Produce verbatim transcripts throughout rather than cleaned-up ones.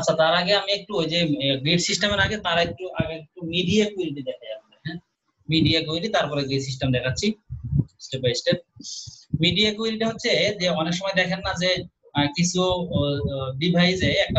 আচ্ছা, তার আগে আমি একটু ওই যে গ্রিড সিস্টেমের আগে তার একটু আগে একটু মিডিয়া কুইরি দেখাই আপনাদের। হ্যাঁ, মিডিয়া কুইরি তারপরে গ্রিড সিস্টেম দেখাচ্ছি স্টেপ বাই স্টেপ। মিডিয়া কুইরিটা হচ্ছে যে অনেক সময় দেখেন না যে কিছু ডিভাইসে একটা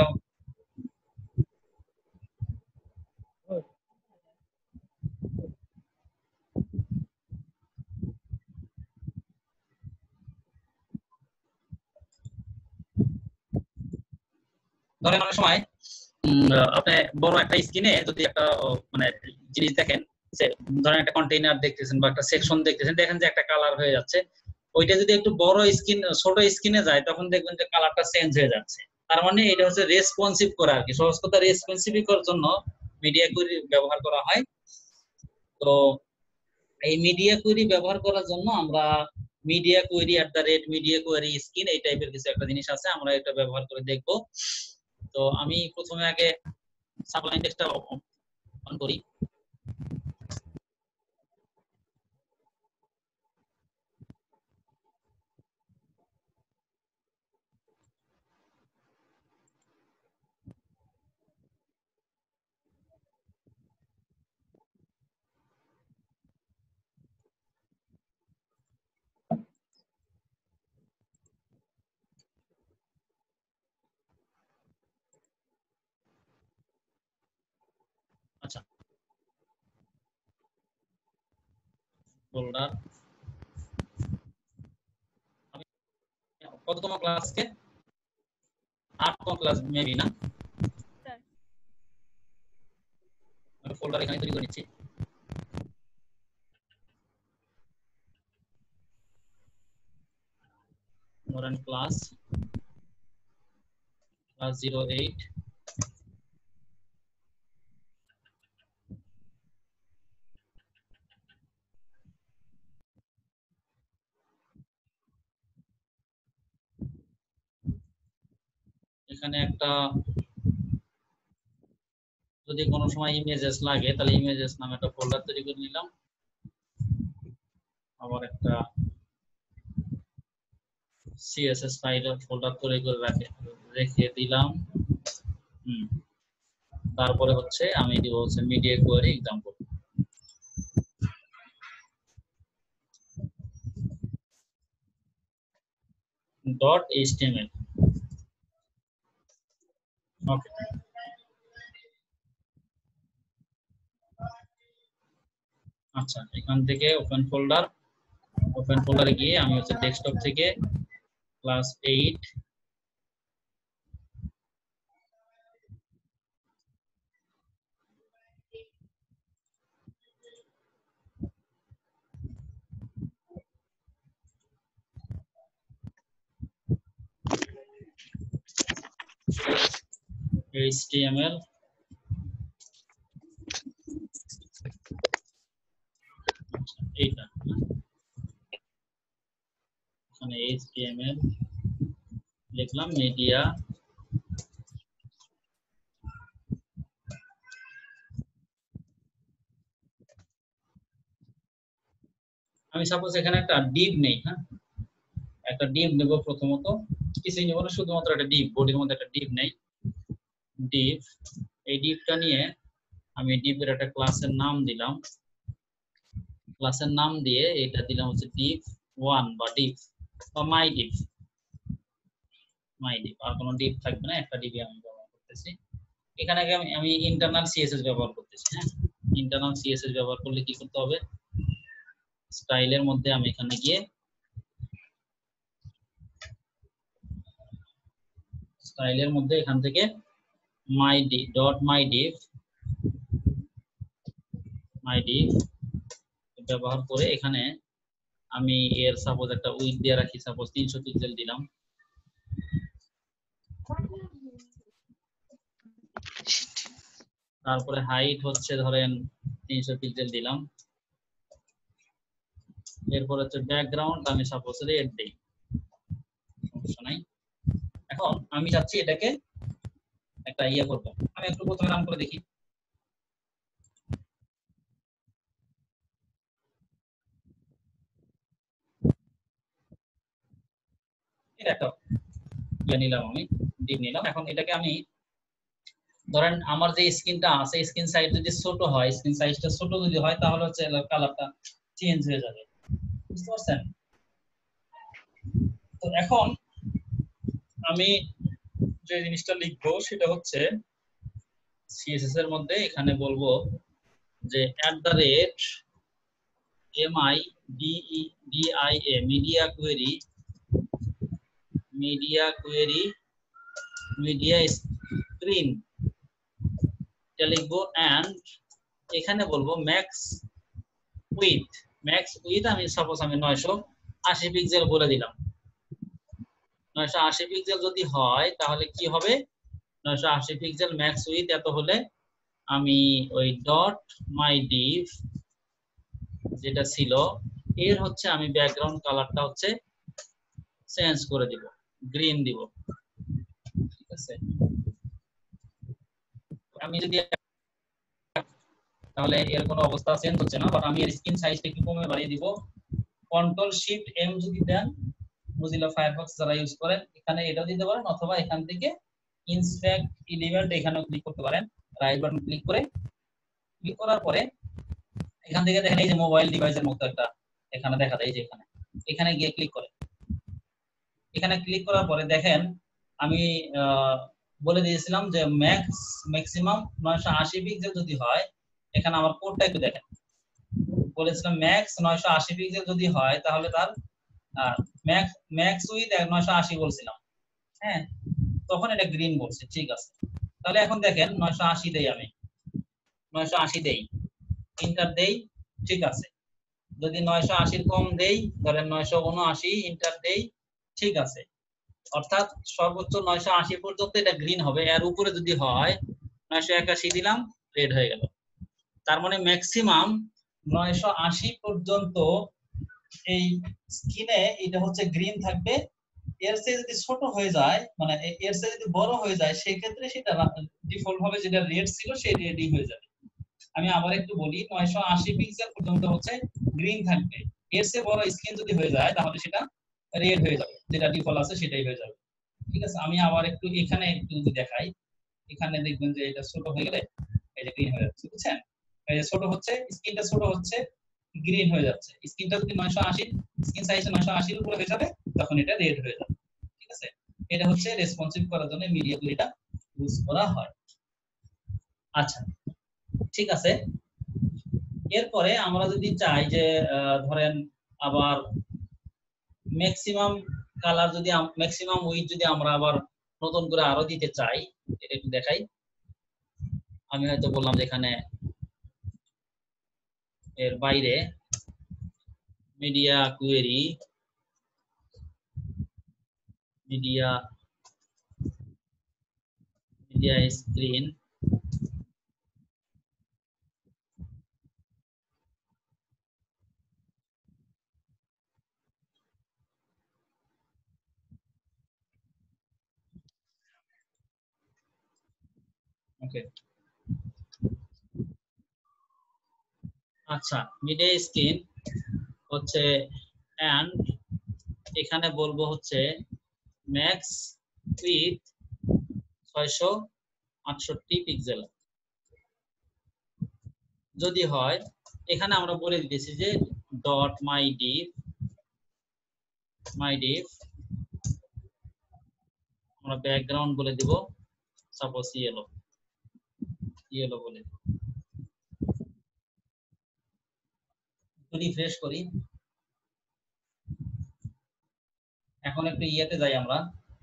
ধরেন অনেক সময় আপনি বড় একটা স্ক্রিনে যদি একটা মানে জিনিস দেখেন, ধরেন একটা কন্টেইনার দেখতেছেন বা একটা সেকশন দেখতেছেন, দেখেন যে একটা কালার হয়ে যাচ্ছে, ওইটা যদি একটু বড় স্ক্রিন ছোট স্ক্রিনে যায় তখন দেখবেন যে কালারটা চেঞ্জ হয়ে যাচ্ছে। তার মানে এটা হচ্ছে রেসপন্সিভ করা আর কি, সহজ কথা রেসপন্সিভ করার জন্য মিডিয়া কুইরি ব্যবহার করা হয়। তো এই মিডিয়া কুইরি ব্যবহার করার জন্য আমরা media query at the rate media query screen এই টাইপের কিছু একটা জিনিস আছে, আমরা এটা ব্যবহার করে দেখব। তো আমি প্রথমে আগে সাবলাইন টেক্সটটা অন করি। আচ্ছা, ফোল্ডার কততম ক্লাসকে? আটতম ক্লাস মেবি না? ফোল্ডার এখানে তৈরি করে নিচ্ছি। ধরেন ক্লাস ক্লাস জিরো এইট এখানে একটা যদি কোনো সময় ইমেজেস লাগে তাহলে ইমেজেস নামে একটা ফোল্ডার তৈরি করে নিলাম। আবার একটা সিএসএস ফাইলের ফোল্ডার তৈরি করে রাখে রেখে দিলাম। হুম, তারপরে হচ্ছে আমি দিব হচ্ছে media query example dot HTML. Okay, আচ্ছা, এখান থেকে ওপেন ফোল্ডার ওপেন ফোল্ডারে গিয়ে আমি হচ্ছে ডেস্কটপ থেকে ক্লাস এইট এইচটিএমএল এইটা এখানে এইচটিএমএল লিখলাম মিডিয়া আমি সাপোজ এখানে একটা ডিভ নেই। হ্যাঁ, একটা ডিভ নেব প্রথমত, কিছুই নেব না, শুধুমাত্র একটা ডিভ, বডির মধ্যে একটা ডিভ নেই। ডিভ, এই ডিভটা নিয়ে আমি ডিভের একটা ক্লাসের নাম দিলাম। ক্লাসের নাম দিয়ে এটা দিলাম হচ্ছে ডিভ ওয়ান বা ডিভ বা মাই ডিভ মাই ডিভ আর কোনো ডিভ থাকবে না, একটা ডিভ আমি ব্যবহার করতেছি। এখানে আমি আমি ইন্টারনাল সিএসএস ব্যবহার করতেছি। হ্যাঁ, ইন্টারনাল সিএসএস ব্যবহার করলে কি করতে হবে, স্টাইলের মধ্যে আমি এখানে গিয়ে স্টাইলের মধ্যে এখান থেকে my D dot my div my div ব্যবহার করে এখানে আমি এর সাপোজ একটা উইডথ দিয়ে রাখি, সাপোজ তিনশো পিক্সেল দিলাম। তারপরে হাইট হচ্ছে ধরেন তিনশো পিক্সেল দিলাম। এরপর হচ্ছে ব্যাকগ্রাউন্ড আমি সাপোজ রেড দেই, সমস্যা নাই। এখন আমি চাচ্ছি এটাকে একটা ইয়ে করব, আমি একটু প্রথমে রান করে দেখি। এটা একটা ইয়ে নিলাম, আমি ডিপ নিলাম। এখন এটাকে আমি ধরেন আমার যে স্ক্রিনটা আছে স্ক্রিন সাইজ যদি ছোট হয়, স্ক্রিন সাইজটা ছোট যদি হয় তাহলে হচ্ছে কালারটা চেঞ্জ হয়ে যাবে, বুঝতে পারছেন? তো এখন আমি যে জিনিসটা লিখবো সেটা হচ্ছে সিএসএস এর মধ্যে এখানে বলবো যে at the rate M I D E D I A media query media query media screen এটা লিখবো, অ্যান্ড এখানে বলবো ম্যাক্স উইথ ম্যাক্স উইথ আমি সাপোজ আমি নয়শো আশি পিক্সেল বলে দিলাম। নয়শো আশি পিক্সেল যদি হয় তাহলে কি হবে, নয়শো আশি পিক্সেল ম্যাক্স উইথ এত হলে আমি ওই ডট মাই ডিভ যেটা ছিল এর হচ্ছে আমি ব্যাকগ্রাউন্ড কালারটা হচ্ছে চেঞ্জ করে দিব, গ্রিন দিব, ঠিক আছে? আমি যদি তাহলে এর কোনো অবস্থা চেঞ্জ হচ্ছে না, বাট আমি এর স্ক্রিন সাইজটা একটু কমে বাড়িয়ে দিব। কন্ট্রোল শিফট এম যদি দেন মোজিলা ফায়ারফক্স যারা ইউজ করেন এখানে এটাও দিতে পারেন, অথবা এখান থেকে ইনস্পেক্ট এলিমেন্ট এখানেও ক্লিক করতে পারেন। রাইট বাটন ক্লিক করে ক্লিক করার পরে এখান থেকে দেখেন এই যে মোবাইল ডিভাইসের মতো একটা এখানে দেখা যায়, যে এখানে এখানে গিয়ে ক্লিক করেন। এখানে ক্লিক করার পরে দেখেন আমি বলে দিয়েছিলাম যে ম্যাক্স ম্যাক্সিমাম নয়শো আশি পিক্সেল যদি হয়, এখানে আমার কোডটা একটু দেখেন, বলেছিলাম ম্যাক্স নয়শো আশি পিক্সেল যদি হয় তাহলে তার ম্যাক্স ম্যাক্স উইথ নয়শো আশি বলছিলাম, হ্যাঁ, তখন এটা গ্রিন বলছে, ঠিক আছে। তাহলে এখন দেখেন নয়শো আশি দেই, আমি নয়শো আশি দেই, ইন্টার দেই, ঠিক আছে। যদি নয়শো আশির কম দেই, ধরেন নয়শো উনআশি, ইন্টার দেই, ঠিক আছে। অর্থাৎ সর্বোচ্চ নয়শো আশি পর্যন্ত এটা গ্রিন হবে, এর উপরে যদি হয় নয়শো একাশি দিলাম, রেড হয়ে গেল। তার মানে ম্যাক্সিমাম নয়শো আশি পর্যন্ত এই স্ক্রিনে এটা হচ্ছে গ্রিন থাকবে। এর চেয়ে যদি ছোট হয়ে যায়, মানে এর চেয়ে যদি বড় হয়ে যায়, সেই ক্ষেত্রে সেটা ডিফল্ট ভাবে যেটা রেড ছিল সেই রেডই হয়ে যাবে। আমি আবার একটু বলি, নয়শো আশি পিক্সেল পর্যন্ত হচ্ছে গ্রিন থাকবে, এর চেয়ে বড় স্ক্রিন যদি হয়ে যায় তাহলে সেটা রেড হয়ে যাবে, যেটা ডিফল্ট আছে সেটাই হয়ে যাবে, ঠিক আছে। আমি আবার একটু এখানে একটু যদি দেখাই, এখানে দেখবেন যে এটা ছোট হয়ে গেলে এই যে গ্রিন হয়ে যাচ্ছে, বুঝছেন? এই যে ছোট হচ্ছে, স্ক্রিনটা ছোট হচ্ছে, গ্রিন হয়ে যাচ্ছে। স্ক্রিনটা যদি নয়শো আশি স্ক্রিন সাইজ নয়শো আশি এর উপরে হয়ে যাবে, তখন এটা রেড হয়ে যাবে, ঠিক আছে। এটা হচ্ছে রেসপন্সিভ করার জন্য মিডিয়া কোয়েরিটা ইউজ করা হয়। আচ্ছা, ঠিক আছে। এরপরে আমরা যদি চাই যে ধরেন আবার ম্যাক্সিমাম কালার যদি ম্যাক্সিমাম উইথ যদি আমরা আবার নতুন করে আরো দিতে চাই, এটা একটু দেখাই। আমি হয়তো বললাম যে এখানে এর বাইরে media query media media screen okay. আচ্ছা, মিডিয়া স্ক্রিন হচ্ছে এন্ড এখানে বলবো হচ্ছে ম্যাক্স উইথ ছয়শো আটষট্টি পিক্সেল যদি হয়, এখানে আমরা বলে দিতেছি যে dot my div my div আমরা ব্যাকগ্রাউন্ড বলে দিব সাপোজ ইয়েলো ইয়েলো বলে দিব। রিফ্রেশ করি, এখন একটু ইয়েতে যাই আমরা,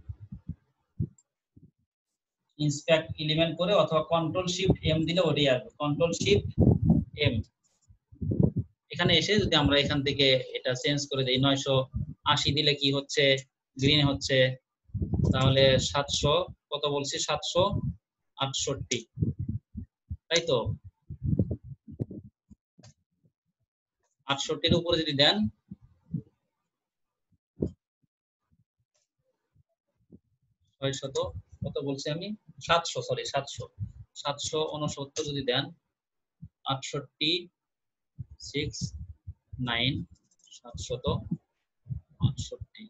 ইন্সপেক্ট এলিমেন্ট করে অথবা কন্ট্রোল শিফট এম দিলে ওটাই আসবে, কন্ট্রোল শিফট এম। এখানে এসে যদি আমরা এখান থেকে এটা চেঞ্জ করে দেই, নয়শো আশি দিলে কি হচ্ছে, গ্রিন হচ্ছে, তাহলে সাতশো কত বলছি, সাতশো আটষট্টি, তাই তো? আটষট্টির উপরে যদি দেন, ছয়শত কত বলছি আমি, সাতশো সরি সাতশো সাতশো উনসত্তর যদি দেন, আটষট্টি সিক্স নাইন সাতশত আটষট্টি।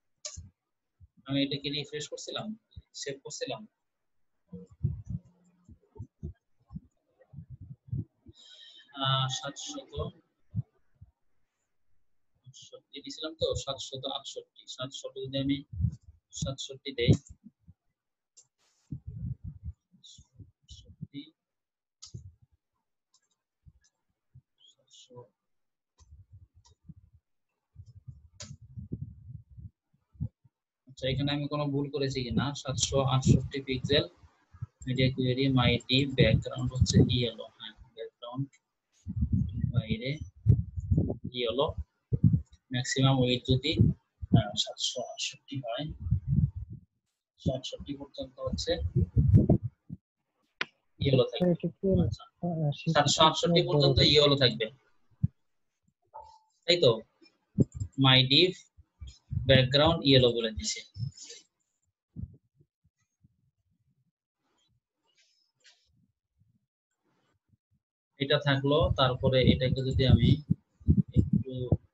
আমি এটাকে রিফ্রেশ করছিলাম, সেভ করছিলাম, সাতশত আটষট্টি দিছিলাম তো, সাতশত আটষট্টি, সাতশত যদি আমি সাতষট্টি দেই, আচ্ছা এখানে আমি কোনো ভুল করেছি কিনা, সাতশো আটষট্টি pixel media query my div background হচ্ছে ইয়েলো, হ্যাঁ ব্যাকগ্রাউন্ড বাইরে ইয়েলো, ম্যাক্সিমাম ওয়েট যদি সাতশো আটষট্টি হয়, সাতশো আটষট্টি পর্যন্ত হচ্ছে ইয়েলো থাকবে, আচ্ছা সাতশো আটষট্টি পর্যন্ত ইয়েলো থাকবে, তাই তো মাই ডিপ ব্যাকগ্রাউন্ড ইয়েলো বলে দিছে। এটা থাকলো, তারপরে এটাকে যদি আমি একটু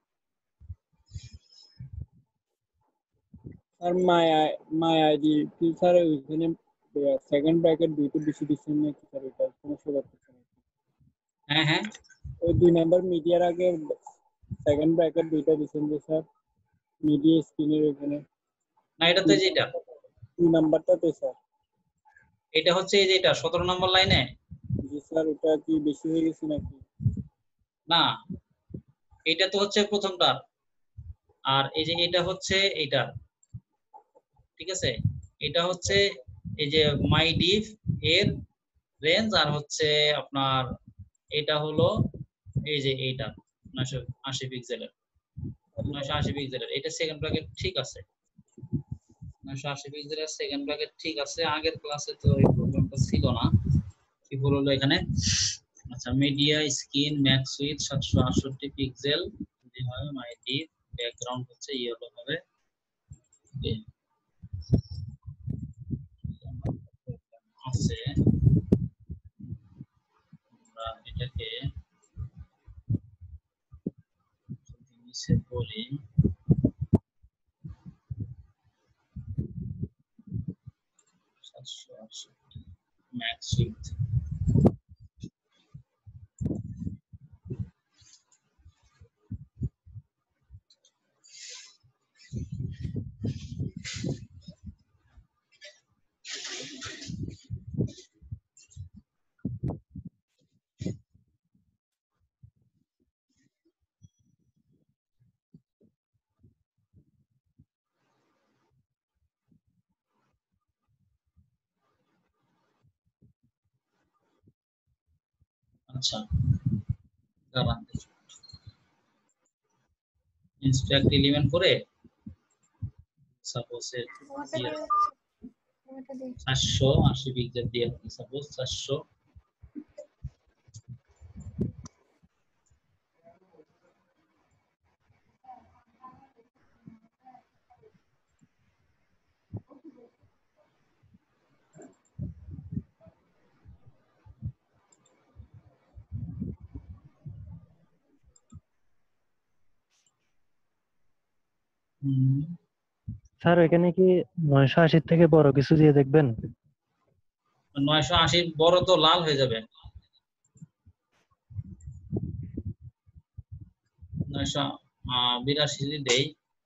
আর মাই মাই আইডি কি স্যার ওইখানে সেকেন্ড ব্র্যাকেট দুইটা বেশি দিচ্ছেন নাকি স্যার, এটা সমস্যা করতেছে নাকি? হ্যাঁ হ্যাঁ ওই দুই নাম্বার মিডিয়ার আগে সেকেন্ড ব্র্যাকেট দুইটা দিচ্ছেন যে স্যার মিডিয়া স্ক্রিনের ওইখানে, না এটা তো যেটা দুই নাম্বারটা তো স্যার, এটা হচ্ছে এই যে এটা সতেরো নম্বর লাইনে, জি স্যার ওটা কি বেশি হয়ে গেছে নাকি? না এটা তো হচ্ছে প্রথমটার, আর এই যে এটা হচ্ছে এটা, ঠিক আছে এটা হচ্ছে এই যে মাই ডিপ এর রেঞ্জ, আর হচ্ছে আপনার এটা হলো এই যে এইটা নয়শো আশি পিক্সেলের, নয়শো আশি পিক্সেলের এটা সেকেন্ড ব্র্যাকেট ঠিক আছে, নয়শো আশি পিক্সেলের সেকেন্ড ব্র্যাকেট ঠিক আছে। আগের ক্লাসে তো এই প্রবলেমটা ছিল না, কি ভুল হলো এখানে। আচ্ছা মিডিয়া স্ক্রিন ম্যাক্স উইথ সাতশো আটষট্টি পিক্সেল যদি হয়, মাই ডিপ ব্যাকগ্রাউন্ড হচ্ছে ইয়েলো হবে, আছে আমরা এটাকে নিচে বলি সাতশো আটষট্টি ম্যাক্স উইথ, আচ্ছা দাঁড়ান ইনস্ট্রাক্ট এলিমেন্ট করে সাপোজ চারশো আশি পিক্সেল দিয়ে সাপোজ চারশো স্যার এখানে কি নয়শো আশি থেকে বড় কিছু দিয়ে দেখবেন? নয়শো আশি বড় তো লাল হয়ে যাবে, নয়শো বিরাশি যদি দেই,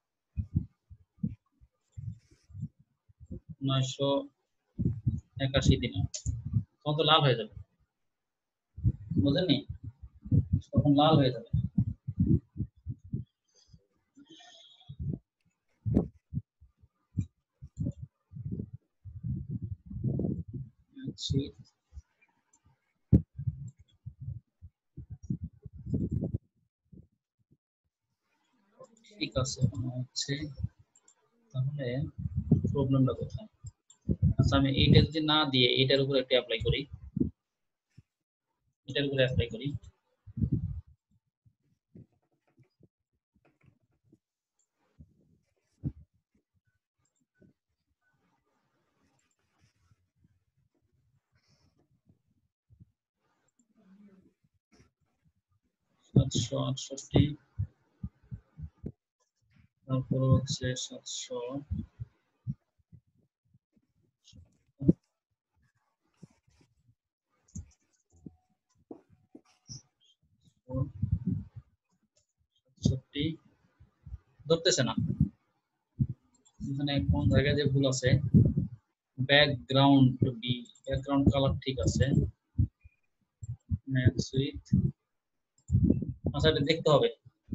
নয়শো একাশি দিন তখন তো লাল হয়ে যাবে, বুঝেননি, তখন লাল হয়ে যাবে। ঠিক আছে মনে হচ্ছে, তাহলে প্রবলেমটা কোথায়? আচ্ছা আমি এইটা যদি না দিয়ে এটার উপর একটা অ্যাপ্লাই করি, এটার উপরে অ্যাপ্লাই করি, সাতশো আটষট্টি, তারপর হচ্ছে সাতশো ধরতেছে না, এখানে কোন জায়গায় যে ভুল আছে। Background to be, background colour ঠিক আছে, ম্যাচ উইথ, আচ্ছা এটা দেখতে হবে,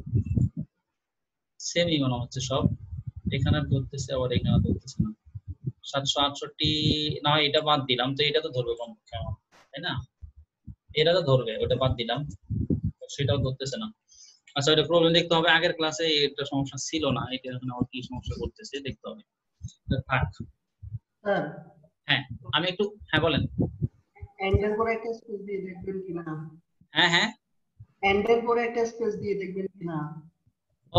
সেমই মনে হচ্ছে সব। এখানে ধরতেছে আবার এখানে ধরতেছে না। সাতশো আটষট্টি না হয় এটা বাদ দিলাম, তো এটা তো ধরবে কমপক্ষে আমার, তাই না? এটা তো ধরবে, ওটা বাদ দিলাম, সেটাও ধরতেছে না। আচ্ছা এটা প্রবলেম দেখতে হবে, আগের ক্লাসে এটা সমস্যা ছিল না, এটা এখন আমার কি সমস্যা করতেছে দেখতে হবে। থাক। স্যার হ্যাঁ আমি একটু, হ্যাঁ বলেন। এন্ডের পরে একটা স্পেস দিয়ে দেখবেন কিনা? হ্যাঁ হ্যাঁ এন্ডের পরে একটা স্পেস দিয়ে দেখবেন কিনা? ও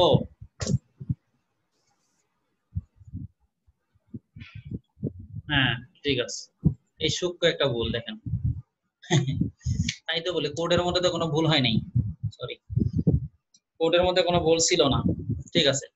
হ্যাঁ ঠিক আছে, এই সূক্ষ্ম একটা ভুল দেখেন। তাই তো বলি কোডের মধ্যে তো কোনো ভুল হয় নাই, সরি কোডের মধ্যে কোনো ভুল ছিল না। ঠিক আছে,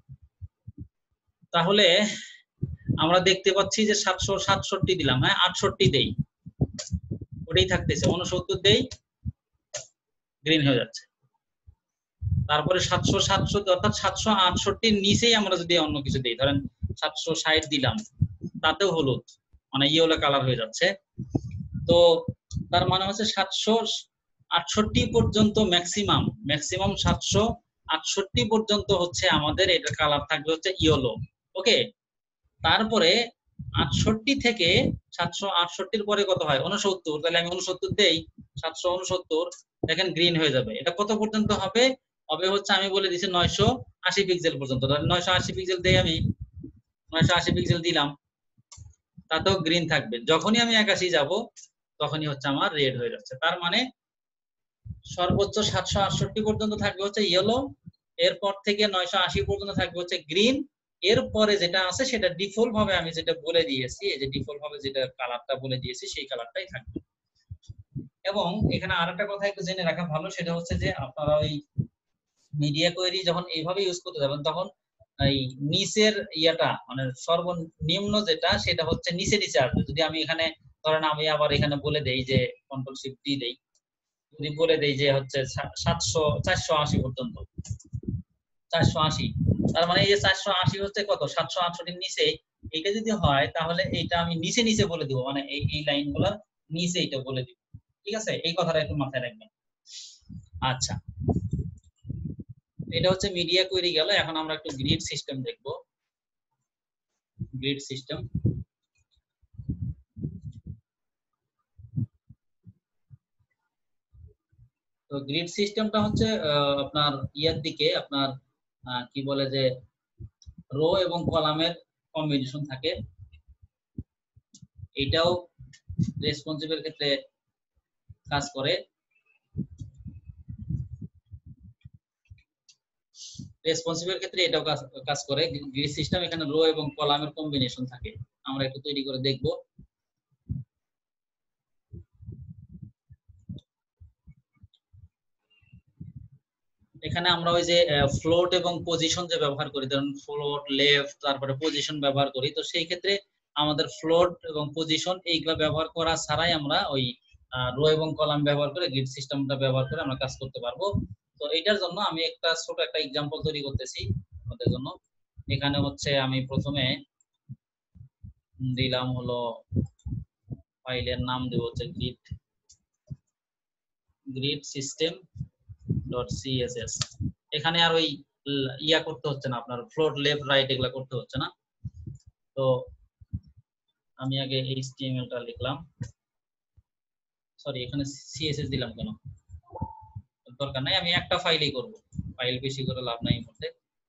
তাহলে আমরা দেখতে পাচ্ছি যে সাতশো সাতষট্টি দিলাম, হ্যাঁ আটষট্টি দেই, ওটাই থাকতেছে, ঊনসত্তর দেই, গ্রিন হয়ে যাচ্ছে। তারপরে সাতশো সাতষট্টি অর্থাৎ সাতশো আটষট্টির নিচেই আমরা যদি অন্য কিছু দিই, ধরেন সাতশো ষাট দিলাম, তাতেও হলুদ মানে ইয়েলো কালার হয়ে যাচ্ছে। তো তার মানে হচ্ছে সাতশো আটষট্টি পর্যন্ত ম্যাক্সিমাম, ম্যাক্সিমাম সাতশো আটষট্টি পর্যন্ত হচ্ছে আমাদের এটা কালার থাকবে হচ্ছে ইয়েলো। ওকে, তারপরে আটষট্টি থেকে সাতশো আটষট্টির পরে কত হয় ঊনসত্তর, তাহলে আমি ঊনসত্তর দেই, সাতশো ঊনসত্তর দেখেন গ্রিন হয়ে যাবে। এটা কত পর্যন্ত হবে? হবে হচ্ছে আমি বলে দিচ্ছি নয়শো আশি পিক্সেল পর্যন্ত। তাহলে নয়শো আশি পিক্সেল দেই, আমি নয়শো আশি পিক্সেল দিলাম, তাতেও গ্রিন থাকবে। যখনই আমি একাশি যাব তখনই হচ্ছে আমার রেড হয়ে যাচ্ছে। তার মানে সর্বোচ্চ সাতশো আটষট্টি পর্যন্ত থাকবে হচ্ছে ইয়েলো, এরপর থেকে নয়শো আশি পর্যন্ত থাকবে হচ্ছে গ্রিন, এরপরে যেটা আছে সেটা ডিফল্ট ভাবে আমি যেটা বলে দিয়েছি, এই যে ডিফল্ট ভাবে যেটা কালারটা বলে দিয়েছি সেই কালারটাই থাকবে। এবং এখানে আরেকটা কথা একটু জেনে রাখা ভালো, সেটা হচ্ছে যে আপনারা ওই মিডিয়া কোয়েরি যখন এইভাবে ইউজ করতে যাবেন তখন এই নিচের ইয়াটা মানে সর্বনিম্ন যেটা সেটা হচ্ছে নিচে নিচে আসবে। যদি আমি এখানে ধরেন আমি আবার এখানে বলে দেই যে কন্ট্রোল শিফট ডি দেই, যদি বলে দেই যে হচ্ছে সাতশো চারশো আশি পর্যন্ত, চারশো আশি, তার মানে এই যে চারশো আশি হচ্ছে কত সাতশো আটষট্টির নিচে, এইটা যদি হয় তাহলে এইটা আমি নিচে নিচে বলে দিব, মানে এই এই লাইনগুলোর নিচে এটা বলে দিব। ঠিক আছে, এই কথাটা একটু মাথায় রাখবেন। আচ্ছা এটা হচ্ছে মিডিয়া কোয়েরি গেল। এখন আমরা একটু গ্রিড সিস্টেম দেখব। গ্রিড সিস্টেম, তো গ্রিড সিস্টেমটা হচ্ছে আপনার ইয়ার দিকে আপনার কি বলে যে রো এবং কলামের কম্বিনেশন থাকে। এটাও রেসপন্সিভের ক্ষেত্রে কাজ করে। রেসপন্সিভের ক্ষেত্রে এটাও কাজ করে। গ্রিড সিস্টেম এখানে রো এবং কলামের কম্বিনেশন থাকে। আমরা একটু তৈরি করে দেখব। এখানে আমরা ওই যে ফ্লোট এবং পজিশন যে ব্যবহার করি, ধরুন ফ্লোট লেফট তারপরে পজিশন ব্যবহার করি, তো সেই ক্ষেত্রে আমাদের ফ্লোট এবং পজিশন এইগুলা ব্যবহার করা ছাড়াই আমরা ওই রো এবং কলাম ব্যবহার করে গ্রিড সিস্টেমটা ব্যবহার করে আমরা কাজ করতে পারবো। তো এটার জন্য আমি একটা ছোট একটা এক্সাম্পল তৈরি করতেছি আপনাদের জন্য। এখানে হচ্ছে আমি প্রথমে দিলাম হলো ফাইলের নাম দেব হচ্ছে grid grid system dot CSS. এখানে আর ওই ইয়া করতে হচ্ছে না, আপনার ফ্লোট লেফট রাইট এগুলা করতে হচ্ছে না। তো আমি আগে এইচটিএমএল টা লিখলাম, সরি এখানে সিএসএস দিলাম কেন, দরকার নাই, আমি একটা ফাইলই করব, ফাইল বেশি করে লাভ নাই এর মধ্যে।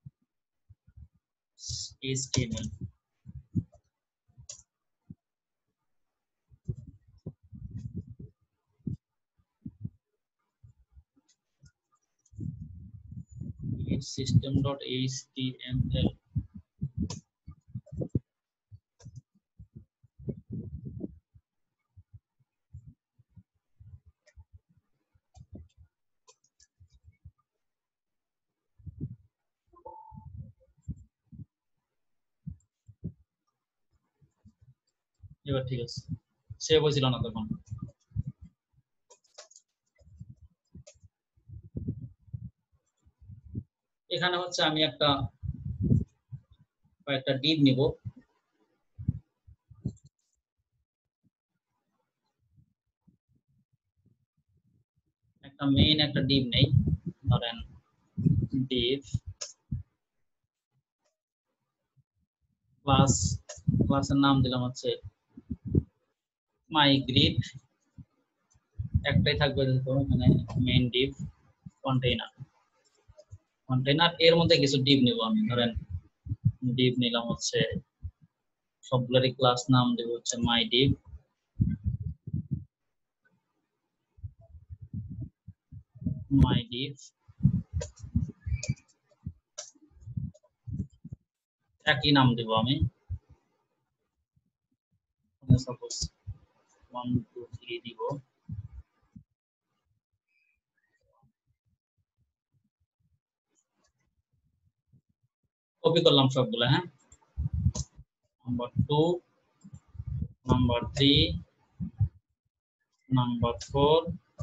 এইচটিএমএল system.html এবার ঠিক আছে, সেভ হয়েছিল না তখন। এখানে হচ্ছে আমি একটা কয়েকটা ডিভ নিব। একটা মেইন একটা ডিভ নেই, ধরেন ডিভ ক্লাস, ক্লাসের নাম দিলাম হচ্ছে মাই গ্রিড, একটাই থাকবে তো এখানে মেইন ডিভ কন্টেইনার। কন্টেইনার এর মধ্যে কিছু ডিভ নিব আমি, ধরেন ডিভ নিলাম হচ্ছে সবগুলোরই ক্লাস নাম দেব হচ্ছে মাই ডিভ, মাই ডিভ একই নাম দেব আমি, সাপোজ ওয়ান টু থ্রি দিব। কপি করলাম সবগুলো, হ্যাঁ, number two, number three, number four,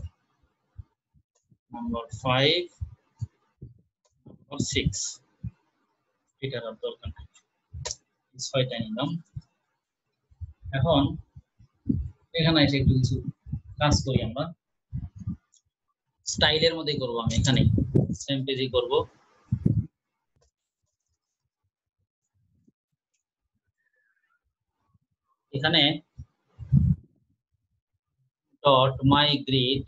number five, number six. এটার আর দরকার নেই, ছয়টা নিলাম। এখন এখানে এসে একটু কিছু কাজ করি আমরা, স্টাইলের মধ্যে করব আমি, এখানে সেম পেজই করব। এখানে dot my grid,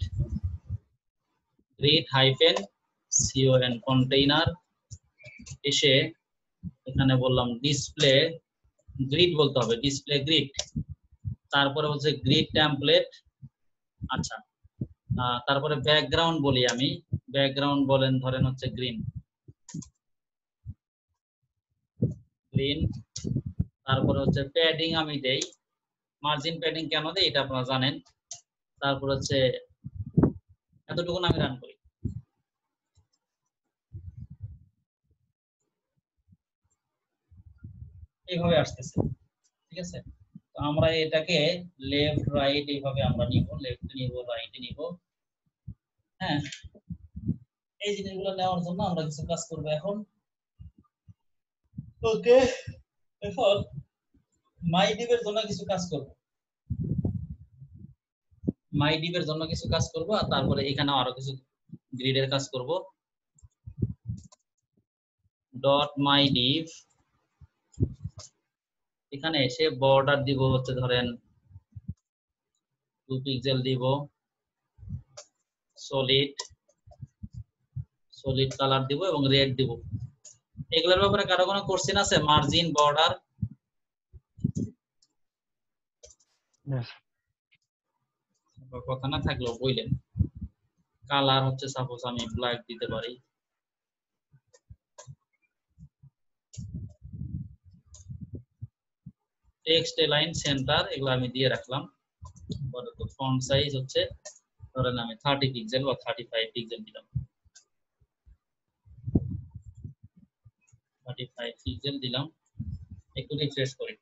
grid hyphen con container, এসে এখানে বললাম ডিসপ্লে গ্রিড বলতে হবে, ডিসপ্লে গ্রিড, তারপরে হচ্ছে গ্রিড টেমপ্লেট। আচ্ছা, তারপরে ব্যাকগ্রাউন্ড বলি আমি, ব্যাকগ্রাউন্ড বলেন ধরেন হচ্ছে গ্রিন, গ্রিন। তারপরে হচ্ছে প্যাডিং আমি দেই, মার্জিন প্যাডিং কেন দেই এটা আপনারা জানেন। তারপর হচ্ছে এতটুকু আমি রান করি। এইভাবে আসতেছে, ঠিক আছে। তো আমরা এটাকে লেফট রাইট এইভাবে আমরা নিব, লেফট নিব, রাইট নিব, হ্যাঁ। এই জিনিসগুলো নেওয়ার জন্য আমরা কিছু কাজ করব এখন। ওকে, এখন মাই ডিভের জন্য কিছু কাজ করব, মাই ডিভের জন্য কিছু কাজ করব, আর তারপরে এখানে আরো কিছু গ্রিডের কাজ করব। ডট মাই ডিভ, এখানে এসে বর্ডার দিব হচ্ছে ধরেন টু পিক্সেল দিব, সলিড, সলিড কালার দিব এবং রেড দিব। এগুলোর ব্যাপারে কারো কোনো কোশ্চেন আছে? মার্জিন, বর্ডার, কথা না থাকলেও বললেন। কালার হচ্ছে সাপোজ আমি ব্ল্যাক দিতে পারি, টেক্সট লাইন সেন্টার এগুলো আমি দিয়ে রাখলাম। তো ফন্ট সাইজ হচ্ছে ধরেন আমি থার্টি পিক্সেল বা থার্টি ফাইভ পিক্সেল দিলাম, থার্টি ফাইভ পিক্সেল দিলাম। একটু রিফ্রেশ করি,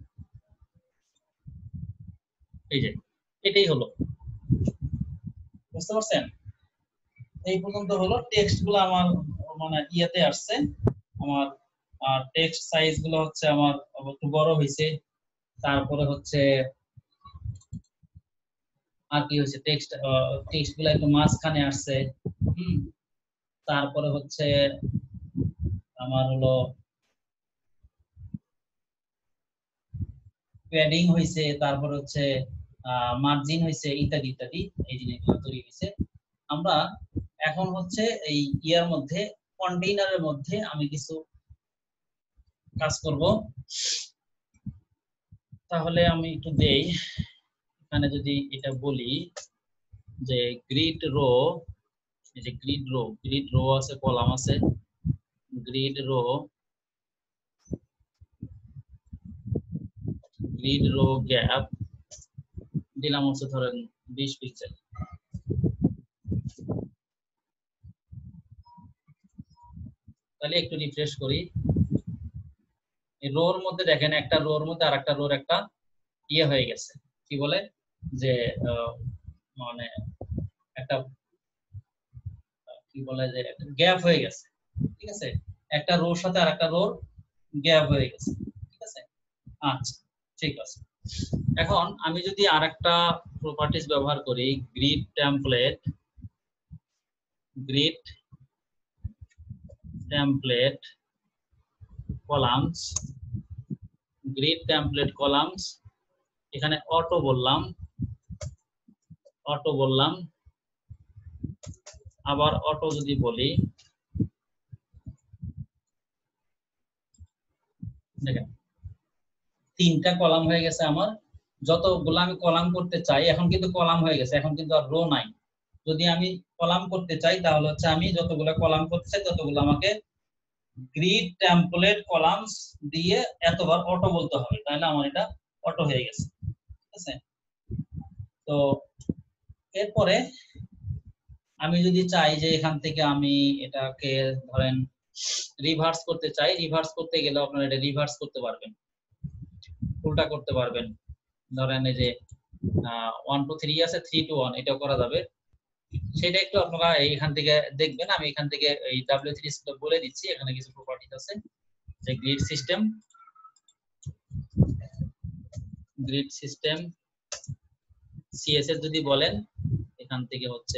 এই যে এটাই হলো, বুঝতে পারছেন? এই পর্যন্ত হলো। টেক্সট গুলো আমার মানে ইয়েতে আসছে, আমার টেক্সট সাইজ গুলো হচ্ছে আমার একটু বড় হয়েছে। তারপরে হচ্ছে আর কি হয়েছে, টেক্সট টেক্সট গুলো একটু মাঝখানে আসছে, হুম। তারপরে হচ্ছে আমার হলো প্যাডিং হয়েছে, তারপর হচ্ছে মার্জিন হয়েছে, ইত্যাদি ইত্যাদি এই জিনিসগুলো তৈরি হয়েছে। আমরা এখন হচ্ছে এই ইয়ার মধ্যে কন্টেইনারের মধ্যে আমি কিছু কাজ করব। তাহলে আমি একটু দেই, এখানে যদি এটা বলি যে গ্রিড রো, এই যে গ্রিড রো, গ্রিড রো আছে, কলাম আছে, grid row, grid row gap দিলাম হচ্ছে ধরেন বিশ পিক্সেল। তাহলে একটু রিফ্রেশ করি, এই রোর মধ্যে দেখেন একটা রোর মধ্যে আর একটা রোর একটা ইয়ে হয়ে গেছে, কি বলে যে মানে একটা কি বলে যে গ্যাপ হয়ে গেছে, ঠিক আছে। একটা রোর সাথে আর একটা রোর গ্যাপ হয়ে গেছে, ঠিক আছে। আচ্ছা ঠিক আছে, এখন আমি যদি আরেকটা প্রপার্টিজ ব্যবহার করি, grid template, grid template columns, grid template columns, এখানে অটো বললাম, অটো বললাম, আবার অটো যদি বলি, দেখেন তিনটা কলাম হয়ে গেছে আমার, যতগুলো আমি কলাম করতে চাই এখন কিন্তু কলাম হয়ে গেছে, এখন কিন্তু আর রো নাই। যদি আমি কলাম করতে চাই তাহলে হচ্ছে আমি যতগুলো কলাম করতে চাই ততগুলো আমাকে গ্রিড টেমপ্লেট কলামস দিয়ে এতবার অটো বলতে হবে, তাহলে আমার এটা অটো হয়ে গেছে, ঠিক আছে। তো এরপরে আমি যদি চাই যে এখান থেকে আমি এটাকে ধরেন রিভার্স করতে চাই, রিভার্স করতে গেলে আপনারা এটা রিভার্স করতে পারবেন, উল্টা করতে পারবেন। ধরেন এই যে ওয়ান টু থ্রি আছে, থ্রি টু ওয়ান, এটাও করা যাবে। সেটা একটু আপনারা এইখান থেকে দেখবেন, আমি এখান থেকে এই ডাব্লিউ থ্রি বলে দিচ্ছি। এখানে কিছু প্রপার্টিজ আছে, যে grid system, grid system CSS যদি বলেন, এখান থেকে হচ্ছে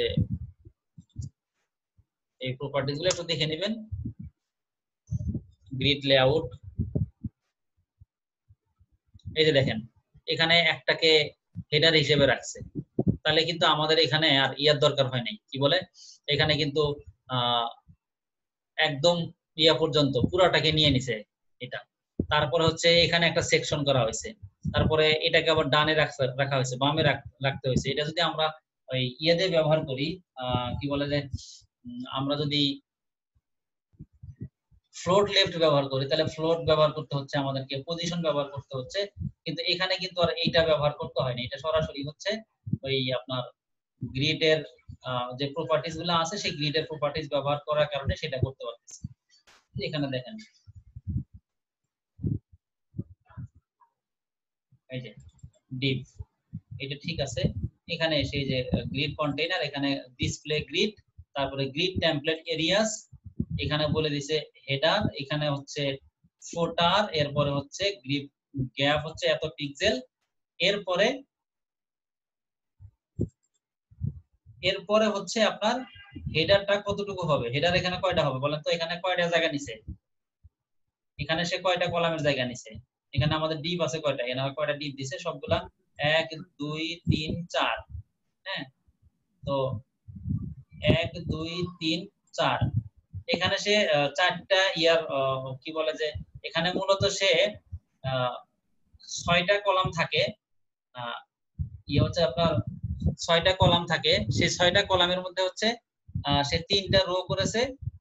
এই প্রপার্টিজ গুলো একটু দেখে নেবেন। গ্রিড লেআউট, এই যে দেখেন এখানে একটাকে হেডার হিসেবে রাখছে, তাহলে কিন্তু আমাদের এখানে আর ইয়ার দরকার হয় নাই, কি বলে এখানে কিন্তু আহ একদম ইয়া পর্যন্ত পুরাটাকে নিয়ে নিছে এটা। তারপরে হচ্ছে এখানে একটা সেকশন করা হয়েছে, তারপরে এটাকে আবার ডানে রাখা হয়েছে, বামে রাখতে হয়েছে। এটা যদি আমরা ওই ইয়েতে ব্যবহার করি, আহ কি বলে যে আমরা যদি ফ্লোট লেফট ব্যবহার করি তাহলে ফ্লোট ব্যবহার করতে হচ্ছে আমাদেরকে, পজিশন ব্যবহার করতে হচ্ছে, কিন্তু এখানে কিন্তু আর এইটা ব্যবহার করতে হয় না। এটা সরাসরি হচ্ছে ওই আপনার গ্রিডের যে প্রপার্টিজ গুলো আছে সেই গ্রিডের প্রপার্টিজ ব্যবহার করার কারণে সেটা করতে পারতেছি। এখানে দেখেন এই যে ডিপ, এটা ঠিক আছে। এখানে এসে যে গ্রিড কন্টেইনার, এখানে ডিসপ্লে গ্রিড, তারপরে গ্রিড টেমপ্লেট এরিয়াস, এখানে বলে দিছে হেডার, এখানে হচ্ছে ফুটার, এরপরে হচ্ছে গ্রিড গ্যাপ হচ্ছে এত পিক্সেল, এরপরে এরপরে হচ্ছে আপনার হেডারটা কতটুকু হবে, হেডার এখানে কয়টা হবে বলেন তো, এখানে কয়টা জায়গা নিছে, এখানে সে কয়টা কলামের জায়গা নিছে, এখানে আমাদের ডিপ আছে কয়টা, এখানে কয়টা ডিপ দিছে সবগুলা এক দুই তিন চার, হ্যাঁ। তো এক দুই তিন চার, এখানে সে চারটা ইয়ার কি বলে যে এখানে মূলত সে ছয়টা কলাম থাকে, ইয়ে হচ্ছে আপনার ছয়টা কলাম থাকে, সেই ছয়টা কলামের মধ্যে হচ্ছে সে তিনটা রো করেছে।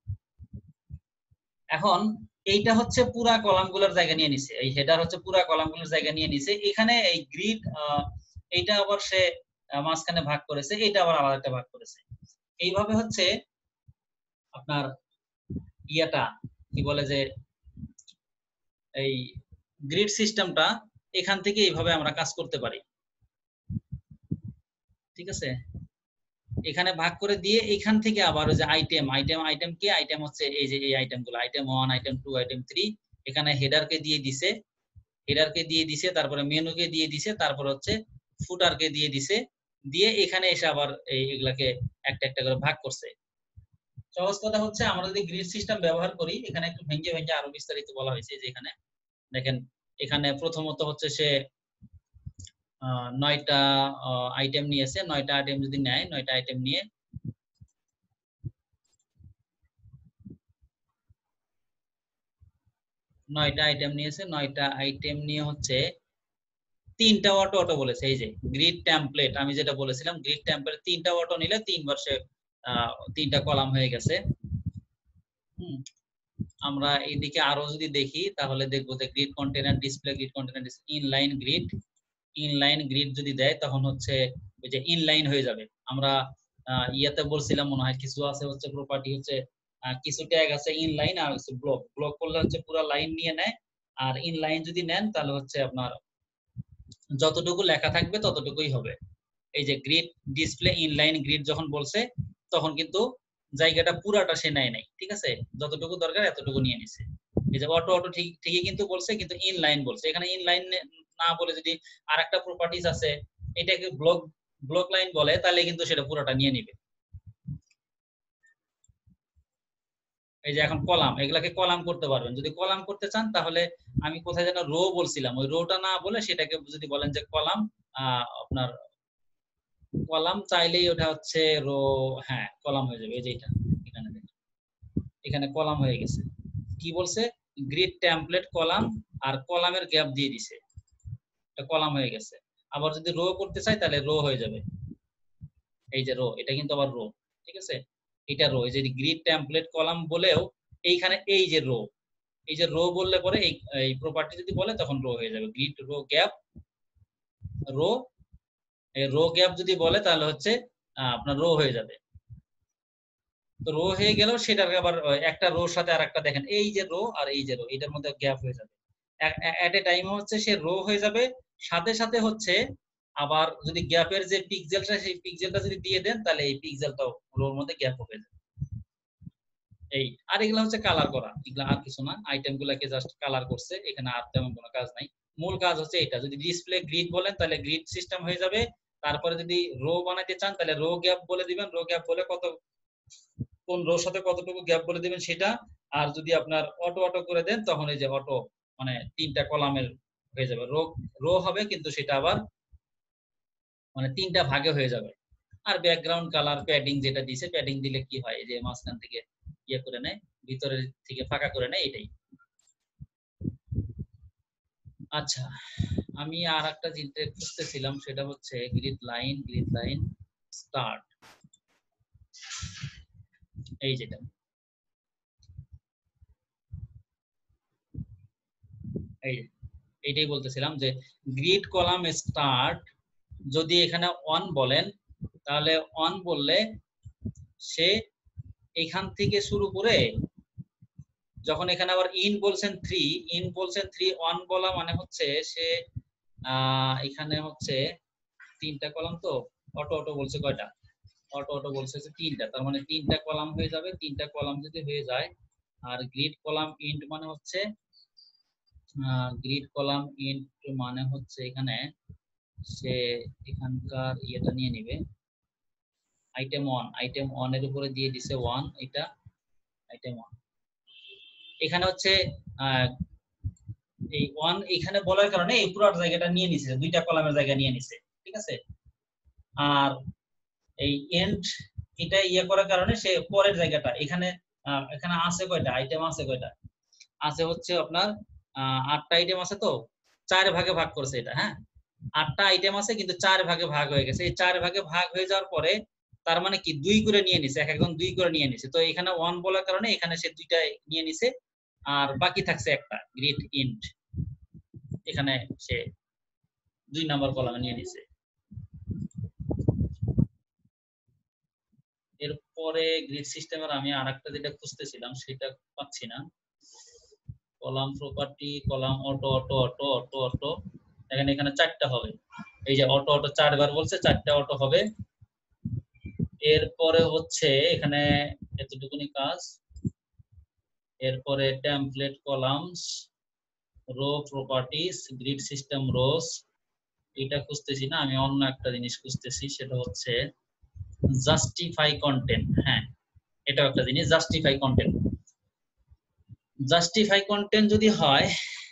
এখন এইটা হচ্ছে পুরা কলামগুলোর জায়গা নিয়ে নিছে, এই হেডার হচ্ছে পুরা কলামগুলোর জায়গা নিয়ে নিছে। এখানে এই গ্রিড এইটা আবার সে মাঝখানে ভাগ করেছে, এটা আবার আলাদা একটা ভাগ করেছে। এইভাবে হচ্ছে আপনার ইয়াটা কি বলে যে এই গ্রিড সিস্টেমটা এখান থেকে এইভাবে আমরা কাজ করতে পারি, ঠিক আছে। এখানে ভাগ করে দিয়ে এখান থেকে আবার ওই যে আইটেম, আইটেম আইটেম কি আইটেম হচ্ছে এই যে এই আইটেমগুলো, item one, item two, item three, এখানে হেডারকে দিয়ে দিছে, হেডারকে দিয়ে দিছে, তারপরে মেনুকে দিয়ে দিছে, তারপর হচ্ছে ফুটারকে দিয়ে দিছে, দিয়ে এখানে এসে আবার এইগুলাকে একটা একটা করে ভাগ করছে। সহজ কথা হচ্ছে আমরা যদি গ্রিড সিস্টেম ব্যবহার করি, এখানে একটু ভেঙে ভেঙে আরো বিস্তারিত বলা হয়েছে, যে এখানে দেখেন এখানে প্রথমত হচ্ছে সে নয়টা আইটেম নিয়েছে, নয়টা আইটেম যদি নেয়, নয়টা আইটেম নিয়ে নয়টা আইটেম নিয়েছে, নয়টা আইটেম নিয়ে হচ্ছে তিনটা অটো অটো বলেছে। এই যে গ্রিড টেমপ্লেট আমি যেটা বলেছিলাম, গ্রিড টেমপ্লেট তিনটা অটো নিলে তিনবার সে তিনটা কলাম হয়ে গেছে। হুম, আমরা এইদিকে আরো যদি দেখি তাহলে দেখবো যে grid container display, grid container inline grid, inline grid যদি দেয় তখন হচ্ছে ওই যে ইনলাইন হয়ে যাবে। আমরা ইয়াতে বলছিলাম মনে হয় কিছু আছে হচ্ছে প্রপার্টি হচ্ছে কিছু ট্যাগ আছে ইনলাইন আর কিছু ব্লক, ব্লক করলে হচ্ছে পুরো লাইন নিয়ে নেয়, আর ইনলাইন যদি নেন তাহলে হচ্ছে আপনার যতটুকু লেখা থাকবে ততটুকুই হবে। এই যে গ্রিড ডিসপ্লে ইনলাইন গ্রিড যখন বলছে তখন কিন্তু জায়গাটা পুরাটা সে নেয় নাই, ঠিক আছে, যতটুকু দরকার এতটুকু নিয়ে নিছে। এই যে অটো অটো ঠিক ঠিকই কিন্তু বলছে, কিন্তু ইনলাইন বলছে। এখানে ইনলাইন না বলে যদি আরেকটা প্রপার্টিজ আছে এটাকে ব্লক ব্লক লাইন বলে, তাহলে কিন্তু সেটা পুরোটা নিয়ে নিবে। এই যে এখন কলাম, এগুলাকে কলাম করতে পারবেন। যদি কলাম করতে চান তাহলে আমি কোথায় যেন রো বলছিলাম, ওই রোটা না বলে সেটাকে যদি বলেন যে কলাম, আপনার কলাম চাইলেই ওটা হচ্ছে রো, হ্যাঁ কলাম হয়ে যাবে। এই যে এটা এখানে দেখেন, এখানে কলাম হয়ে গেছে। কি বলছে? গ্রিড টেমপ্লেট কলাম, আর কলামের গ্যাপ দিয়ে দিছে, এটা কলাম হয়ে গেছে। আবার যদি রো করতে চাই তাহলে রো হয়ে যাবে। এই যে রো, এটা কিন্তু আবার রো, ঠিক আছে, এটা রো। এই যে গ্রিড টেমপ্লেট কলাম বলেও এইখানে এই যে রো, এই যে রো বললে পরে এই এই প্রপার্টি যদি বলে তখন রো হয়ে যাবে। গ্রিড রো গ্যাপ রো, এই রো গ্যাপ যদি বলে তাহলে হচ্ছে আপনার রো হয়ে যাবে। তো রো হয়ে গেল, সেটার আবার একটা রোর সাথে আরেকটা দেখেন, এই যে রো আর এই যে রো, এটার মধ্যে গ্যাপ হয়ে যাবে। এট এ টাইম হচ্ছে সে রো হয়ে যাবে, সাথে সাথে হচ্ছে আবার যদি গ্যাপের যে পিক্সেলটা, সেই পিক্সেলটা যদি দিয়ে দেন তাহলে এই পিক্সেলটাও রোর মধ্যে গ্যাপ হয়ে যাবে। এই আর এগুলা হচ্ছে কালার করা, এগুলা আর কিছু না, আইটেম গুলাকে জাস্ট কালার করছে, এখানে আর তেমন কোনো কাজ নাই। মূল কাজ হচ্ছে এটা। যদি ডিসপ্লে গ্রিড বলেন তাহলে গ্রিড সিস্টেম হয়ে যাবে। তারপরে যদি রো বানাইতে চান তাহলে রো গ্যাপ বলে দিবেন, রো গ্যাপ বলে কত কোন রোর সাথে কতটুকু গ্যাপ বলে দিবেন সেটা। আর যদি আপনার অটো অটো করে দেন তখন এই যে অটো মানে তিনটা কলামের হয়ে যাবে, রো রো হবে কিন্তু সেটা আবার মানে তিনটা ভাগে হয়ে যাবে। আর ব্যাকগ্রাউন্ড কালার প্যাডিং যেটা দিছে, প্যাডিং দিলে কি হয়, এই যে মাঝখান থেকে ইয়ে করে নেয়, ভিতরের থেকে ফাঁকা করে নেয়, এটাই। আচ্ছা, আমি আর একটা জিনিস খুঁজতেছিলাম, সেটা হচ্ছে grid line, grid line start, এই যেটা, এই এইটাই বলতেছিলাম যে গ্রিড কলাম স্টার্ট যদি এখানে অন বলেন তাহলে অন বললে সে এখান থেকে শুরু করে, যখন এখানে আবার ইন বলছেন থ্রি, ইন বলছেন থ্রি, অন বলা মানে হচ্ছে সে আহ এখানে হচ্ছে তিনটা কলাম, তো অটো অটো বলছে কয়টা, অটো অটো বলছে যে তিনটা, তার মানে তিনটা কলাম হয়ে যাবে। তিনটা কলাম যদি হয়ে যায়, আর গ্রিড কলাম ইন্ট মানে হচ্ছে গ্রিড কলাম ইন্ট মানে হচ্ছে এখানে সে এখানকার ইয়েটা নিয়ে নিবে, আইটেম ওয়ান, আইটেম ওয়ান এর উপরে দিয়ে দিছে ওয়ান, এটা আইটেম ওয়ান। এখানে হচ্ছে এই ওয়ান এখানে বলার কারণে এই পুরো জায়গাটা নিয়ে নিছে, দুইটা কলামের জায়গা নিয়ে নিছে, ঠিক আছে। আর এই এন্ড এটা ইয়ে করার কারণে সে পরের জায়গাটা এখানে এখানে আছে কয়টা আইটেম, আছে কয়টা আছে হচ্ছে আপনার আটটা আইটেম আছে, তো চার ভাগে ভাগ করেছে এটা, হ্যাঁ আটটা আইটেম আছে কিন্তু চার ভাগে ভাগ হয়ে গেছে। এই চার ভাগে ভাগ হয়ে যাওয়ার পরে তার মানে কি দুই করে নিয়ে নিছে, এক একজন দুই করে নিয়ে নিছে। তো এখানে ওয়ান বলার কারণে এখানে সে দুইটা নিয়ে নিছে, আর বাকি থাকছে একটা গ্রিড ইন্ট, এখানে সে দুই নাম্বার কলামে নিয়ে নিছে। এরপরে গ্রিড সিস্টেমের আমি আরেকটা যেটা খুঁজতেছিলাম সেটা পাচ্ছি না, column property, column auto auto auto auto auto, এখানে এখানে চারটা হবে, এই যে অটো অটো চারবার বলছে, চারটা অটো হবে। এরপরে হচ্ছে এখানে এতটুকুনি কাজ। এরপরে template columns, row properties, grid system rows, এটা খুঁজতেছি না, আমি অন্য একটা জিনিস খুঁজতেছি, সেটা হচ্ছে জাস্টিফাই কন্টেন্ট। হ্যাঁ এটাও একটা জিনিস, জাস্টিফাই কন্টেন্ট। জাস্টিফাই কন্টেন্ট যদি হয়,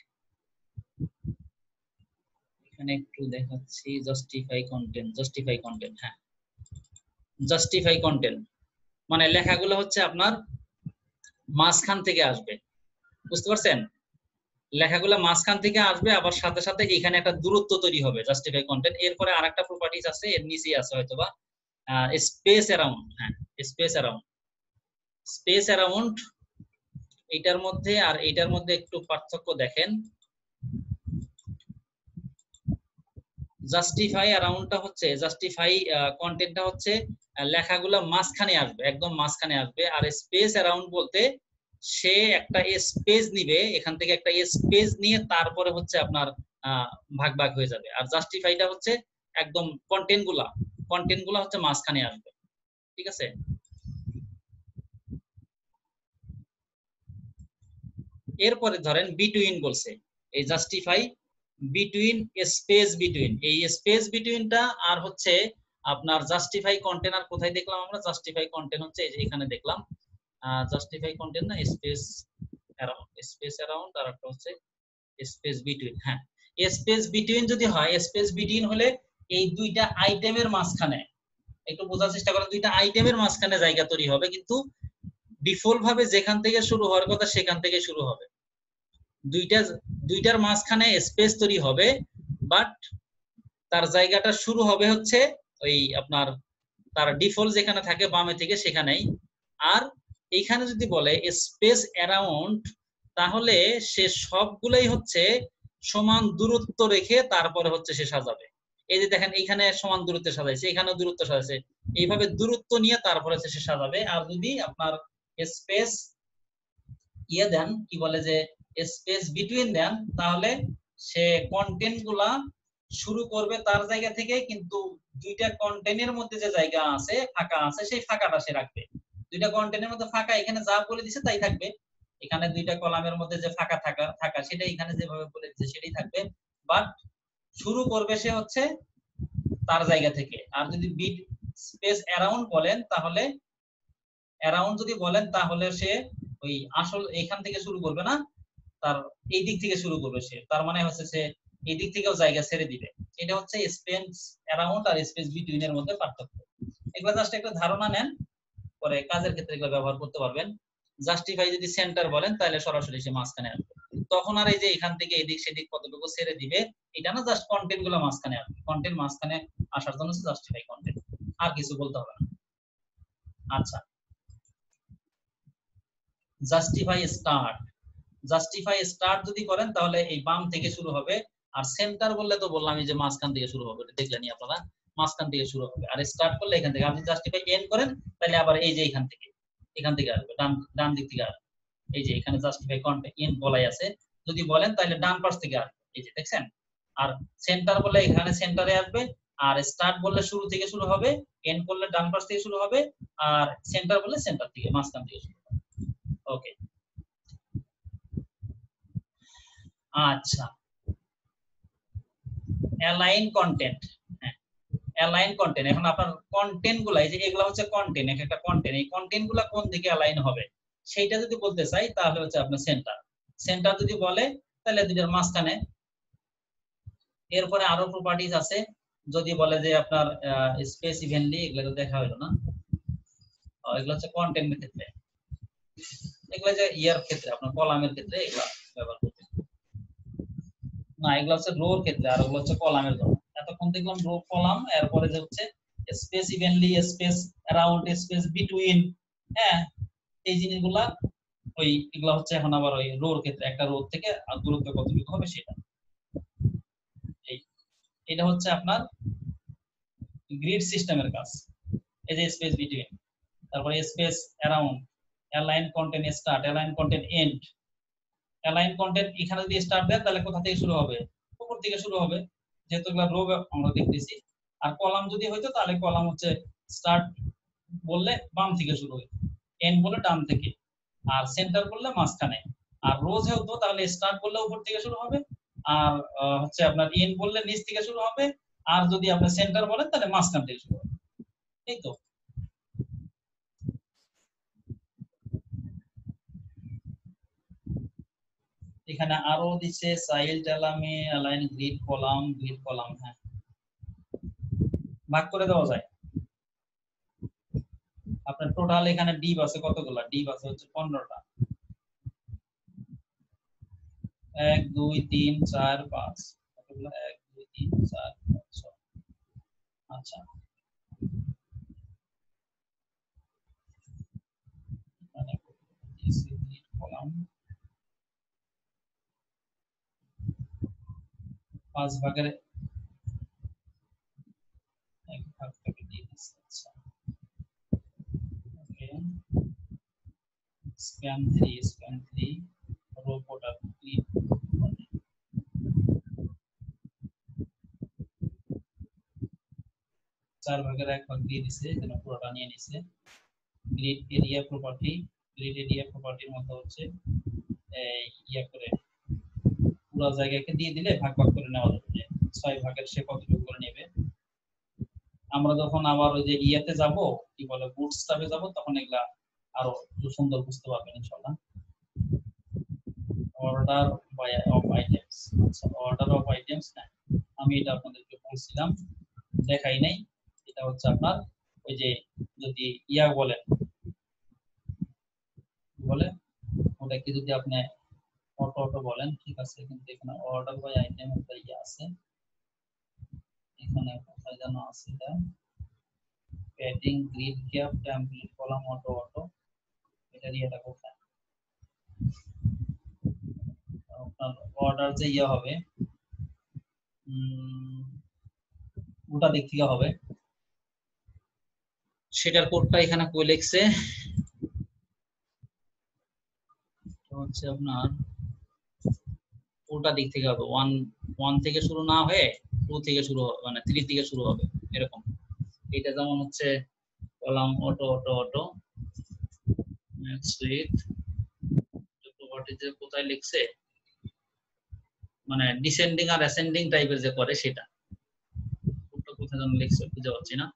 এখানে একটু দেখাচ্ছি, জাস্টিফাই কন্টেন্ট, জাস্টিফাই কন্টেন্ট, হ্যাঁ জাস্টিফাই কন্টেন্ট মানে লেখাগুলো হচ্ছে আপনার মাঝখান থেকে আসবে, বুঝতে পারছেন, লেখাগুলো মাঝখান থেকে আসবে, আবার সাথে সাথে এখানে একটা দূরত্ব তৈরি হবে, জাস্টিফাই কন্টেন্ট। এরপরে আরেকটা প্রপার্টিজ আছে, এর নিচেই আছে হয়তোবা স্পেস অ্যারাউন্ড, হ্যাঁ স্পেস অ্যারাউন্ড, স্পেস অ্যারাউন্ড এটার মধ্যে আর এটার মধ্যে একটু পার্থক্য দেখেন। জাস্টিফাই অ্যারাউন্ডটা হচ্ছে, জাস্টিফাই কন্টেন্টটা হচ্ছে লেখাগুলো মাঝখানে আসবে, একদম মাঝখানে আসবে। আর স্পেস অ্যারাউন্ড বলতে সে একটা স্পেস নিবে, এখান থেকে একটা স্পেস নিয়ে তারপরে হচ্ছে আপনার ভাগ ভাগ হয়ে যাবে। আর জাস্টিফাইটা হচ্ছে একদম কন্টেন্ট গুলা, কন্টেন্ট গুলা হচ্ছে মাঝখানে আসবে, ঠিক আছে। এরপরে ধরেন বিটুইন বলছে, এই জাস্টিফাই বিটুইন স্পেস বিটুইন, এই স্পেস বিটুইনটা আর হচ্ছে আপনার জাস্টিফাই কন্টেনার কোথায় দেখলাম আমরা? জাস্টিফাই কন্টেন্ট হচ্ছে এই যে এখানে দেখলাম, জাস্টিফাই কন্টেন্ট না স্পেস অ্যারাউন্ড, স্পেস অ্যারাউন্ড আর একটা হচ্ছে স্পেস বিটুইন। হ্যাঁ, স্পেস বিটুইন যদি হয়, স্পেস বিটুইন হলে এই দুইটা আইটেমের মাঝখানে, একটু বোঝার চেষ্টা করেন, দুইটা আইটেমের মাঝখানে জায়গা তৈরি হবে, কিন্তু ডিফল্ট ভাবে যেখান থেকে শুরু হওয়ার কথা সেখান থেকে শুরু হবে। দুইটা দুইটার মাঝখানে স্পেস তৈরি হবে, বাট তার জায়গাটা শুরু হবে হচ্ছে ওই আপনার তার ডিফল্ট যেখানে থাকে বামে থেকে সেখানেই। আর এইখানে যদি বলে স্পেস অ্যারাউন্ড, তাহলে সে সবগুলাই হচ্ছে সমান দূরত্ব রেখে তারপরে হচ্ছে সে সাজাবে। এই যে দেখেন এইখানে সমান দূরত্বে সাজাইছে, এখানেও দূরত্ব সাজাইছে, এইভাবে দূরত্ব নিয়ে তারপরে হচ্ছে সে সাজাবে। আর যদি আপনার স্পেস ইয়ে দেন, কি বলে যে স্পেস বিটুইন দেন, তাহলে সে কন্টেন্ট গুলা শুরু করবে তার জায়গা থেকে, কিন্তু দুইটা কন্টেন্টের মধ্যে যে জায়গা আছে ফাঁকা আছে সেই ফাঁকাটা সে রাখবে। দুইটা কন্টেন্টের মধ্যে ফাঁকা, এখানে যা বলে দিছে তাই থাকবে, এখানে দুইটা কলামের মধ্যে যে ফাঁকা থাকা থাকা সেটা এখানে যেভাবে বলে দিছে সেটাই থাকবে, বাট শুরু করবে সে হচ্ছে তার জায়গা থেকে। আর যদি বিট স্পেস অ্যারাউন্ড বলেন, তাহলে অ্যারাউন্ড যদি বলেন তাহলে সে ওই আসল এখান থেকে শুরু করবে না, তার এই দিক থেকে শুরু করবে সে, তার মানে হচ্ছে সে এই দিক থেকেও জায়গা ছেড়ে দিবে। এটা হচ্ছে স্পেস অ্যারাউন্ড আর স্পেস বিটুইন এর মধ্যে পার্থক্য। এগুলো জাস্ট একটা ধারণা নেন, পরে কাজের ক্ষেত্রে এগুলো ব্যবহার করতে পারবেন। জাস্টিফাই যদি সেন্টার বলেন তাহলে সরাসরি সে মাঝখানে আসবে, তখন আর এই যে এখান থেকে এদিক সেদিক কতটুকু ছেড়ে দিবে এটা না, জাস্ট কন্টেন্ট গুলো মাঝখানে আসবে, কন্টেন্ট মাঝখানে আসার জন্য জাস্টিফাই কন্টেন্ট, আর কিছু বলতে হবে না। আচ্ছা, জাস্টিফাই স্টার্ট, জাস্টিফাই স্টার্ট যদি করেন তাহলে এই বাম থেকে শুরু হবে, আর সেন্টার বললে তো বললাম এই যে মাঝখান থেকে শুরু হবে, দেখলেনি আপনারা, মাঝখান থেকে শুরু হবে। আর স্টার্ট করলে এখান থেকে, আপনি জাস্টিফাই এন্ড করেন তাহলে আবার এই যে এখান থেকে এখান থেকে আসবে, ডান ডান দিক থেকে আসবে, এই যে এখানে জাস্টিফাই কন্টেন্ট এন্ড বলাই আছে, যদি বলেন তাহলে ডান পাশ থেকে আসবে, এই যে দেখছেন। আর সেন্টার বললে এখানে সেন্টারে আসবে, আর স্টার্ট বললে শুরু থেকে শুরু হবে, এন্ড করলে ডান পাশ থেকে শুরু হবে, আর সেন্টার বললে সেন্টার থেকে মাঝখান থেকে শুরু হবে। ওকে, আচ্ছা, অ্যালাইন কন্টেন্ট। হ্যাঁ, অ্যালাইন কন্টেন্ট, এখন আপনার কন্টেন্ট গুলা, এই যে এগুলা হচ্ছে কন্টেন্ট, এক একটা কন্টেন্ট, এই কন্টেন্ট গুলা কোন দিকে অ্যালাইন হবে সেইটা যদি বলতে চাই তাহলে হচ্ছে আপনার সেন্টার, সেন্টার যদি বলে তাহলে দুইটার মাঝখানে। এরপরে আরো প্রপার্টিজ আছে, যদি বলে যে আপনার স্পেস ইভেন্টলি, এগুলো তো দেখা হলো না, এগুলো হচ্ছে কন্টেন্টের ক্ষেত্রে, এগুলো যে ইয়ার ক্ষেত্রে আপনার কলামের ক্ষেত্রে এগুলা ব্যবহার করতে না, এগুলো হচ্ছে রোর ক্ষেত্রে, আর ওগুলো হচ্ছে কলামের জন্য। এতক্ষণ দেখলাম রো কলাম, এরপরে যে হচ্ছে space evenly, space around, space between, হ্যাঁ এই জিনিসগুলা ওই এগুলো হচ্ছে এখন আবার ওই রোর ক্ষেত্রে, একটা রো থেকে আর দূরত্ব কতটুকু হবে সেটা। এই এটা হচ্ছে আপনার গ্রিড সিস্টেমের কাজ। এই যে স্পেস বিটুইন, তারপরে space around, align content start, align content end. Align content এখানে যদি স্টার্ট দেন তাহলে কোথা থেকে শুরু হবে? উপর থেকে শুরু হবে, যেহেতু এগুলা রো আমরা দেখতেছি। আর কলাম যদি হইতো তাহলে কলাম হচ্ছে স্টার্ট বললে বাম থেকে শুরু হয়, এন্ড বলে ডান থেকে, আর সেন্টার বললে মাঝখানে। আর রো যেহেতু তাহলে স্টার্ট বললে উপর থেকে শুরু হবে, আর হচ্ছে আপনার এন্ড বললে নিচ থেকে শুরু হবে, আর যদি আপনি সেন্টার বলেন তাহলে মাঝখান থেকে শুরু হবে। এই তো এখানে আরো দিচ্ছে child element align grid column, grid column, হ্যাঁ ভাগ করে দেওয়া যায়। আপনার টোটাল এখানে ডিভ আছে কতগুলা? ডিভ আছে হচ্ছে পনেরোটা, এক দুই তিন চার পাঁচ, কতগুলো? এক দুই তিন চার পাঁচ ছয়। আচ্ছা, কলাম পাঁচ ভাগের এক ভাগ থেকে দিয়ে দিচ্ছি। আচ্ছা, okay, span three, span three, row portal click, চার ভাগের এক ভাগ দিয়ে দিছে, যেন পুরোটা নিয়ে নিছে। Grid area property, grid area প্রপার্টির মধ্যে হচ্ছে এই ইয়া করে পুরো জায়গাকে দিয়ে দিলে ভাগ ভাগ করে নেওয়া যাবে, যে ছয় ভাগের সে কতটুকু করে নেবে। আমরা যখন আবার ওই যে ইয়াতে যাব, কি বলে বুটস্ট্র্যাপে যাব, তখন এগুলা আরো সুন্দর বুঝতে পারবেন ইনশাআল্লাহ। অর্ডার বাই অফ আইটেমস, আচ্ছা অর্ডার অফ আইটেমস না, আমি এটা আপনাদেরকে বলছিলাম দেখাই নাই। এটা হচ্ছে আপনার ওই যে যদি ইয়া বলেন বলে ওটাকে যদি আপনি অটো অটো বলেন, ঠিক আছে, কিন্তু এখানে অর্ডার বাই আইটেম একটা ইয়া আছে, এখানে কোথায় যেন আছে এটা, padding grid gap template column auto auto, এটা ইয়েটা কোথায় আপনার অর্ডার যে ইয়া হবে ওটা দিক থেকে হবে, সেটার কোডটা এখানে কই লিখছে হচ্ছে আপনার ওটা দিক থেকে হবে, ওয়ান ওয়ান থেকে শুরু না হয়ে টু থেকে শুরু হবে, মানে থ্রি থেকে শুরু হবে এরকম। এটা যেমন হচ্ছে column auto auto auto next with property যে কোথায় লিখছে, মানে ডিসেন্ডিং আর অ্যাসেন্ডিং টাইপের যে করে সেটা কোডটা কোথায় যেন লিখছে বুঝতে পারছি না,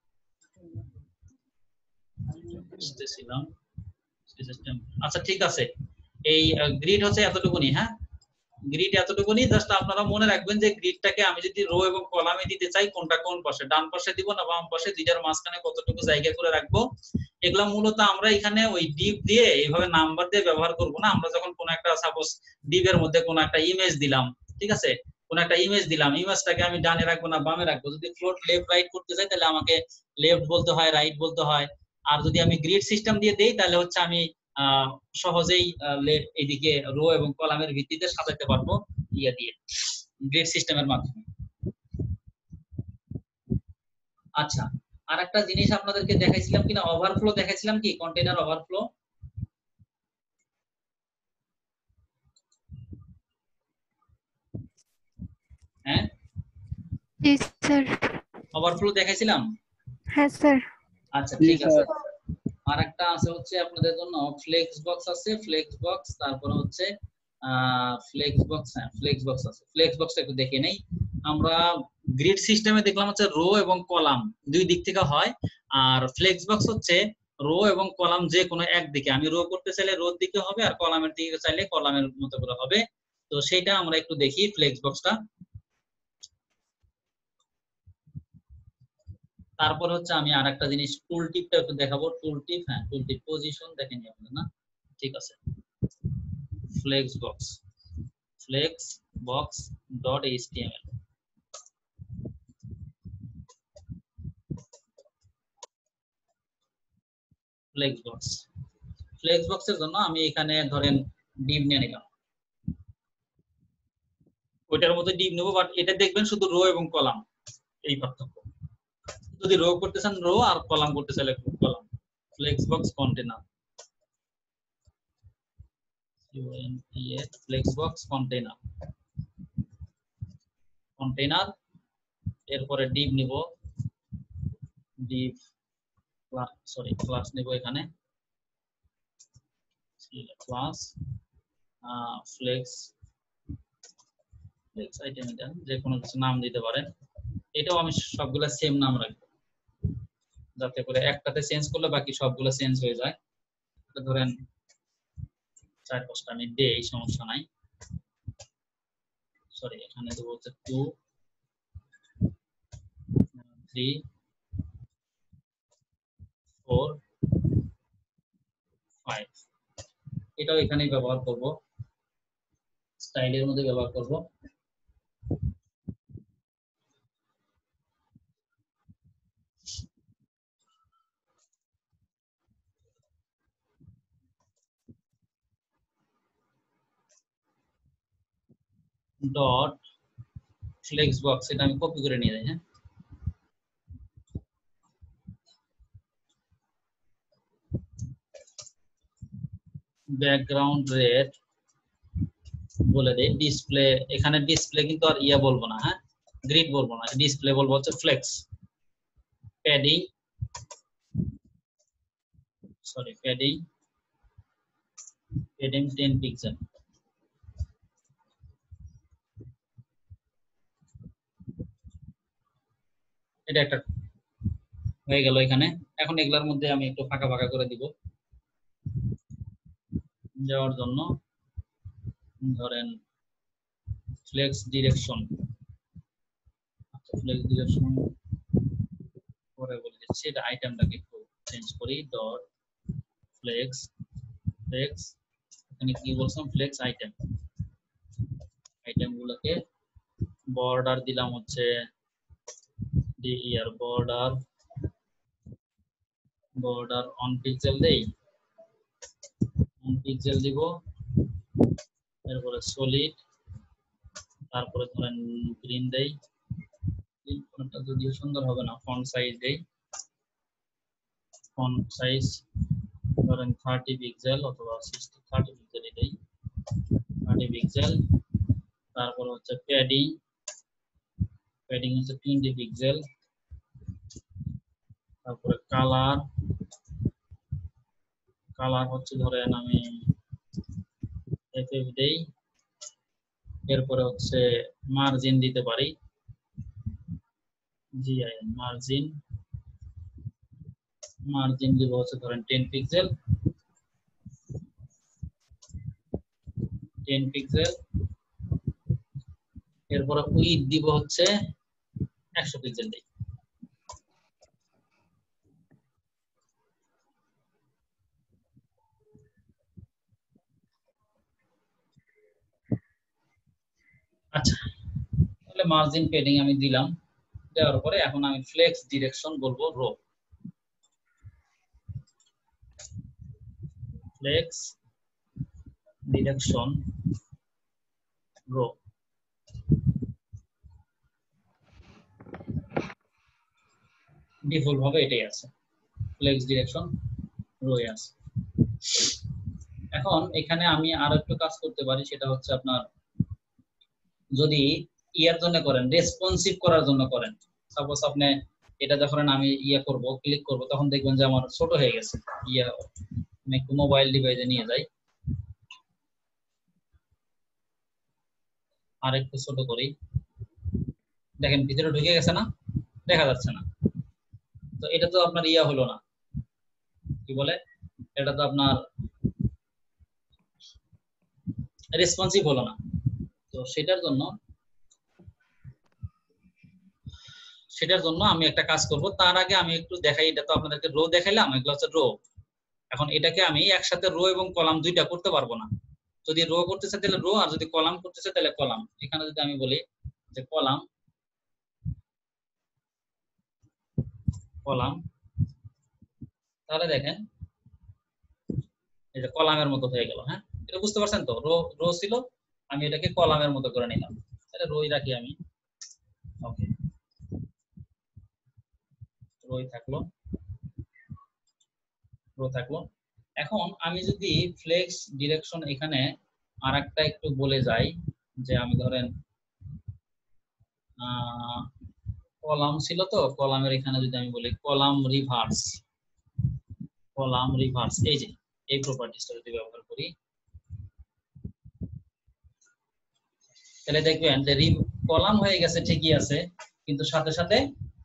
বুঝতেছিলাম সিস্টেম। আচ্ছা ঠিক আছে, এই গ্রিড হচ্ছে এতটুকুনি, হ্যাঁ গ্রিড এতটুকুনি, জাস্ট আপনারা মনে রাখবেন যে গ্রিডটাকে আমি যদি রো এবং কলামে দিতে চাই কোনটা কোন পাশে, ডান পাশে দিব না বাম পাশে, দুইটার মাঝখানে কতটুকু জায়গা করে রাখবো, এগুলা মূলত আমরা এখানে ওই ডিপ দিয়ে এইভাবে নাম্বার দিয়ে ব্যবহার করব না। আমরা যখন কোন একটা সাপোজ ডিপের মধ্যে কোন একটা ইমেজ দিলাম, ঠিক আছে, কোন একটা ইমেজ দিলাম, ইমেজটাকে আমি ডানে রাখবো না বামে রাখবো, যদি ফ্লোট লেফট রাইট করতে চাই তাহলে আমাকে লেফট বলতে হয়, রাইট বলতে হয়। আর যদি আমি গ্রিড সিস্টেম দিয়ে দেই তাহলে হচ্ছে আমি আহ সহজেই এদিকে রো এবং কলামের ভিত্তিতে সাজাতে পারবো ইয়া দিয়ে, গ্রিড সিস্টেমের মাধ্যমে। আচ্ছা আর একটা জিনিস আপনাদেরকে দেখাইছিলাম কিনা, ওভারফ্লো দেখাইছিলাম কি, কন্টেইনার ওভারফ্লো, হ্যাঁ জি স্যার। ওভারফ্লো দেখাইছিলাম, হ্যাঁ স্যার। আচ্ছা ঠিক আছে। আর একটা আছে হচ্ছে আপনাদের জন্য ফ্লেক্স বক্স আছে, ফ্লেক্স বক্স, তারপরে হচ্ছে ফ্লেক্স বক্স, হ্যাঁ ফ্লেক্স বক্স আছে, ফ্লেক্স বক্সটা একটু দেখে নেই। আমরা গ্রিড সিস্টেমে দেখলাম হচ্ছে রো এবং কলাম দুই দিক থেকে হয়, আর ফ্লেক্স বক্স হচ্ছে রো এবং কলাম যে কোনো একদিকে, আমি রো করতে চাইলে রোর দিকে হবে আর কলামের দিকে চাইলে কলামের মতো করে হবে। তো সেইটা আমরা একটু দেখি ফ্লেক্স বক্সটা। তারপর হচ্ছে আমি আরেকটা জিনিস টুল টিপটা একটু দেখাবো, টুল টিপ, হ্যাঁ টুল টিপ পজিশন দেখেন আপনারা না, ঠিক আছে, flex box, flex box dot HTML, flex box, flex বক্সের জন্য আমি এখানে ধরেন ডিভ নিয়ে নিলাম, ওইটার মধ্যে ডিভ নেবো, বাট এটা দেখবেন শুধু রো এবং কলাম এই পার্থক্য, যদি রো করতে চান রো আর কলাম করতে চাইলে column. Flex box container, flex box container, container, এরপরে ডিভ নিব, ডিভ সরি ক্লাস নেব এখানে, ক্লাস ফ্লেক্স, ফ্লেক্স আইটেম দেন, যে কোনো কিছু নাম দিতে পারেন, এটাও আমি সবগুলা সেম নাম রাখবো যাতে করে একটাতে চেঞ্জ করলে বাকি সবগুলো চেঞ্জ হয়ে যায়। ধরেন চার পাঁচটা আমি দেই, সমস্যা নাই, সরি এখানে দেবো হচ্ছে টু থ্রি ফোর ফাইভ, এটাও এখানেই ব্যবহার করব, স্টাইলের মধ্যে ব্যবহার করব। ডট ফ্লেক্স বক্স, এটা আমি কপি করে নিয়ে যাই, হ্যাঁ ব্যাকগ্রাউন্ড রেড বলে দেই, ডিসপ্লে, এখানে ডিসপ্লে কিন্তু আর ইয়া বলবো না, হ্যাঁ গ্রিড বলবো না, ডিসপ্লে বলবো হচ্ছে flex, padding sorry padding padding ten pixel, এটা একটা হয়ে গেল এখানে। এখন এগুলার মধ্যে আমি একটু ফাঁকা ফাঁকা করে দিব যাওয়ার জন্য। ধরেন ফ্লেক্স ডিরেকশন, ফ্লেক্স ডিরেকশন পরে বলে দিচ্ছি, এটা আইটেমটাকে একটু চেঞ্জ করি, ডট ফ্লেক্স ফ্লেক্স এখানে কি বলছিলাম, ফ্লেক্স আইটেম, আইটেম গুলোকে বর্ডার দিলাম হচ্ছে ডিইআর, বর্ডার বর্ডার অন পিক্সেল দেই, অন পিক্সেল দিব, এরপরে সলিড, তারপরে ধরেন গ্রিন দেই, গ্রিন ফন্টটা যদিও সুন্দর হবে না, ফন্ট সাইজ দেই, ফন্ট সাইজ ধরেন থার্টি পিক্সেল অথবা সিক্সটি থার্টি পিক্সেলই দেই, থার্টি পিক্সেল। তারপর হচ্ছে প্যাডিং, প্যাডিং হচ্ছে টোয়েন্টি পিক্সেল। তারপরে কালার, কালার হচ্ছে ধরেন আমি এফএফ দেই। এরপরে হচ্ছে মার্জিন দিতে পারি, জিআই মার্জিন, মার্জিন দিব হচ্ছে ধরেন টেন পিক্সেল, টেন পিক্সেল। এরপরে উইডথ দিব হচ্ছে একশো পিক্সেল দেই। আচ্ছা, তাহলে মার্জিন পেডিং আমি দিলাম, দেওয়ার পরে এখন আমি ফ্লেক্স ডিরেকশন বলবো row, flex direction row. Default ভাবে এটাই আছে, ফ্লেক্স ডিরেকশন রো আছে। এখন এখানে আমি আর একটু কাজ করতে পারি, সেটা হচ্ছে আপনার যদি ইয়ার জন্য করেন, রেসপন্সিভ করার জন্য করেন, সাপোজ আপনি এটা যখন আমি ইয়া করব, ক্লিক করব, তখন দেখবেন যে আমার ছোট হয়ে গেছে ইয়া। আমি একটু মোবাইল ডিভাইসে নিয়ে যাই, আর একটু ছোট করি, দেখেন ভিতরে ঢুকে গেছে না, দেখা যাচ্ছে না। তো এটা তো আপনার ইয়া হলো না, কি বলে, এটা তো আপনার রেসপন্সিভ হলো না। তো সেটার জন্য সেটার জন্য আমি একটা কাজ করব, তার আগে আমি একটু দেখাই, এটা তো আপনাদেরকে রো দেখাইলাম, এগুলো হচ্ছে রো। এখন এটাকে আমি একসাথে রো এবং কলাম দুইটা করতে পারবো না। যদি রো করতে চাই তাহলে রো, আর যদি কলাম করতে চাই তাহলে কলাম। এখানে যদি আমি বলি যে কলাম, কলাম, তাহলে দেখেন এটা কলামের মতো হয়ে গেল। হ্যাঁ, এটা বুঝতে পারছেন তো, রো রো ছিল, আমি এটাকে কলামের মতো করে নিলাম, তাহলে রোই রাখি আমি, ওকে, রোই থাকলো, রো থাকলো। এখন আমি যদি ফ্লেক্স ডিরেকশন এখানে আর একটা একটু বলে যাই, যে আমি ধরেন কলাম ছিল, তো কলামের এখানে যদি আমি বলি কলাম রিভার্স, কলাম রিভার্স, এই যে এই প্রপার্টিসটা যদি ব্যবহার করি, তাহলে দেখবেন যে কলাম হয়ে গেছে ঠিকই আছে, কিন্তু সাথে সাথে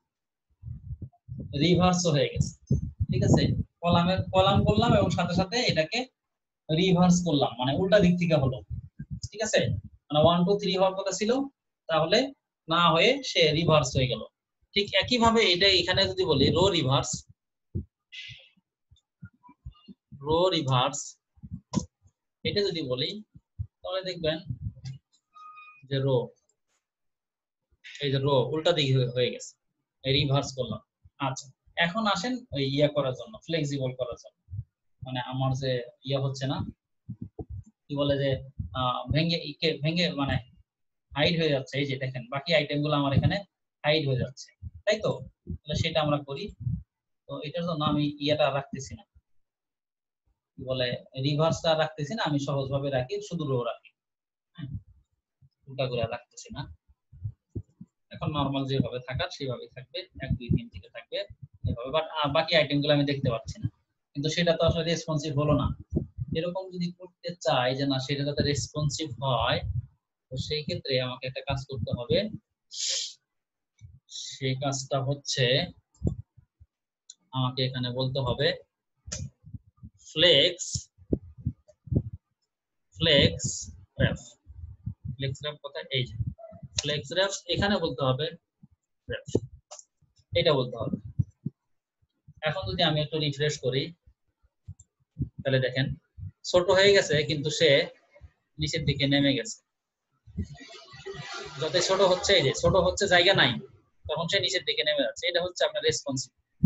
রিভার্সও হয়ে গেছে। ঠিক আছে, কলামের কলাম করলাম এবং সাথে সাথে এটাকে রিভার্স করলাম, মানে উল্টা দিক থেকে হলো। ঠিক আছে, মানে ওয়ান টু থ্রি হওয়ার কথা ছিল, তাহলে না হয়ে সে রিভার্স হয়ে গেল। ঠিক একই ভাবে এটা এখানে যদি বলি রো রিভার্স, রো রিভার্স এটা যদি বলি, তাহলে দেখবেন যে রো, এই যে রো উল্টা দিকে হয়ে গেছে, রিভার্স করলাম। আচ্ছা, এখন আসেন ওই ইয়া করার জন্য, ফ্লেক্সিবল করার জন্য, মানে আমার যে ইয়া হচ্ছে না, কি বলে যে ভেঙে ইকে ভেঙে মানে হাইড হয়ে যাচ্ছে, এই যে দেখেন বাকি আইটেমগুলো আমার এখানে হাইড হয়ে যাচ্ছে, তাই তো? তাহলে সেটা আমরা করি। তো এটার জন্য আমি ইয়াটা রাখতেছি না, কি বলে রিভার্সটা রাখতেছি না, আমি সহজভাবে রাখি, শুধু রো রাখি, উল্টা করে রাখতেছি না। এখন নরমাল যেভাবে থাকার সেভাবেই থাকবে, এক দুই তিন থেকে থাকবে এভাবে, বাট বাকি আইটেমগুলো আমি দেখতে পাচ্ছি না, কিন্তু সেটা তো আসলে রেসপন্সিভ হলো না। এরকম যদি করতে চাই যে না সেটা যাতে রেসপন্সিভ হয়, তো সেই ক্ষেত্রে আমাকে একটা কাজ করতে হবে, সেই কাজটা হচ্ছে আমাকে এখানে বলতে হবে flex flex wrap flex wrap কোথায়, এই যে ফ্লেক্স রেফ, এখানে বলতে হবে রেফ, এটা বলতে হবে। এখন যদি আমি একটু রিফ্রেশ করি তাহলে দেখেন ছোট হয়ে গেছে কিন্তু সে নিচের দিকে নেমে গেছে। যত ছোট হচ্ছে, এই যে ছোট হচ্ছে জায়গা নাই, তখন সে নিচের দিকে নেমে যাচ্ছে। এটা হচ্ছে আপনার রেসপন্সিভ।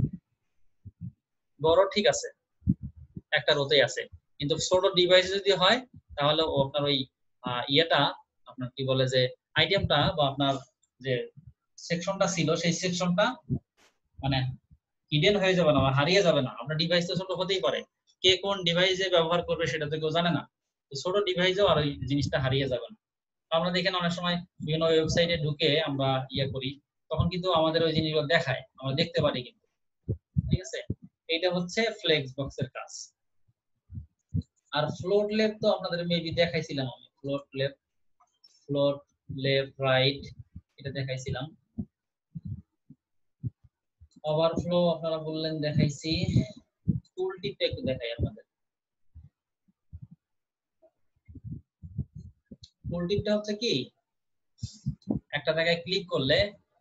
বড় ঠিক আছে, একটা রোতে আছে, কিন্তু ছোট ডিভাইস যদি হয় তাহলে আপনার ওই ইয়েটা আপনার কি বলে যে আইটেমটা বা আপনার যে সেকশনটা ছিল সেই সেকশনটা মানে হিডেন হয়ে যাবে না, হারিয়ে যাবে না। আপনার ডিভাইস তো ছোট হতেই পারে, কে কোন ডিভাইসে ব্যবহার করবে সেটা তো কেউ জানে না। তো ছোট ডিভাইসেও আর ওই জিনিসটা হারিয়ে যাবে না। আমরা দেখেন অনেক সময় বিভিন্ন ওয়েবসাইটে ঢুকে আমরা ইয়ে করি, তখন কিন্তু আমাদের ওই জিনিসগুলো দেখায়, আমরা দেখতে পারি কিন্তু, ঠিক আছে। এটা হচ্ছে ফ্লেক্স বক্সের কাজ। আর ফ্লোট লেফট তো আপনাদের মেবি দেখাইছিলাম আমি, float left float left right এটা দেখাইছিলাম। ওভারফ্লো আপনারা বললেন দেখাইছি। টুল টিপটা একটু দেখাই আপনাদের। টুল টিপটা হচ্ছে কি, একটা জায়গায় ক্লিক করলে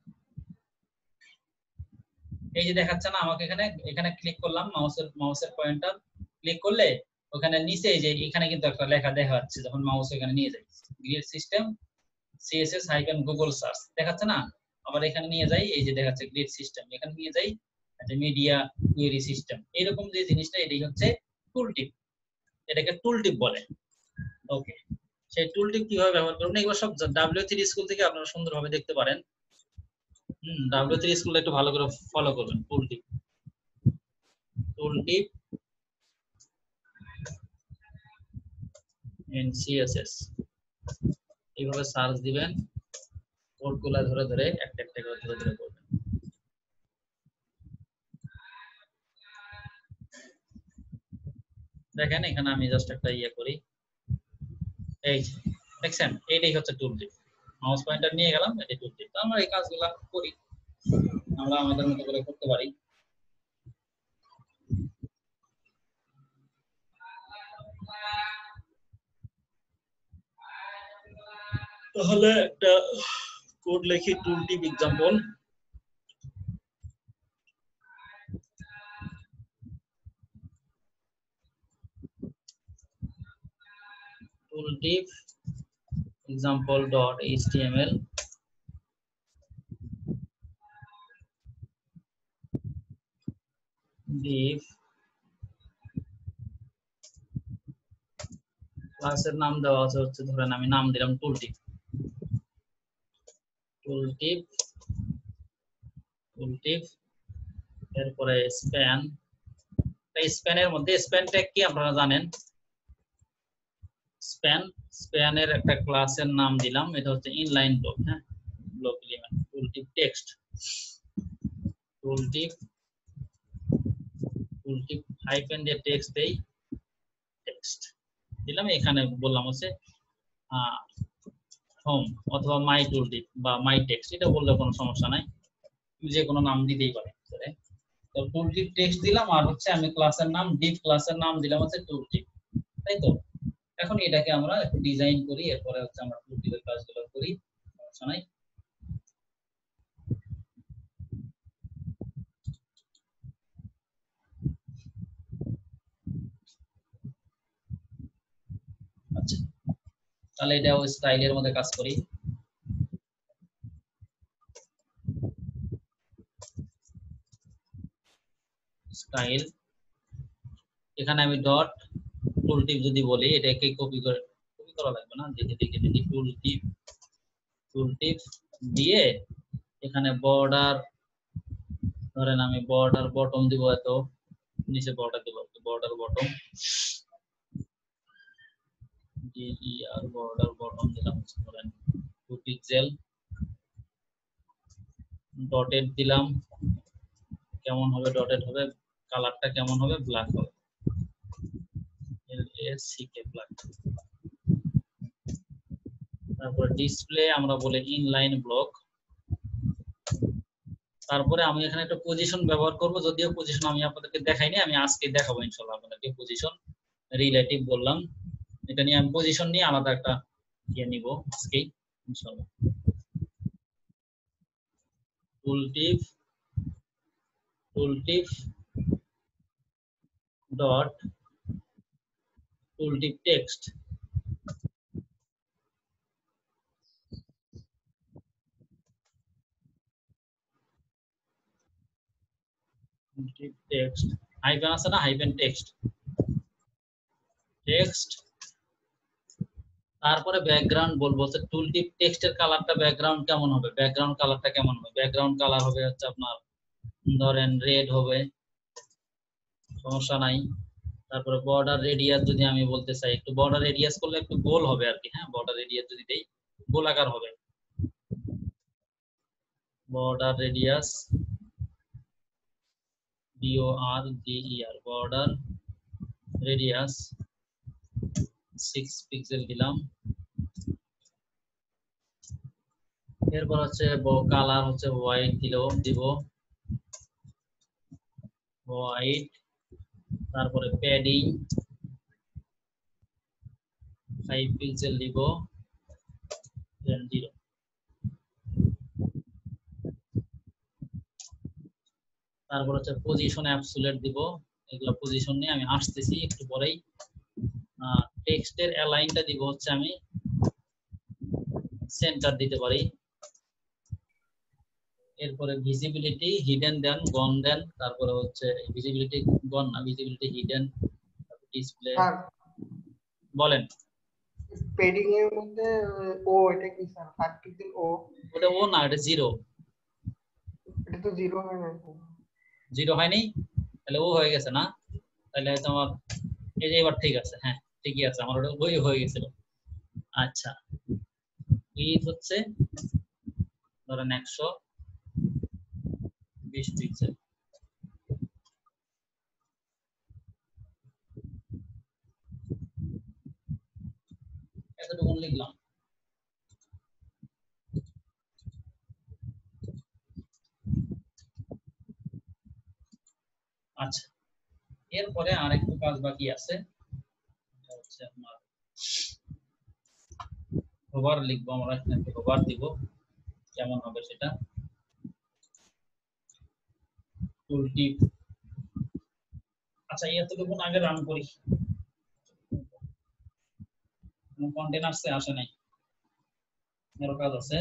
এই যে দেখাচ্ছে না আমাকে, এখানে এখানে ক্লিক করলাম, মাউসের মাউসের পয়েন্টার ক্লিক করলে ওখানে নিচে এই যে এখানে কিন্তু একটা লেখা দেখা যাচ্ছে, যখন মাউস এখানে নিয়ে যাই grid system CSS hyphen Google search দেখাচ্ছে না, আবার এখানে নিয়ে যাই এই যে দেখাচ্ছে গ্রিড সিস্টেম, এখানে নিয়ে যাই আচ্ছা মিডিয়া কুয়েরি সিস্টেম। এরকম যে জিনিসটা এটাই হচ্ছে টুল টিপ, এটাকে টুল টিপ বলে। ওকে, সেই টুল টিপ কিভাবে ব্যবহার করবেন এগুলো সব ডাব্লিউ থ্রি স্কুল থেকে আপনারা সুন্দরভাবে দেখতে পারেন। হুম, ডাব্লিউ থ্রি স্কুলে একটু ভালো করে ফলো করবেন। Tooltip tooltip and CSS এইভাবে সার্চ দিবেন, কোডগুলো ধরে ধরে একটা একটা করে ধরে ধরে করবেন। দেখেন এখানে আমি জাস্ট একটা ইয়ে করি, এই দেখছেন এইটাই হচ্ছে টুল টিপ। মাউস পয়েন্টার নিয়ে গেলাম, এটাই টুল টিপ। আমরা এই কাজগুলো করি, আমরা আমাদের মতো করে করতে পারি। তাহলে একটা কোড লিখি, tooltip example. tooltip example.html div ক্লাসের নাম দেওয়া আছে হচ্ছে, ধরেন আমি নাম দিলাম tooltip tooltip tooltip এরপরে স্প্যান। এই স্প্যানের মধ্যে স্প্যান ট্যাগ কি আপনারা জানেন, স্প্যান স্প্যানের একটা ক্লাসের নাম দিলাম, এটা হচ্ছে ইনলাইন ব্লক। হ্যাঁ, block element tooltip text tooltip tooltip hyphen দিয়ে টেক্সট দেই, টেক্সট দিলাম। এখানে বললাম হচ্ছে হোম অথবা মাই টুলটিপ বা মাই টেক্সট, এটা বললে কোনো সমস্যা নাই, যে কোনো নাম দিতেই পারে। তো টুলটিপ টেক্সট দিলাম, আর হচ্ছে আমি ক্লাসের নাম ডিপ ক্লাসের নাম দিলাম হচ্ছে টুলটিপ, তাই তো। এখন এটাকে আমরা একটু ডিজাইন করি, এরপরে হচ্ছে আমরা টুলটিপের কাজগুলো করি, সমস্যা নাই। আচ্ছা, তাহলে এটাও স্টাইলের মধ্যে কাজ করি। স্টাইল, এখানে আমি ডট টুলটিপ যদি বলি, এটাকে কপি করে কপি করা লাগবে না, দেখে দেখে দেখি টুলটিপ টুলটিপ দিয়ে এখানে বর্ডার, ধরেন আমি বর্ডার বটম দিব, এত নিচে বর্ডার দিব, বর্ডার বটম ডিডিআর বর্ডার বটম দিলাম, ধরেন টু পিক্সেল। ডটেড দিলাম, কেমন হবে ডটেড হবে, কালারটা কেমন হবে, ব্ল্যাক হবে, L A C K black. তারপর ডিসপ্লে আমরা বলি ইনলাইন ব্লক, তারপরে আমি এখানে একটা পজিশন ব্যবহার করব, যদিও পজিশন আমি আপনাদেরকে দেখাইনি, আমি আজকে দেখাবো ইনশাআল্লাহ আপনাদেরকে পজিশন রিলেটিভ বললাম, এটা নিয়ে আমি পজিশন নিয়ে আলাদা একটা ইয়ে নিব আজকে ইনশাআল্লাহ। Tooltip tooltip dot tooltip text text hyphen আছে না, হাইফেন টেক্সট টেক্সট তারপরে ব্যাকগ্রাউন্ড বলবো হচ্ছে টুলটিপ টেক্সটের কালারটা ব্যাকগ্রাউন্ড কেমন হবে, ব্যাকগ্রাউন্ড কালারটা কেমন হবে, ব্যাকগ্রাউন্ড কালার হবে হচ্ছে আপনার ধরেন রেড হবে, সমস্যা নাই। তারপরে বর্ডার রেডিয়াস যদি আমি বলতে চাই, একটু বর্ডার রেডিয়াস করলে একটু গোল হবে আর কি, হ্যাঁ বর্ডার রেডিয়াস যদি দেই গোলাকার হবে, border radius B O R D E R border radius six pixel দিলাম। এরপর হচ্ছে কালার হচ্ছে হোয়াইট দিলেও দিব হোয়াইট। তারপরে প্যাডিং ফাইভ পিক্সেল দিব জিরো। তারপর হচ্ছে পজিশন অ্যাবসোলিউট দিব, এগুলো পজিশন নিয়ে আমি আসতেছি একটু পরেই। টেক্সটের অ্যালাইনটা দিব হচ্ছে আমি সেন্টার দিতে পারি। এরপরে ভিজিবিলিটি হিডেন দেন গন দেন, তারপরে হচ্ছে ভিজিবিলিটি গন না ভিজিবিলিটি হিডেন, ডিসপ্লে বলেন। পেডিং এর মধ্যে ও এটা কি স্যার ফাইভ পিক্সেল ও? ওটা ও না, এটা জিরো। এটা তো জিরো হয় না, জিরো হয়নি, তাহলে ও হয়ে গেছে না, তাহলে হয়তো আমার এই যে এবার ঠিক আছে, হ্যাঁ ঠিকই আছে, আমার ওটা ওই হয়ে গেছিল। আচ্ছা উইডথ হচ্ছে ধরেন একশো বিশ পিক্সেল। এতটুকু লিখলাম। আচ্ছা এরপরে আরেকটু কাজ বাকি আছে, হচ্ছে আপনার হোভার লিখবো আমরা, এখানে হোভার দিব, কেমন হবে সেটা। টুলটিপ আচ্ছা এতটুকু আগে রান করি, কন্টেন্ট আসছে আসে নাই, আরো কাজ আছে।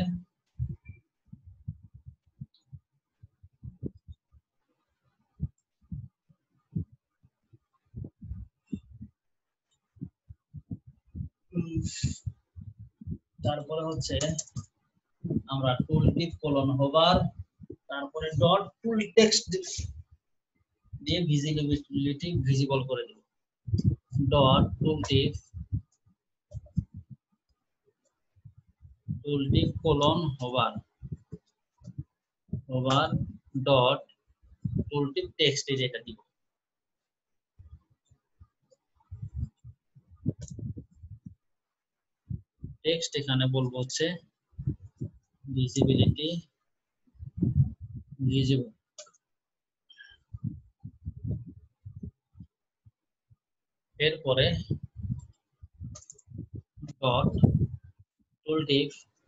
তারপরে হচ্ছে আমরা টুলটিপ কোলন হোভার, তারপরে ডট টুল টেক্সট দিয়ে ভিজিবিলিটি ভিজিবল করে দেব, dot tooltip tooltip colon hover hover dot tooltip text যেটা দিব। টেক্সট এখানে বলবো হচ্ছে ভিজিবিলিটি ভিজিবল। এরপরে ডট টুলটিপ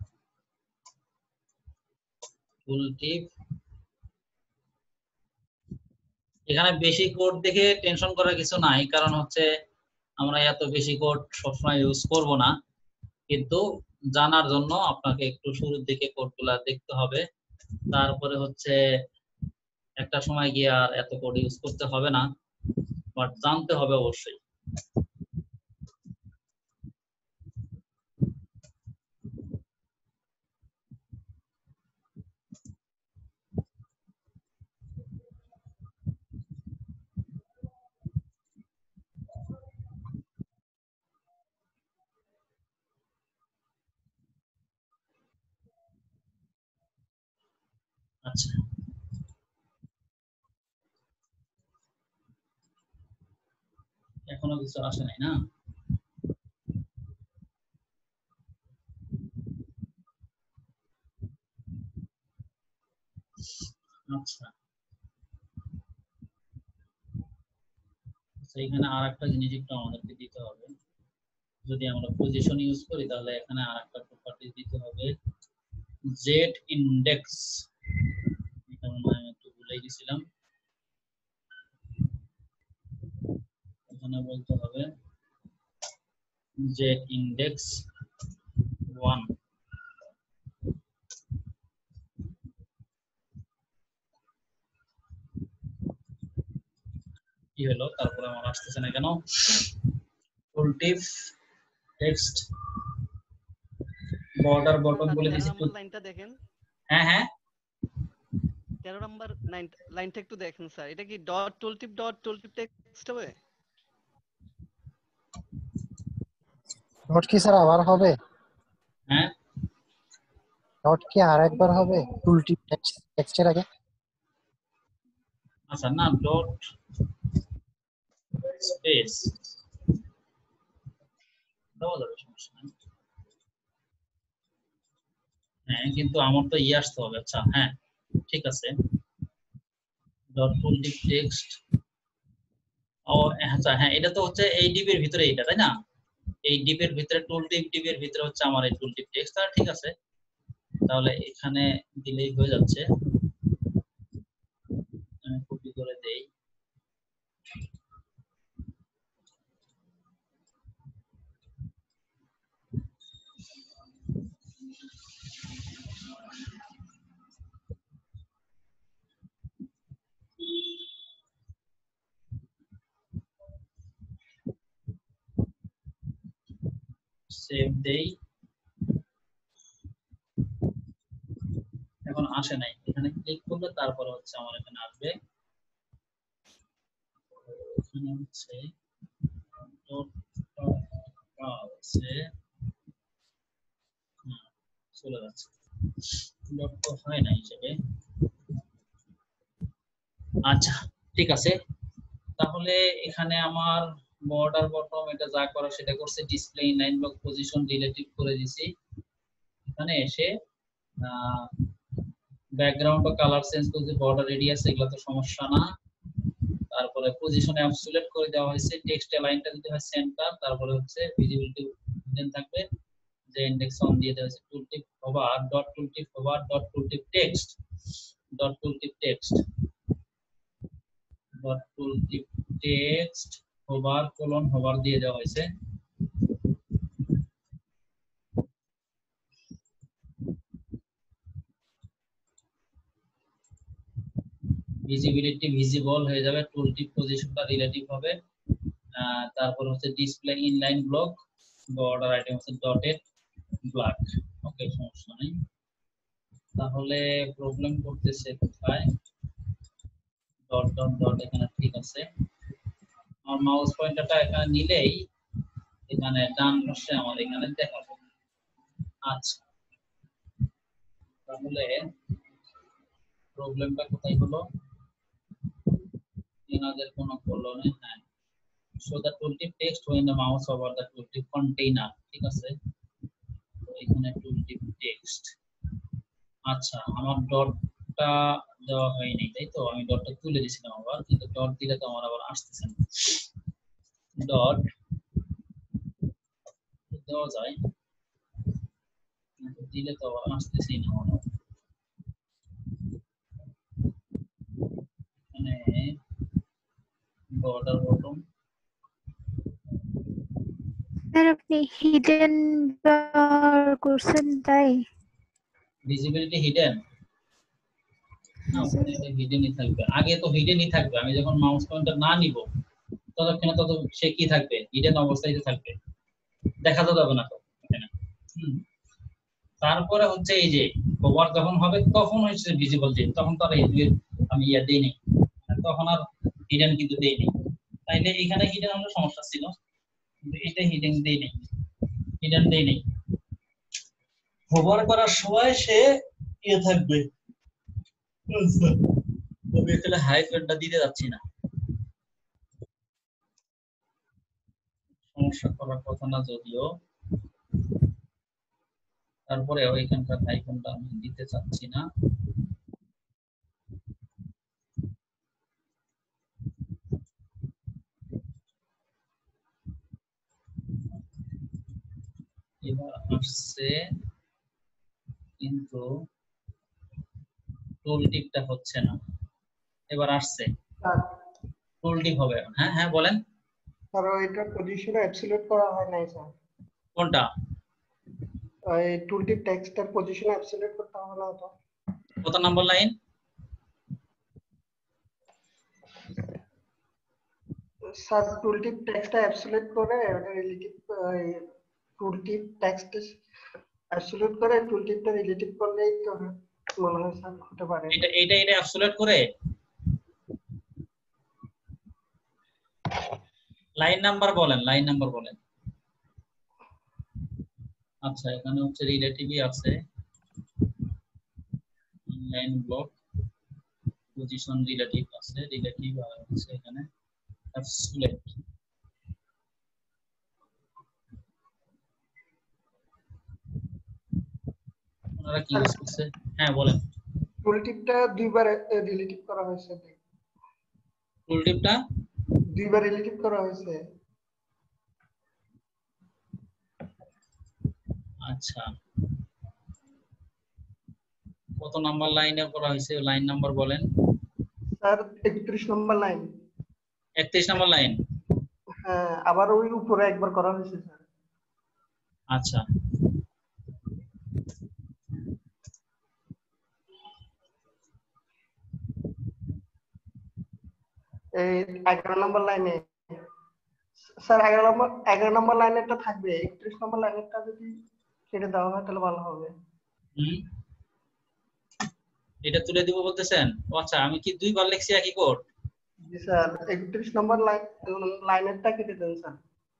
টুলটিপ এখানে বেশি কোড দেখে টেনশন করার কিছু নাই, কারণ হচ্ছে আমরা এত বেশি কোড সবসময় ইউজ করব না, কিন্তু জানার জন্য আপনাকে একটু শুরুর দিকে কোডগুলা দেখতে হবে, তারপরে হচ্ছে একটা সময় গিয়ে আর এত কোড ইউজ করতে হবে না, বাট জানতে হবে অবশ্যই। আচ্ছা এখনো কিছু আসে নাই না, আচ্ছা সেইখানে আরেকটা জিনিস একটু আমাদেরকে দিতে হবে, যদি আমরা পজিশন ইউজ করি তাহলে এখানে আরেকটা প্রপার্টি দিতে হবে, জেড ইন্ডেক্স। এটা মনে হয় আমি একটু ভুলে গেছিলাম, এখানে বলতে হবে জেড ইন্ডেক্স ওয়ান। কি হলো তারপরে আমার আসতেছে না কেন? টুলটিপ টেক্সট বর্ডার বটম বলে দিছি। লাইনটা দেখেন, হ্যাঁ হ্যাঁ তেরো নাম্বার লাইনটা একটু দেখেন স্যার, এটা কি dot tooltip dot tooltip text হবে? ডট কি স্যার আবার হবে? হ্যাঁ ডট কি আরেকবার হবে টুলটিপ টেক্সটের আগে? আচ্ছা না, ডট স্পেস দেওয়া যাবে, সমস্যা নেই। হ্যাঁ কিন্তু আমার তো ই আসতে হবে। আচ্ছা হ্যাঁ ঠিক আছে, ডট টুলটিপ টেক্সট। ও আচ্ছা হ্যাঁ, এটা তো হচ্ছে এই ডিপের ভিতরে এটা, তাই না? এই ডিপের ভিতরে টুলটিপ ডিপের ভিতরে হচ্ছে আমার এই টুলটিপ টেক্সট। তাহলে ঠিক আছে, তাহলে এখানে দিলেই হয়ে যাচ্ছে। আমি কপি করে দেই। সেভ দেই। এখন আসে নাই, এখানে ক্লিক করলে তারপরে হচ্ছে আমার এখানে আসবে। এখানে হচ্ছে আছে চলে যাচ্ছে, ডট তো হয় না হিসেবে। আচ্ছা ঠিক আছে, তাহলে এখানে আমার বর্ডার বটম এটা যা করা সেটা করছে, display inline block position relative করে দিছি। এখানে এসে ব্যাকগ্রাউন্ড বা কালার চেঞ্জ করতে বর্ডার রেডিয়াস এগুলো তো সমস্যা না। তারপরে পজিশনে অ্যাবসলিউট করে দেওয়া হয়েছে, টেক্সট লাইনটা দিতে হয় সেন্টার, তারপরে হচ্ছে ভিজিবিলিটি দেন থাকবে, যে ইন্ডেক্স অন দিয়ে দেওয়া হয়েছে, tooltip over dot tooltip over dot tooltip text dot tooltip text dot tooltip text over colon over দিয়ে দেওয়া হয়েছে। ভিজিবিলিটি ভিজিবল হয়ে যাবে, টুলটিপ পজিশনটা রিলেটিভ হবে। তারপর হচ্ছে display inline block, border item হচ্ছে ডটেড ব্ল্যাক। ওকে সমস্যা নেই। তাহলে প্রবলেম করতেছে কোথায়? ডট ডট ডট এখানে ঠিক আছে। আর মাউস পয়েন্টারটা এখানে নিলেই এখানে ডান পাশে আমার এখানে দেখাবো। আচ্ছা তাহলে প্রবলেমটা কোথায় হলো? এনাদের কোন কলনে, হ্যাঁ, show the tooltip text when the mouse over the tooltip container, ঠিক আছে। তো এখানে tooltip text। আচ্ছা আমার ডটটা দেওয়া হয়নি, তাই তো? আমি ডটটা তুলে দিয়েছিলাম আবার, কিন্তু ডট দিলে তো আমার আবার আসতেছে না। ডট দেওয়া যায় কিন্তু দিলে তো আবার আসতেছেই না আমার। এখানে বর্ডার বটম, স্যার আপনি হিডেন ব্যবহার করছেন তাই? ভিজিবিলিটি হিডেন না, ওখানে এটা হিডেনই থাকবে। আগে তো হিডেনই থাকবে, আমি যখন মাউস পয়েন্টার না নিব ততক্ষণে তত সে কি থাকবে, হিডেন অবস্থায় থাকবে, দেখা তো যাবে না তো এখানে। তারপরে হচ্ছে এই যে ওভার যখন হবে তখন হচ্ছে ভিজিবল, যে তখন তো আর আমি ইয়া দেই নাই, তখন আর হিডেন কিন্তু দেই নাই। তাইলে এখানে হিডেন আমাদের সমস্যা ছিল, কিন্তু এটা হিডেন দেই নাই, হিডেন দেই নাই। ওভার করার সময় সে ইয়ে থাকবে। তবে এখানে হাইফেনটা দিতে যাচ্ছি না, সমস্যা করার কথা না যদিও, তারপরে ওইখানকার হাইফেনটা আমি দিতে চাচ্ছি না। আসছে কিন্তু টুল টিপটা হচ্ছে না। এবার আসছে, স্যার টুল টিপ হবে। হ্যাঁ হ্যাঁ বলেন। স্যার ওইটা পজিশনে অ্যাবসলিউট করা হয় নাই স্যার। কোনটা? ওই টুলটিপ টেক্সটের পজিশনে অ্যাবসলিউট করতে হবে না তো? কত নাম্বার লাইন? স্যার টুলটিপ টেক্সটটা অ্যাবসলিউট করে ওটা রিলেটিভ টুলটিপ টেক্সট অ্যাবসলিউট করে টুলটিপটা রিলেটিভ করলেই তো মনে হয় স্যার হতে পারে। এটা এটা এটা অ্যাবসলিউট করে লাইন নাম্বার বলেন, লাইন নাম্বার বলেন। আচ্ছা এখানে হচ্ছে রিলেটিভই আছে, লাইন ব্লক পজিশন রিলেটিভ আছে, রিলেটিভ আর হচ্ছে এখানে অ্যাবসলিউট। ওনারা কি ইউজ করছে? হ্যাঁ বলেন। টুলটিপটা দুইবার রিলেটিভ করা হয়েছে, টুল টিপটা দুইবার রিলেটিভ করা হয়েছে। আচ্ছা কত নাম্বার লাইনে করা হয়েছে? লাইন নাম্বার বলেন। স্যার একত্রিশ নম্বর লাইন। একত্রিশ নাম্বার লাইন। হ্যাঁ আবার ওই উপরে একবার করা হয়েছে স্যার। আচ্ছা এই এগারো নম্বর লাইনে স্যার এগারো নম্বর এগারো নম্বর লাইনেরটা থাকবে, একত্রিশ নম্বর লাইনেরটা যদি কেটে দেওয়া হয় তাহলে ভালো হবে। হুম এটা তুলে দিব বলতেছেন? ও আচ্ছা আমি কি দুইবার লিখছি একই কোড? জি স্যার একত্রিশ নম্বর লাইন লাইনেরটা কেটে দেন স্যার।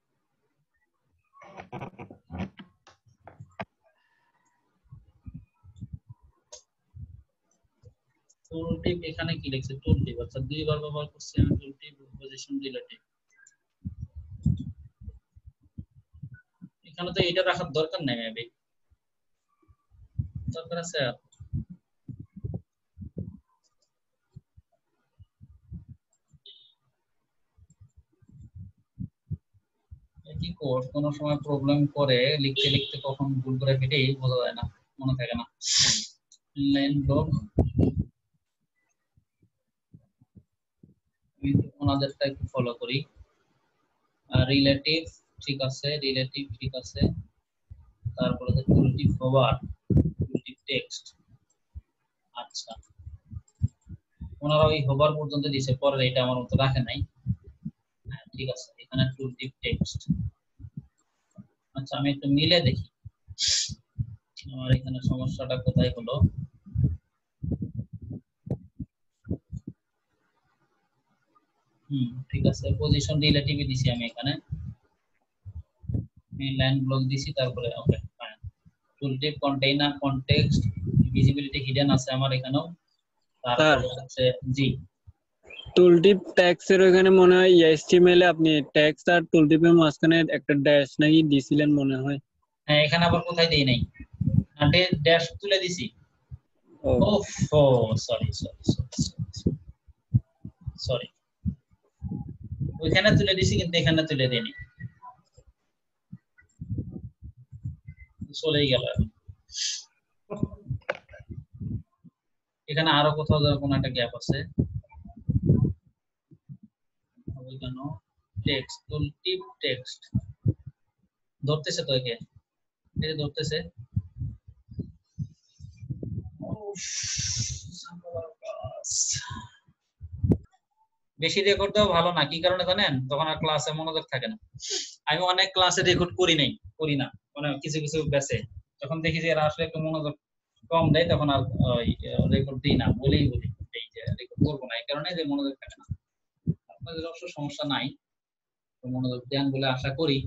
টুল টিপ এখানে কি লিখছে? টুল টিপ। আচ্ছা দুইবার ব্যবহার করছি আমি টুল টিপ পজিশন রিলেটিভ। এখানে তো এটা রাখার দরকার নাই, মেবি দরকার আছে। কি কোড কোন সময় প্রবলেম করে, লিখতে লিখতে কখন ভুল করে ফেলি বোঝা যায় না, মনে থাকে না। লাইন ব্লক আমি ওনাদেরটা একটু ফলো করি। রিলেটিভ ঠিক আছে, রিলেটিভ ঠিক আছে, তারপরে তো টুলটিপ ওভার টুলটিপ টেক্সট। আচ্ছা ওনারা ওই হোভার পর্যন্ত দিয়েছে, পরে এটা আমার মতো রাখে নাই। হ্যাঁ ঠিক আছে এখানে টুলটিপ টেক্সট। আচ্ছা আমি একটু মিলে দেখি আমার এখানে সমস্যাটা কোথায় হলো। হুম ঠিক আছে পজিশন রিলেটিভ দিছি আমি এখানে, আমি লাইন ব্লক দিছি, তারপরে okay fine. Tooltip container context visibility hidden আছে আমার এখানেও। তারপরে হচ্ছে জি টুলটিপ ট্যাক্স এর ওখানে মনে হয় এইচটিএমএল এ আপনি ট্যাক্স আর টুলটিপের মাঝখানে একটা ড্যাশ নাকি দিছিলেন মনে হয়। হ্যাঁ এখানে আবার কোথায় দেই নাই, ড্যাশ তুলে দিছি। ও ওফ ও সরি সরি সরি সরি ওইখানে তুলে দিছি কিন্তু এখানে তুলে দেইনি, চলেই গেল। এখানে আরো কোথাও কোন একটা গ্যাপ আছে। ওইখানে টেক্সট টুলটিপ টেক্সট ধরতেছে তো, একে এই ধরতেছে। বেশি রেকর্ড দেওয়া ভালো না, কি কারণে জানেন? তখন আর ক্লাসে মনোযোগ থাকে না। আমি অনেক ক্লাসে রেকর্ড করি নাই, করি না মানে কিছু কিছু ব্যাচে যখন দেখি যে এরা আসলে একটু মনোযোগ কম দেয় তখন আর রেকর্ড দিই না, বলেই বলি এই যে রেকর্ড করবো না, এই কারণে যে মনোযোগ থাকে না। আপনাদের অবশ্য সমস্যা নাই, মনোযোগ দেন বলে আশা করি।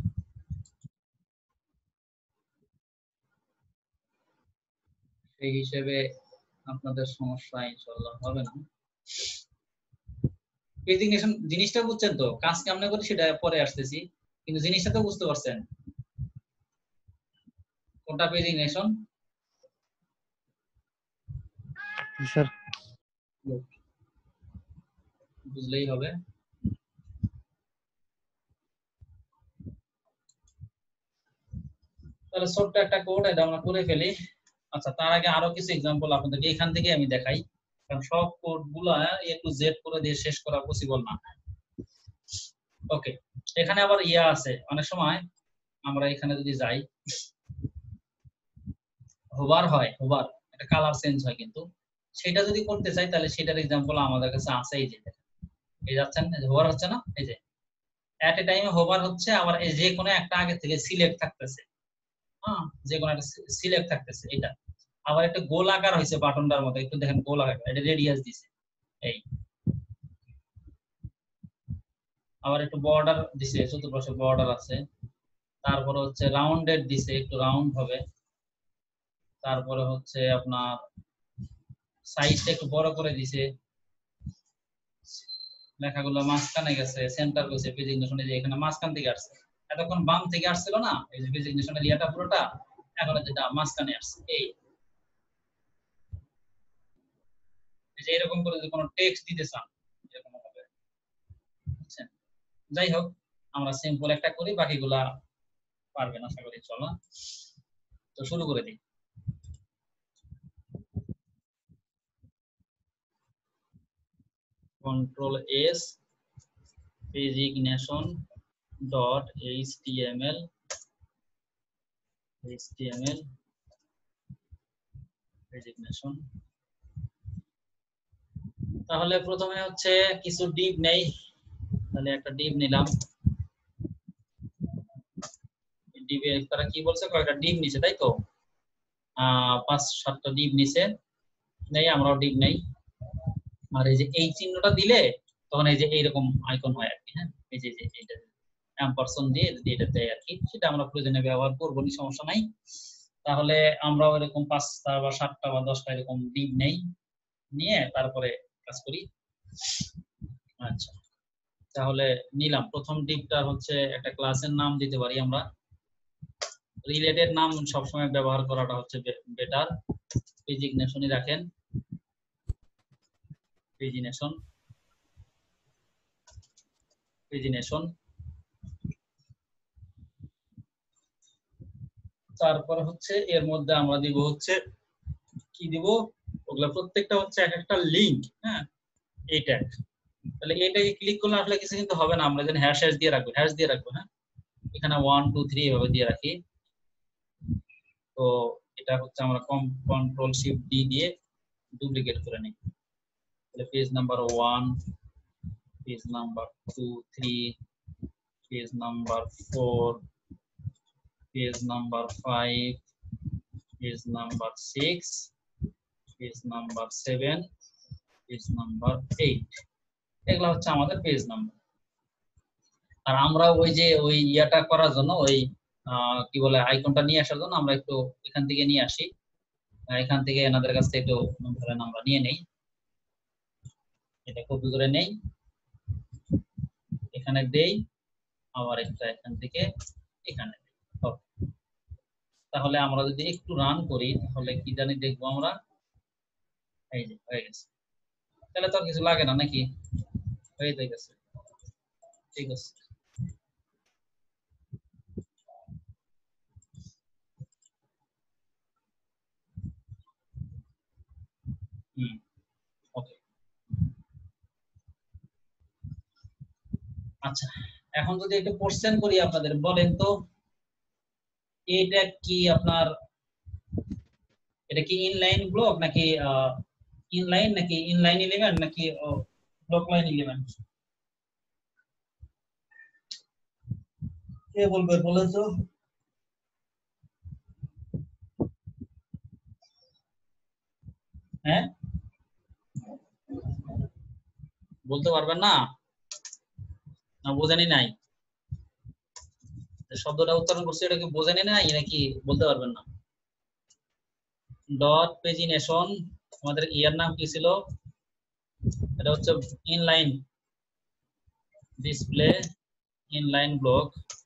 সেই হিসেবে আপনাদের সমস্যা ইনশাআল্লাহ হবে না। প্রেজেন্টেশন জিনিসটা বুঝছেন তো, কাজ কেমনে করি সেটা পরে আসতেছি, কিন্তু জিনিসটা তো বুঝতে পারছেন কোনটা প্রেজেন্টেশন। স্যার বুঝলেই হবে। তাহলে ছোট্ট একটা কোড এটা আমরা করে ফেলি। আচ্ছা, তার আগে আরো কিছু এক্সাম্পল আপনাদেরকে এখান থেকে আমি দেখাই, কারণ সব কোড গুলা এ টু জেড করে দিয়ে শেষ করা পসিবল না। ওকে, এখানে আবার ইয়া আছে, অনেক সময় আমরা এখানে যদি যাই, হোভার হয়, হোভার একটা কালার চেঞ্জ হয়, কিন্তু সেটা যদি করতে চাই তাহলে সেটার এক্সাম্পল আমাদের কাছে আছে। এই যে এই যাচ্ছেন, হোভার হচ্ছে না, এই যে এট এ টাইমে হোভার হচ্ছে, আবার এই যে কোনো একটা আগে থেকে সিলেক্ট থাকতেছে, হ্যাঁ, যে কোনো একটা সিলেক্ট থাকতেছে। এটা আবার একটা গোল আকার হয়েছে বাটনটার মতো, একটু দেখেন গোল আকার, এটা রেডিয়াস দিছে, এই আবার একটু বর্ডার দিছে, চতুর্পাশে বর্ডার আছে। তারপরে হচ্ছে রাউন্ডেড দিছে, একটু রাউন্ড হবে। তারপরে হচ্ছে আপনার সাইজটা একটু বড় করে দিছে, লেখাগুলো মাঝখানে গেছে, সেন্টার গেছে, প্রেজেন্টেশনে যে এখানে মাঝখান থেকে আসছে, এতক্ষণ বাম থেকে আসছিল না, এই যে প্রেজেন্টেশনের ইয়েটা পুরোটা এখন যেটা মাঝখানে আসছে। এই যে এরকম করে যদি কোনো টেক্সট দিতে চান এরকম হবে, বুঝছেন? যাই হোক, আমরা সিম্পল একটা করি, বাকিগুলা পারবেন আশা করি। চলো তো শুরু করে দিই। Control S pagination dot HTML HTML pagination. তাহলে প্রথমে হচ্ছে কিছু ডিভ নেই, তাহলে একটা ডিভ নিলাম। ডিভে তারা কি বলছে, কয়েকটা ডিভ নিছে, তাই তো আহ পাঁচ সাতটা ডিভ নিছে, নেই আমরাও ডিভ নেই। আর এই যে এই চিহ্নটা দিলে তখন এই যে এইরকম আইকন হয় আর কি, হ্যাঁ, এই যে এইটা অ্যাম্পারসন দিয়ে যদি এটা দেয় আর কি, সেটা আমরা প্রয়োজনে ব্যবহার করবো, নি সমস্যা নাই। তাহলে আমরাও এরকম পাঁচটা বা সাতটা বা দশটা এরকম ডিভ নেই, নিয়ে তারপরে কাজ করি। আচ্ছা, তাহলে নিলাম প্রথম ডিভটা হচ্ছে একটা ক্লাসের নাম দিতে পারি আমরা। রিলেটেড নাম সবসময় ব্যবহার করাটা হচ্ছে বেটার। পেজিগনেশনই রাখেন, পেজিনেশন পেজিনেশন। তারপরে হচ্ছে এর মধ্যে আমরা দিব হচ্ছে কি দিব, ওগুলা প্রত্যেকটা হচ্ছে এক একটা লিংক, হ্যাঁ, এই ট্যাগ। তাহলে এটাকে ক্লিক করলে আসলে কিছু কিন্তু হবে না, আমরা যেন হ্যাশ হ্যাশ দিয়ে রাখবো, হ্যাশ দিয়ে রাখবো, হ্যাঁ, এখানে ওয়ান টু থ্রি এভাবে দিয়ে রাখি। তো এটা হচ্ছে আমরা কন্ট্রোল শিফট ডি দিয়ে ডুপ্লিকেট করে নিই। তাহলে page number one, page number two three, page number four, page number five, page number six, page number seven, page number eight. এগুলা হচ্ছে আমাদের পেজ নাম্বার। আর আমরা ওই যে ওই ইয়াটা করার জন্য ওই কি বলে আইকনটা নিয়ে আসার জন্য আমরা একটু এখান থেকে নিয়ে আসি, এখান থেকে এনাদের কাছ থেকে একটু ধরেন আমরা নিয়ে নেই, এটা কপি করে নেই, এখানে দেই, আবার একটা এখান থেকে এখানে। তাহলে আমরা যদি একটু রান করি তাহলে কি জানি দেখবো আমরা, এই যে হয়ে গেছে। তাহলে তো আর কিছু লাগে না নাকি, হয়ে গেছে, ঠিক আছে। হুম, ওকে। আচ্ছা, এখন যদি একটু কোশ্চেন করি আপনাদের, বলেন তো এটা কি আপনার, এটা কি ইনলাইন ব্লক নাকি ইনলাইন নাকি ইনলাইন ইলেভেন নাকি ব্লক লাইন ইলেভেন? কে বলবে বলেন তো? হ্যাঁ, বলতে পারবেন না, না বোঝেনি নাই? শব্দটা উচ্চারণ করছি, এটা কি বোঝেনি নাই নাকি বলতে পারবেন না? ডট পেজিনেশন, আমাদের ইয়ার নাম কি ছিল? এটা হচ্ছে ইনলাইন ডিসপ্লে, ইনলাইন ব্লক।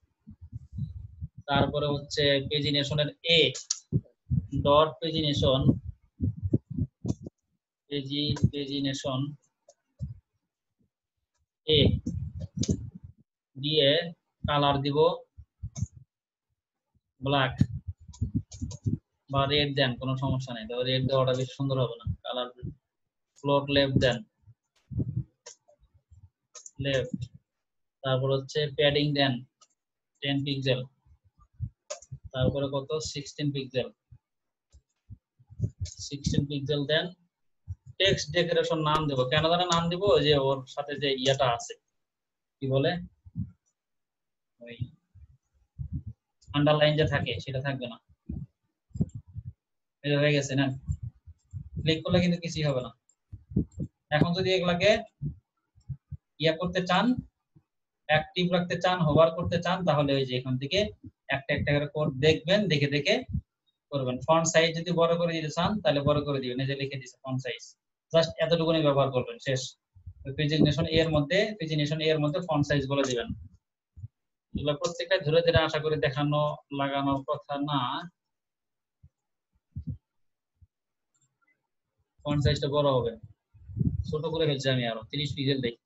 তারপরে হচ্ছে পেজিনেশনের এ, ডট পেজিনেশন, পেজি পেজিনেশন এ দিয়ে কালার দিব ব্ল্যাক, বা রেড দেন, কোনো সমস্যা নেই, তবে রেড দেওয়াটা বেশি সুন্দর হবে না। কালার ফ্লোট লেফট দেন, লেফট। তারপর হচ্ছে প্যাডিং দেন টেন পিক্সেল, তারপরে কত সিক্সটিন পিক্সেল, সিক্সটিন পিক্সেল দেন। টেক্সট ডেকোরেশন নাম দেব, কেন জানা নাম দিব, যে ওর সাথে যে ইয়াটা আছে কি বলে ওই আন্ডারলাইন যে থাকে সেটা থাকবে না। এটা হয়ে গেছে না, ক্লিক করলে কিন্তু কিছুই হবে না। এখন যদি এগুলাকে ইয়া করতে চান, অ্যাক্টিভ রাখতে চান, হোভার করতে চান, তাহলে ওই যে এখান থেকে একটা একটা করে কোড দেখবেন, দেখে দেখে করবেন। ফন্ট সাইজ যদি বড় করে দিতে চান তাহলে বড় করে দিবেন, এই যে লিখে দিয়েছে ফন্ট সাইজ, জাস্ট এতটুকুনি ব্যবহার করবেন, শেষ। প্রেজেন্টেশন এর মধ্যে প্রেজেন্টেশন এর মধ্যে ফন্ট সাইজ বলে দিবেন। এগুলো প্রত্যেকটা ধরে ধরে আশা করি দেখানো লাগানোর কথা না। ফন্ট সাইজটা বড় হবে, ছোট করে ফেলছি আমি, আরো তিরিশ পিক্সেল দেই।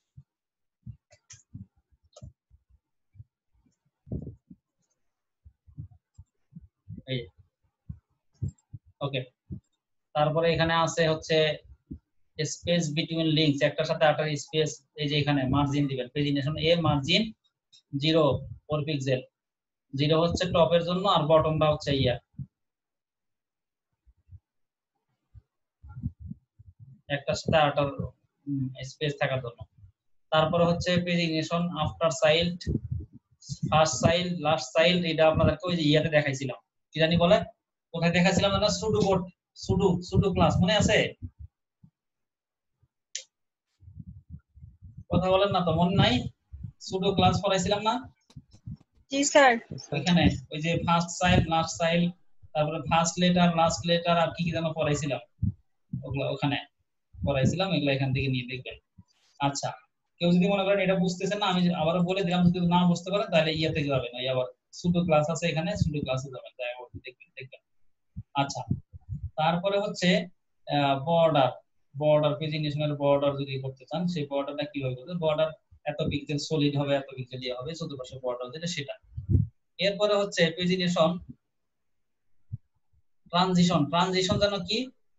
এই ওকে। তারপরে এখানে আছে হচ্ছে স্পেস বিটুইন লিংকস, একটার সাথে আরেকটার স্পেস, এই যে এখানে মার্জিন দিবেন। Presentation a margin zero four pixel, zero হচ্ছে টপের জন্য আর বটমটা হচ্ছে ইয়া একটার সাথে আরেকটার স্পেস থাকার জন্য। তারপরে হচ্ছে presentation after child, first child, last child, এটা আপনাদেরকে ওই যে ইয়াতে দেখাইছিলাম, কি জানি বলে, কোথায় দেখাইছিলাম না, pseudo code, pseudo pseudo class, মনে আছে? কথা বলেন না তো, মনে নাই? সুডো ক্লাস পড়াইছিলাম না? জি স্যার। ওইখানে ওই যে ফার্স্ট চাইল্ড, লাস্ট চাইল্ড, তারপরে ফার্স্ট লেটার, লাস্ট লেটার, আর কি কি যেন পড়াইছিলাম, ওগুলো ওখানে পড়াইছিলাম, এগুলো এখান থেকে নিয়ে দেখবেন। আচ্ছা, কেউ যদি মনে করেন এটা বুঝতেছেন না, আমি আবারও বলে দিলাম, যদি না বুঝতে পারেন তাহলে ইয়েতে যাবেন, ওই আবার সুডো ক্লাস আছে এখানে, সুডো ক্লাসে যাবেন, তাই দেখবেন দেখবেন। আচ্ছা, তারপরে হচ্ছে বর্ডার, বর্ডার প্রেজেন্টেশনের বর্ডার যদি করতে চান, সেই বর্ডারটা কিভাবে করবেন? বর্ডার এত পিক্সেল সলিড হবে, এত পিক্সেল ইয়ে হবে, চতুর্পাশে বর্ডার যেটা সেটা। এরপরে হচ্ছে প্রেজেন্টেশন ট্রানজিশন, ট্রানজিশন জানো কি?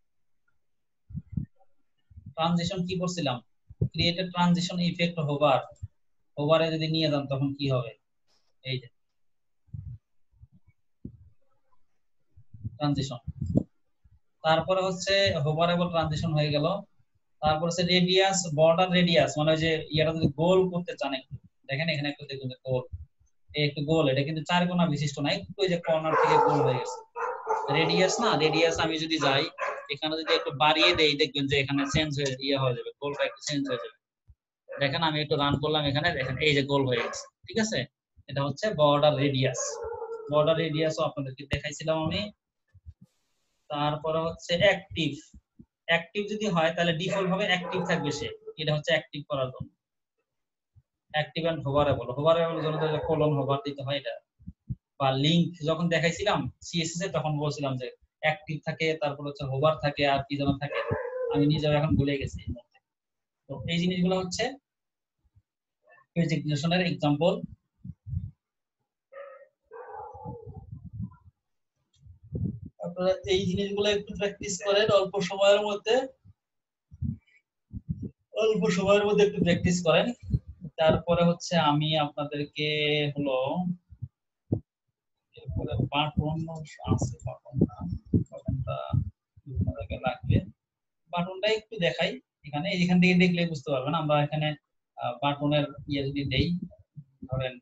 ট্রানজিশন কি করছিলাম? Create a transition effect hover, হোভারে যদি নিয়ে যান তখন কি হবে, এই যে ট্রানজিশন। তারপরে হচ্ছে হোভারেবল ট্রানজিশন হয়ে গেল। তারপর হচ্ছে রেডিয়াস, বর্ডার রেডিয়াস, মানে যে ইয়াটা যদি গোল করতে চান, একটু দেখেন এখানে একটু দেখুন গোল, এই একটু গোল, এটা কিন্তু চার কোণা বিশিষ্ট না, একটু ওই যে কর্নার থেকে গোল হয়ে গেছে, রেডিয়াস না, রেডিয়াস আমি যদি যাই এখানে যদি একটু বাড়িয়ে দেই, দেখবেন যে এখানে চেঞ্জ হয়ে ইয়ে হয়ে যাবে, গোলটা একটু চেঞ্জ হয়ে যাবে। দেখেন আমি একটু রান করলাম এখানে, দেখেন এই যে গোল হয়ে গেছে, ঠিক আছে? এটা হচ্ছে বর্ডার রেডিয়াস, বর্ডার রেডিয়াসও আপনাদেরকে দেখাইছিলাম আমি। তারপরে হচ্ছে অ্যাক্টিভ, অ্যাক্টিভ যদি হয় তাহলে ডিফল্ট ভাবে অ্যাক্টিভ থাকবে সে, এটা হচ্ছে অ্যাক্টিভ করার জন্য। অ্যাক্টিভ এন্ড হোভারেবল, হোভারেবল জন্য কোলন হোভার দিতে হয় এটা। বা লিংক যখন দেখাইছিলাম সিএসএস এ তখন বলছিলাম যে অ্যাক্টিভ থাকে, তারপর হচ্ছে হোভার থাকে, আর কি যেন থাকে, আমি নিজেও এখন ভুলে গেছি। তো এই জিনিসগুলো হচ্ছে প্রেজেন্টেশনের एग्जांपल। আপনারা এই জিনিসগুলো একটু প্র্যাকটিস করেন অল্প সময়ের মধ্যে, অল্প সময়ের মধ্যে একটু প্র্যাকটিস করেন। তারপরে হচ্ছে আমি আপনাদেরকে হলো এরপরে বাটন আছে, বাটনটা বাটনটা আপনাদেরকে লাগবে, বাটনটা একটু দেখাই এখানে, এখান থেকে দেখলে বুঝতে পারবেন। আমরা এখানে বাটনের ইয়ে যদি দেই, ধরেন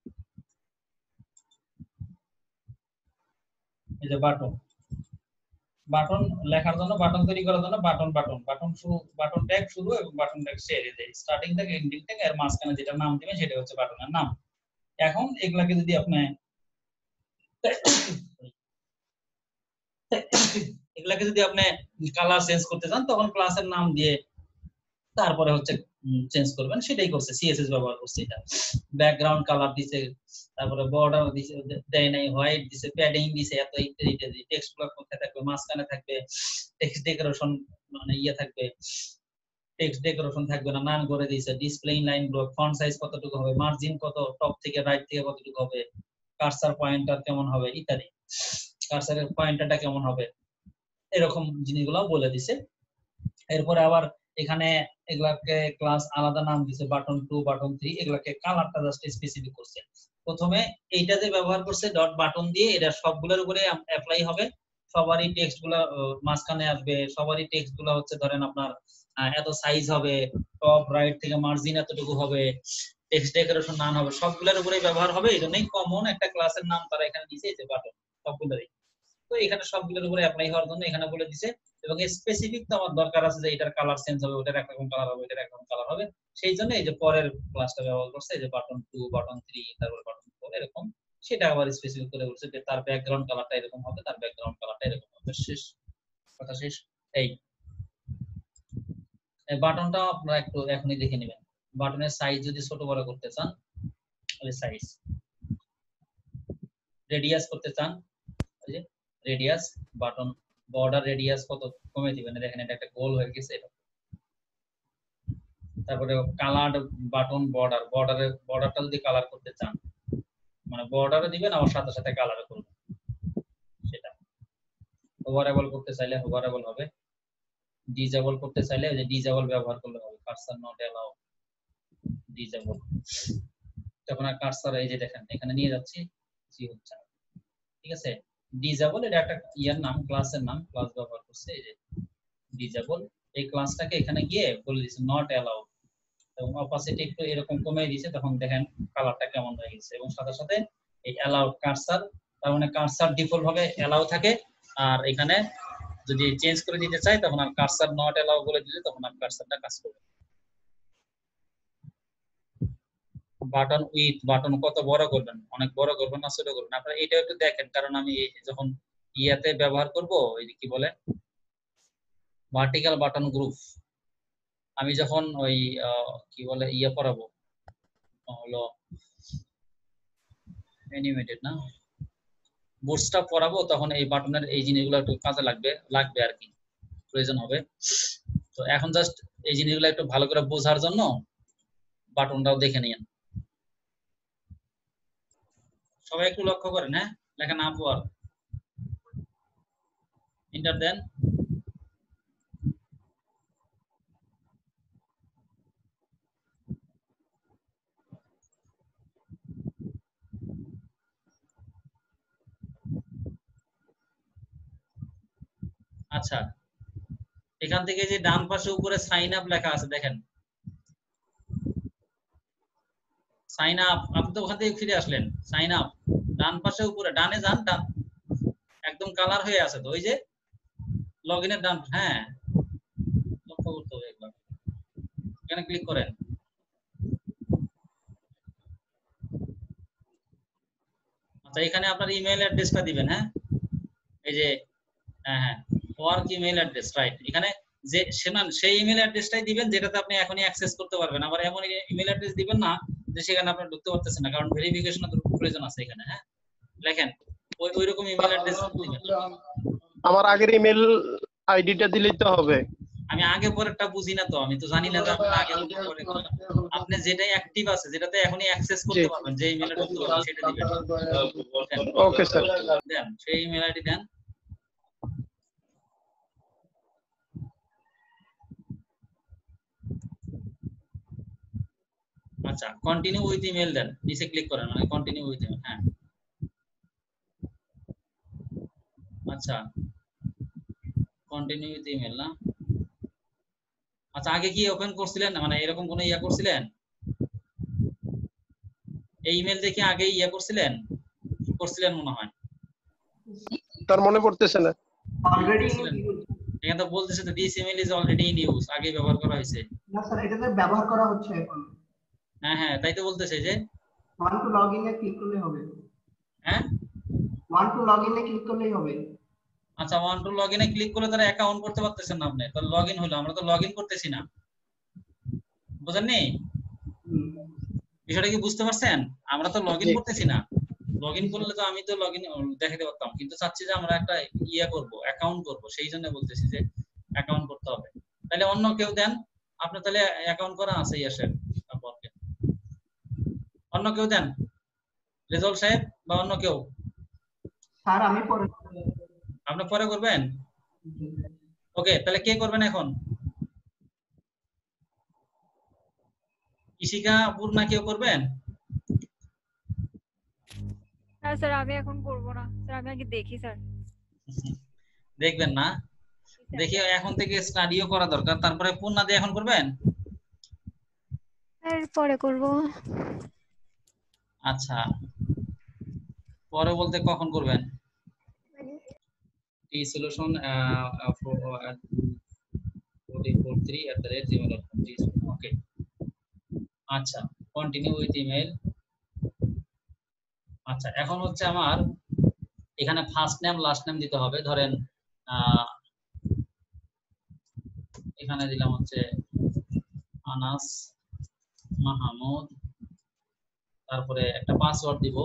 এই যে বাটন, বাটন লেখার জন্য, বাটন তৈরি করার জন্য বাটন, বাটন বাটন শুরু, বাটন ট্যাগ শুরু এবং বাটন ট্যাগ শেষ, এই যে স্টার্টিং ট্যাগ, এন্ডিং ট্যাগ, এর মাঝখানে যেটা নাম দিবেন সেটা হচ্ছে বাটনের নাম। এখন এগুলাকে যদি আপনি এগুলাকে যদি আপনি কালার চেঞ্জ করতে চান তখন ক্লাসের নাম দিয়ে তারপরে হচ্ছে চেঞ্জ করবেন, সেটাই করছে, সিএসএস ব্যবহার করছে। এটা ব্যাকগ্রাউন্ড কালার দিছে, তারপরে বর্ডার দিছে, দেয় নাই হোয়াইট দিছে, প্যাডিং দিছে, এত ইত্যাদি, টেক্সট ব্লক কোথায় থাকবে, মাঝখানে থাকবে, টেক্সট ডেকোরেশন মানে ইয়ে থাকবে, টেক্সট ডেকোরেশন থাকবে না, নাম করে দিয়েছে, display line block, font size কতটুকু হবে, মার্জিন কত, টপ থেকে রাইট থেকে কতটুকু হবে, কার্সার পয়েন্টার কেমন হবে ইত্যাদি। কার্সারের পয়েন্টারটা কেমন হবে, এরকম জিনিসগুলো বলে দিছে। এরপরে আবার এখানে এগুলাকে ক্লাস আলাদা নাম দিছে, বাটন টু, বাটন থ্রি, এগুলাকে কালারটা জাস্ট স্পেসিফিক করছে। প্রথমে এইটা যে ব্যবহার করছে ডট বাটন দিয়ে, এটা সবগুলোর উপরে অ্যাপ্লাই হবে, সবারই টেক্সট গুলা মাঝখানে আসবে, সবারই টেক্সট গুলা হচ্ছে ধরেন আপনার এত সাইজ হবে, টপ রাইট থেকে মার্জিন এতটুকু হবে, টেক্সট ডেকোরেশন নাম হবে, সবগুলোর উপরে ব্যবহার হবে। এই জন্যই কমন একটা ক্লাসের নাম তারা এখানে দিয়েছে, এই যে বাটন সবগুলোরই। তো এখানে সবগুলোর উপরে অ্যাপ্লাই হওয়ার জন্য এখানে বলে দিছে, এবং স্পেসিফিক তো আমার দরকার আছে যে এটার কালার চেঞ্জ হবে, ওটার একরকম কালার হবে, এটার একরকম কালার হবে, সেই জন্য এই যে পরের ক্লাসটা ব্যবহার করছে, এই যে বাটন টু, বাটন থ্রি, তারপর বাটন ফোর, এরকম সেটা আবার স্পেসিফিক করে বলছে যে তার ব্যাকগ্রাউন্ড কালারটা এরকম হবে, তার ব্যাকগ্রাউন্ড কালারটা এরকম হবে। শেষ কথা, শেষ। এই এই বাটনটা আপনারা একটু এখনই দেখে নেবেন। বাটনের সাইজ যদি ছোট বড় করতে চান তাহলে সাইজ, রেডিয়াস করতে চান এই যে রেডিয়াস, বাটন বর্ডার রেডিয়াস কত কমে দিবেন, দেখেন এটা একটা গোল হয়ে গেছে এটা। তারপরে কালার বাটন বর্ডার, বর্ডারের বর্ডারটা যদি কালার করতে চান মানে বর্ডারও দিবেন আবার সাথে সাথে কালারও করবেন, সেটা হোভারেবল করতে চাইলে হোভারেবল হবে, ডিজেবল করতে চাইলে ওই যে ডিজেবল ব্যবহার করলে হবে, কার্সার নট অ্যালাউ ডিজেবল। তখন আর কার্সার এই যে দেখেন এখানে নিয়ে যাচ্ছি, জি হচ্ছে না, ঠিক আছে। ডিজেবল এটা একটা ইয়ার নাম, ক্লাসের নাম, ক্লাস ব্যবহার করছে এই যে ডিজেবল। এই ক্লাসটাকে এখানে গিয়ে বলে দিচ্ছে নট অ্যালাউ, এবং অপাসিটি একটু এরকম কমিয়ে দিয়েছে, তখন দেখেন কালারটা কেমন হয়ে গেছে। এবং সাথে সাথে এই অ্যালাউ কার্সার, তার মানে কার্সার ডিফল্ট ভাবে অ্যালাউ থাকে, আর এখানে যদি চেঞ্জ করে দিতে চাই তখন আর কার্সার নট অ্যালাউ বলে দিলে তখন আর কার্সারটা কাজ করবে। বাটন উইথ, বাটন কত বড় করবেন, অনেক বড় করবেন না ছোট করবেন, আপনারা এটা একটু দেখেন, কারণ আমি যখন ইয়াতে ব্যবহার করব ওই কি বলে ভার্টিক্যাল বাটন গ্রুপ, আমি যখন ওই কি বলে ইয়া পড়াবো হলো অ্যানিমেটেড না বুটস্ট্র্যাপ পড়াবো, তখন এই বাটনের এই জিনিসগুলো একটু কাজে লাগবে লাগবে আর কি, প্রয়োজন হবে। তো এখন জাস্ট এই জিনিসগুলো একটু ভালো করে বোঝার জন্য বাটনটাও দেখে নিন, সবাই একটু লক্ষ্য করেন। হ্যাঁ, লেখা না পড় এন্টার দেন। আচ্ছা, এখান থেকে যে ডান পাশে উপরে সাইন আপ লেখা আছে দেখেন, সাইন আপ, আপনি তো ওখান থেকে ফিরে আসলেন, সাইন আপ ডান পাশে উপরে ডানে যান, ডান একদম কালার হয়ে আছে তো ওই যে লগইনের ডান, হ্যাঁ লক্ষ্য করতে হবে একবার, এখানে ক্লিক করেন। আচ্ছা, এখানে আপনার ইমেল অ্যাড্রেসটা দিবেন। হ্যাঁ, এই যে হ্যাঁ হ্যাঁ ওয়ার্ক ইমেল অ্যাড্রেস, রাইট। এখানে যে সেই ইমেল অ্যাড্রেসটাই দিবেন যেটাতে আপনি এখনই অ্যাক্সেস করতে পারবেন, আবার এমন ইমেল অ্যাড্রেস দিবেন না যে সেখানে আপনি ঢুকতে পারতেছেন না, কারণ ভেরিফিকেশনের প্রয়োজন আছে এখানে। হ্যাঁ, লেখেন ওই ওই রকম ইমেল অ্যাড্রেস দিবেন। আমার আগের ইমেল আইডিটা দিলেই তো হবে? আমি আগে পরেরটা বুঝি না তো, আমি তো জানি না যে আপনি আগে পরে, আপনি যেটাই অ্যাক্টিভ আছে যেটাতে এখনই অ্যাক্সেস করতে পারবেন, যে ইমেল ঢুকতে পারবেন সেটা দিবেন। ওকে স্যার, দেন সেই ইমেল আইডি দেন। আচ্ছা, কন্টিনিউ উইথ ইমেল দেন, নিচে ক্লিক করেন, মানে কন্টিনিউ উইথ ইমেল। হ্যাঁ, আচ্ছা কন্টিনিউ উইথ ইমেল না। আচ্ছা, আগে কি ওপেন করছিলেন, মানে এরকম কোন ইয়া করছিলেন, এই ইমেল দেখে আগে ইয়া করছিলেন করছিলেন মনে হয়, তার মনে পড়তেছে না। অলরেডি এখানে তো বলতেছে তো this email is already in use, আগে ব্যবহার করা হয়েছে। না স্যার, এটাতে ব্যবহার করা হচ্ছে এখন। হ্যাঁ হ্যাঁ, তাই তো বলতেছে যে ওয়ান টু লগ ইন এ ক্লিক করলে হবে। হ্যাঁ, ওয়ান টু লগ ইন এ ক্লিক করলেই হবে। আচ্ছা, ওয়ান টু লগ ইনে ক্লিক করলে তারা অ্যাকাউন্ট করতে পারতেছেন না আপনি, তো লগ ইন হলো, আমরা তো লগ ইন করতেছি না, বুঝেননি বিষয়টা কি? বুঝতে পারছেন? আমরা তো লগ ইন করতেছি না, লগ ইন করলে তো আমি তো লগ ইন দেখাতে পারতাম, কিন্তু চাচ্ছি যে আমরা একটা ইয়া করব, অ্যাকাউন্ট করব, সেই জন্য বলতেছি যে অ্যাকাউন্ট করতে হবে। তাহলে অন্য কেউ দেন, আপনি তাহলে অ্যাকাউন্ট করা আছে ইয়াসের সম্পর্কে, অন্য কেউ দেন, রেজাল্ট সাহেব বা অন্য কেউ। স্যার আমি পরে আপনি পরে করবেন? ওকে, তাহলে কে করবেন এখন? ইশিকা, পূর্ণা, কেউ করবেন? না স্যার, আমি এখন করব না স্যার, আমি আগে দেখি স্যার। দেখবেন না? দেখি এখন থেকে স্টাডিও করা দরকার। তারপরে পূর্ণা দিয়ে এখন করবেন? স্যার পরে করব। আচ্ছা, পরে বলতে কখন করবেন? T solution forty-three at the rate gmail dot com. Okay, আচ্ছা, কন্টিনিউ উইথ ইমেল। আচ্ছা, এখন হচ্ছে আমার এখানে ফার্স্ট নেম লাস্ট নেম দিতে হবে। ধরেন এখানে দিলাম হচ্ছে আনাস মাহমুদ, তারপরে একটা পাসওয়ার্ড দিব।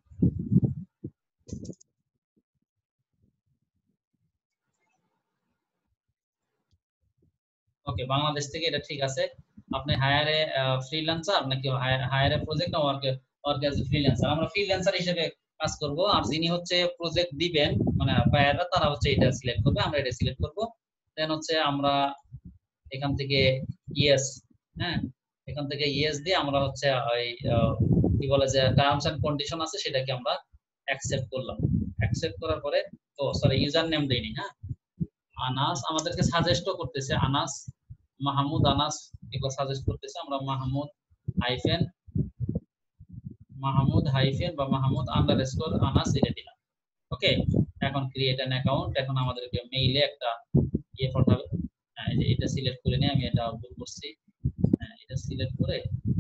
ওকে, বাংলাদেশ থেকে, এটা ঠিক আছে। আপনি হায়ারে ফ্রিল্যান্সার নাকি হায়ারে প্রজেক্ট না work work as a freelancer? আমরা ফ্রিল্যান্সার হিসেবে কাজ করব, আর যিনি হচ্ছে প্রজেক্ট দিবেন মানে বায়াররা, তারা হচ্ছে এটা সিলেক্ট করবে, আমরা এটা সিলেক্ট করব। দেন হচ্ছে আমরা এখান থেকে ইয়েস, হ্যাঁ, এখান থেকে ইয়েস দিয়ে আমরা হচ্ছে ওই কি বলে যে টার্মস এন্ড কন্ডিশন আছে সেটাকে আমরা অ্যাকসেপ্ট করলাম। অ্যাকসেপ্ট করার পরে, ও সরি, ইউজার নেম দেইনি। হ্যাঁ, আনাস আমাদেরকে সাজেস্টও করতেছে, আনাস মাহমুদ, আনাস এগুলো সাজেস্ট করতেছে। আমরা মাহমুদ হাইফেন মাহমুদ হাইফেন বা মাহমুদ আন্ডারস্কোর আনাস এটা দিলাম। ওকে, এখন ক্রিয়েট অ্যান অ্যাকাউন্ট। এখন আমাদেরকে মেইলে একটা ইয়ে পাঠাবে। হ্যাঁ, এই যে এটা সিলেক্ট করে নিয়ে আমি এটা ভুল করছি। হ্যাঁ, এটা সিলেক্ট করে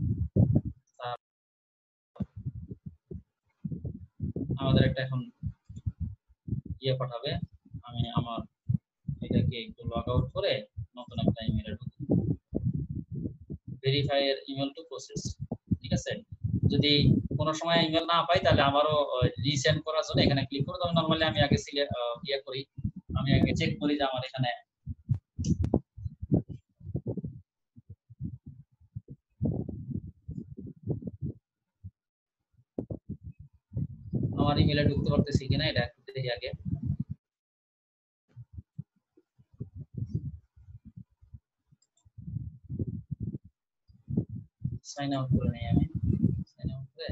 আমাদের একটা এখন ইয়ে পাঠাবে। আমি আমার এটাকে একটু লগ আউট করে নতুন একটা ইমেল ঢুকবো। ভেরিফাই এর ইমেল টু প্রসেস, ঠিক আছে। যদি কোনো সময় ইমেল না পাই তাহলে আমারও রিসেন্ড করার জন্য এখানে ক্লিক করে, তবে নরমালি আমি আগে সিলেক্ট ইয়ে করি, আমি আগে চেক করি যে আমার এখানে আমার ইমেলে ঢুকতে পারতেছি কিনা, এটা একটু দেখি আগে। সাইন আউট করে নেই আমি। সাইন আউট করে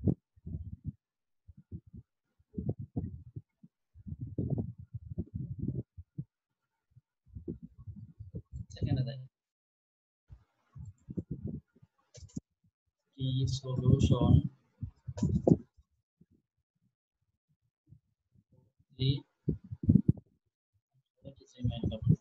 সেখানে যাই, কি solution G Gmail dot com.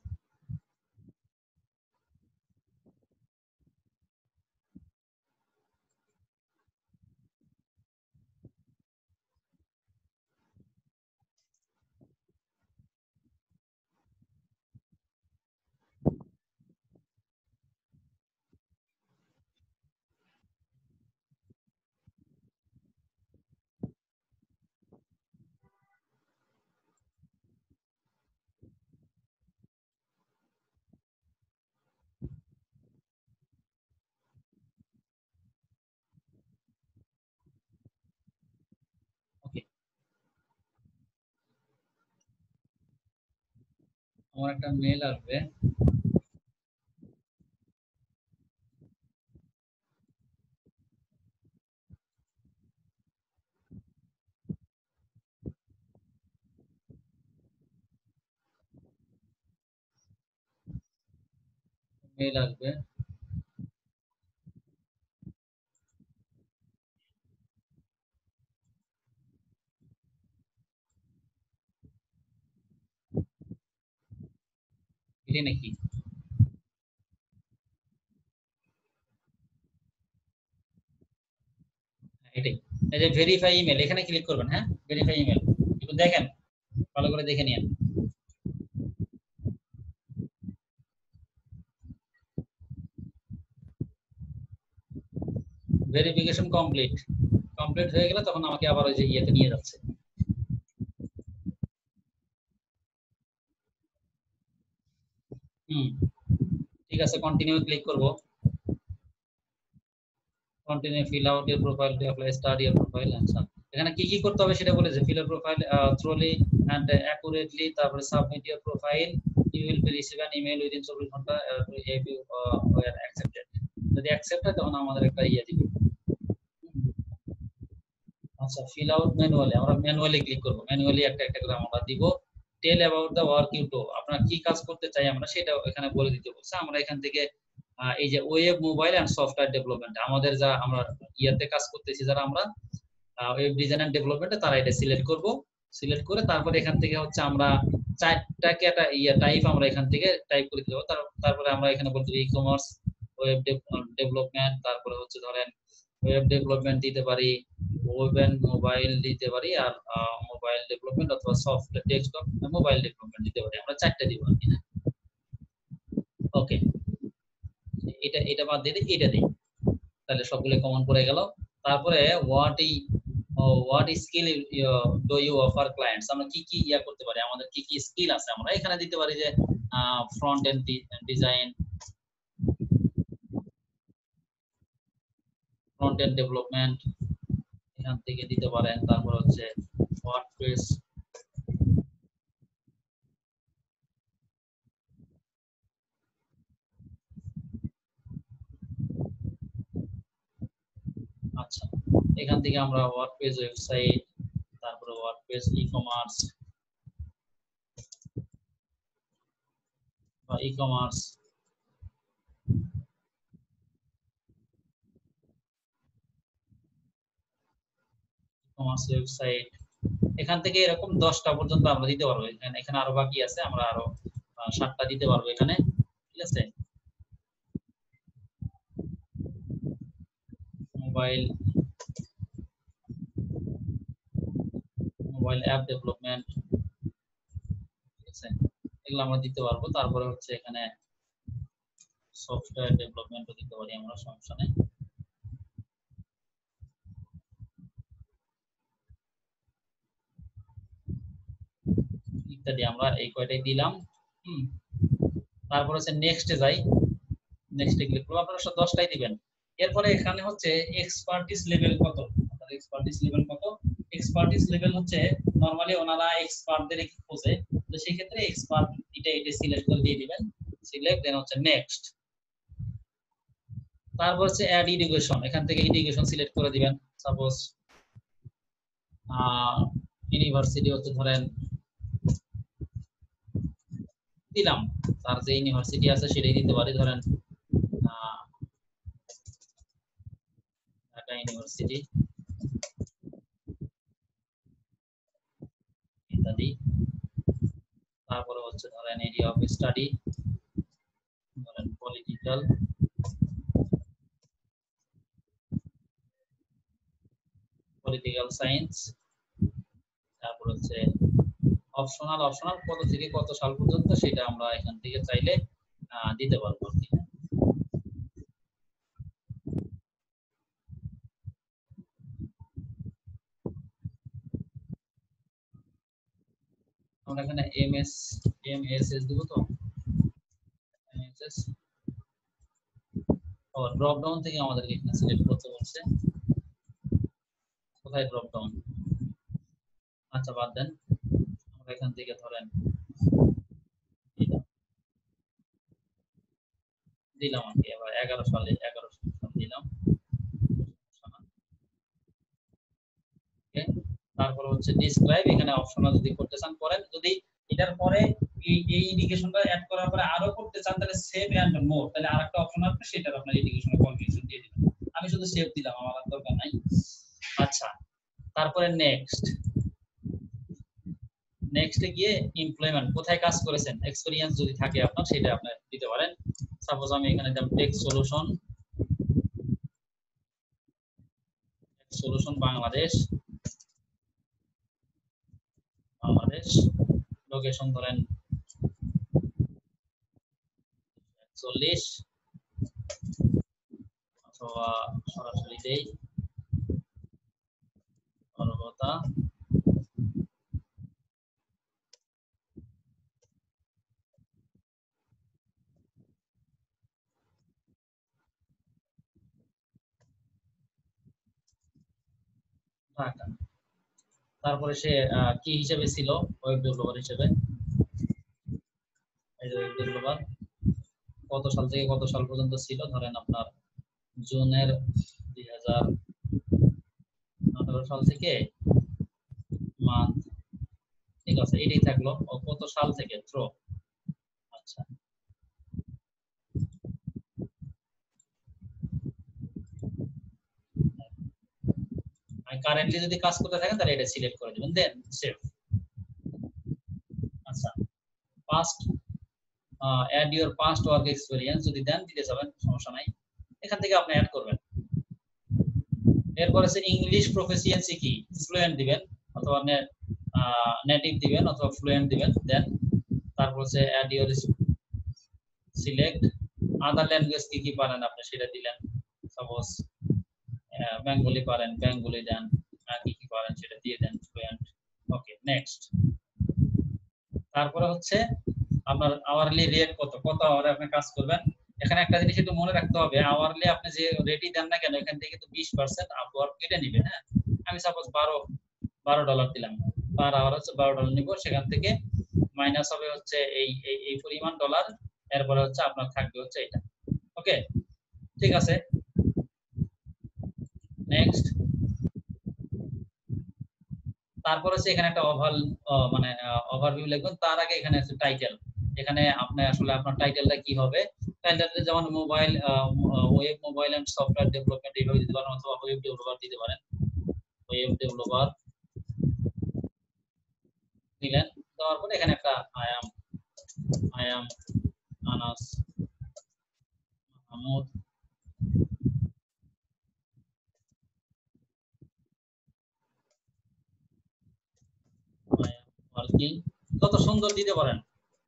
Okay, আমার একটা মেল আসবে। মেল আসবে, এটা নাকি এটাই, এই যে ভেরিফাই ইমেল, এখানে ক্লিক করবেন। হ্যাঁ, ভেরিফাই ইমেল একটু দেখেন, ভালো করে দেখে নিন। ভেরিফিকেশন কমপ্লিট কমপ্লিট হয়ে গেলে তখন আমাকে আবার ওই যে ইয়েতে নিয়ে যাচ্ছে। হুম, ঠিক আছে, কন্টিনিউ ক্লিক করব। Continue fill out your profile to apply start your profile. আচ্ছা, এখানে কি কি করতে হবে সেটা বলেছে। Fill out profile thoroughly and uh, accurately তারপরে submit your profile, you will be receive an email within চব্বিশ ঘন্টা uh, if you uh, were accepted. যদি accept হয় তখন আমাদের একটা ইয়ে দিবে। আচ্ছা, fill out manually, আমরা ম্যানুয়ালি ক্লিক করব, ম্যানুয়ালি একটা একটা করে আমরা দিব। Tell about the work you do, আপনারা কি কাজ করতে চাই আমরা সেটা এখানে বলে দিতে বলছে। আমরা এখান থেকে এই যে web, mobile and software development, আমাদের যা আমরা ইয়াতে কাজ করতেছি যারা আমরা ওয়েব ডিজাইন এন্ড ডেভেলপমেন্টে, তারা এটা সিলেক্ট করব। সিলেক্ট করে তারপরে এখান থেকে হচ্ছে আমরা চারটাকে একটা ইয়া টাইপ আমরা এখান থেকে টাইপ করে দেব। তারপরে আমরা এখানে বলতে ই কমার্স, ওয়েব ডেভেলপমেন্ট, তারপরে হচ্ছে ধরেন ওয়েব ডেভেলপমেন্ট দিতে পারি, ওয়েব এন্ড মোবাইল দিতে পারি, আর মোবাইল ডেভেলপমেন্ট অথবা সফটওয়্যার ডেস্কটপ মোবাইল ডেভেলপমেন্ট দিতে পারি। আমরা চারটা দিব আর কি। ওকে, এটা এটা বাদ দিয়ে দিই, এটা দিই, তাহলে সবগুলো কমন পড়ে গেল। তারপরে হোয়াট ই what skill do you offer clients, আমরা কি কি ইয়া করতে পারি, আমাদের কি কি স্কিল আছে আমরা এখানে দিতে পারি। যে front end design, front end development এখান থেকে দিতে পারেন। তারপর হচ্ছে ওয়ার্ডপ্রেস, আচ্ছা এখান থেকে আমরা ওয়ার্ডপ্রেস ওয়েবসাইট, তারপরে ওয়ার্ডপ্রেস ই কমার্স বা ই কমার্স কমার্স ওয়েবসাইট, এখান থেকে এরকম দশটা পর্যন্ত আমরা দিতে পারবো। এখানে এখানে আরো বাকি আছে, আমরা আরো সাতটা দিতে পারবো এখানে, ঠিক আছে। মোবাইল মোবাইল অ্যাপ ডেভেলপমেন্ট, ঠিক আছে, এগুলো আমরা দিতে পারবো। তারপরে হচ্ছে এখানে সফটওয়্যার ডেভেলপমেন্টও দিতে পারি আমরা, সমস্যা নেই। ইত্যাদি আমরা এই কয়টাই দিলাম। হুম, তারপর হচ্ছে নেক্সটে যাই, নেক্সটে ক্লিক করব। আপনারা সব দশটাই দিবেন। এরপরে এখানে হচ্ছে এক্সপার্টিস লেভেল কত, আপনাদের এক্সপার্টিস লেভেল কত। এক্সপার্টিস লেভেল হচ্ছে নরমালি ওনারা এক্সপার্টদের কি খোঁজে, তো সেই ক্ষেত্রে এক্সপার্ট এটা এটা সিলেক্ট করে দিয়ে দিবেন, সিলেক্ট, দেন হচ্ছে নেক্সট। তারপর হচ্ছে অ্যাড এডুকেশন, এখান থেকে এডুকেশন সিলেক্ট করে দিবেন। সাপোজ ইউনিভার্সিটি হচ্ছে ধরেন দিলাম, তার যে ইউনিভার্সিটি আছে সেটাই দিতে পারি, ধরেন ঢাকা ইউনিভার্সিটি ইত্যাদি। তারপরে হচ্ছে ধরেন এরিয়া অফ স্টাডি, ধরেন পলিটিক্যাল, পলিটিক্যাল সায়েন্স। তারপর হচ্ছে অপশনাল, অপশনাল কত থেকে কত সাল পর্যন্ত সেটা আমরা এখান থেকে চাইলে দিতে পারবো আর কি। আমরা এখানে এমএস এমএসএস দিব, তো এমএসএস ও ড্রপ ডাউন থেকে আমাদেরকে এখানে সিলেক্ট করতে বলছে, কোথায় ড্রপ ডাউন, আচ্ছা বাদ দেন। আমরা এখান থেকে ধরেন দিলাম আর কি, এবার এগারো সালে এগারো সাল দিলাম। তারপর হচ্ছে ডিসক্রাইব, এখানে অপশনাল যদি করতে চান করেন, যদি এটার পরে এই এই ইন্ডিকেশনটা অ্যাড করার পরে আরো করতে চান তাহলে সেভ এন্ড মোর, তাহলে আরেকটা অপশন আসবে, সেটার আপনার ইন্ডিকেশনে কনফিগারেশন দিয়ে দিবেন। আমি শুধু সেভ দিলাম, আমার আর দরকার নাই। আচ্ছা, তারপরে নেক্সট, নেক্সটে গিয়ে এমপ্লয়মেন্ট, কোথায় কাজ করেছেন, এক্সপেরিয়েন্স যদি থাকে আপনার সেটা আপনি দিতে পারেন। সাপোজ আমি এখানে দিলাম tech solution, solution Bangladesh, Bangladesh, location ধরেন চল্লিশ, অথবা সরাসরি দেই অর্হতা, ঢাকা। তারপরে সে আহ, কি হিসেবে ছিল, ওয়েব ডেভেলপার হিসেবে। এই যে ওয়েব ডেভেলপার কত সাল থেকে কত সাল পর্যন্ত ছিল, ধরেন আপনার জুনের দুই হাজার আঠারো সাল থেকে মান্থ, ঠিক আছে, এটাই থাকলো। ও কত সাল থেকে থ্রো। আচ্ছা, কারেন্টলি যদি কাজ করতে থাকেন তাহলে এটা সিলেক্ট করে দিবেন, দেন সেভ। আচ্ছা, past add your past work experience যদি দেন দিতে যাবেন, সমস্যা নাই, এখান থেকে আপনি অ্যাড করবেন। এরপর আছে ইংলিশ প্রফিসিয়েন্সি কি, ফ্লুয়েন্ট দিবেন অথবা নেটিভ দিবেন অথবা ফ্লুয়েন্ট দিবেন, দেন তারপর হচ্ছে add your select other language কি কি পারেন আপনি সেটা দিলেন, সাপোজ বেঙ্গলি পারেন বেঙ্গলি দেন, আর কি কি পারেন সেটা দিয়ে দেন, ফ্লুয়েন্ট। ওকে, নেক্সট। তারপরে হচ্ছে আপনার আওয়ারলি রেট কত, কত আওয়ারে আপনি কাজ করবেন। এখানে একটা জিনিস একটু মনে রাখতে হবে, আওয়ারলি আপনি যে রেটই দেন না কেন এখান থেকে কিন্তু বিশ পার্সেন্ট আপওয়ার্ক কেটে নিবে। হ্যাঁ, আমি সাপোজ বারো বারো ডলার দিলাম, পার আওয়ার হচ্ছে বারো ডলার নিব, সেখান থেকে মাইনাস হবে হচ্ছে এই এই পরিমাণ ডলার, এরপরে হচ্ছে আপনার থাকবে হচ্ছে এটা। ওকে, ঠিক আছে, নেক্সট। তারপর হচ্ছে এখানে একটা ওভার মানে ওভারভিউ লিখবেন, তার আগে এখানে আছে টাইটেল। এখানে আপনি আসলে আপনার টাইটেলটা কি হবে, টাইটেলটা যেমন mobile web mobile and software development এইভাবে দিতে পারেন, অথবা ওয়েব ডেভেলপার দিতে পারেন, ওয়েব ডেভেলপার দিলেন। তারপরে এখানে একটা I am I am Anas Mahmud working, কত সুন্দর দিতে পারেন।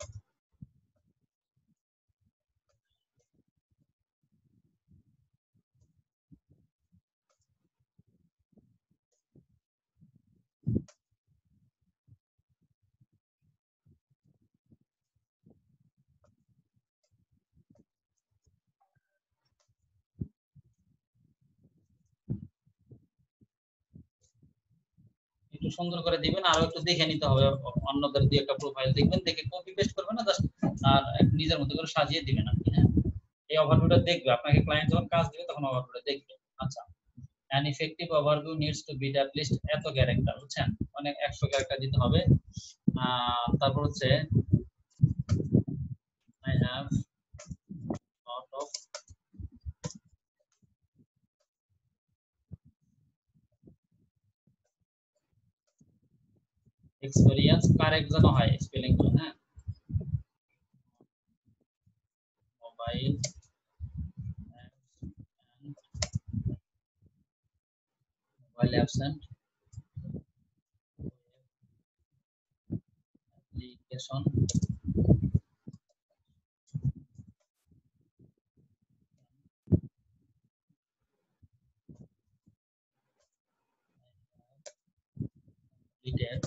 একটু সুন্দর করে দিবেন, আরো একটু দেখে নিতে হবে, অন্যদের দিয়ে একটা প্রোফাইল দেখবেন, দেখে কপি পেস্ট করবেন না, জাস্ট আর নিজের মতো করে সাজিয়ে দিবেন আপনি। হ্যাঁ, এই ওভারভিউটা দেখবে আপনাকে, ক্লায়েন্ট যখন কাজ দিবে তখন ওভারভিউটা দেখবে। আচ্ছা, an effective overview needs to be at least এত ক্যারেক্টার, বুঝছেন, মানে একশো ক্যারেক্টার দিতে হবে। তারপর হচ্ছে I have lot of experience, correct যেন হয় স্পেলিং গুলো। হ্যাঁ, mobile mobile absent application completed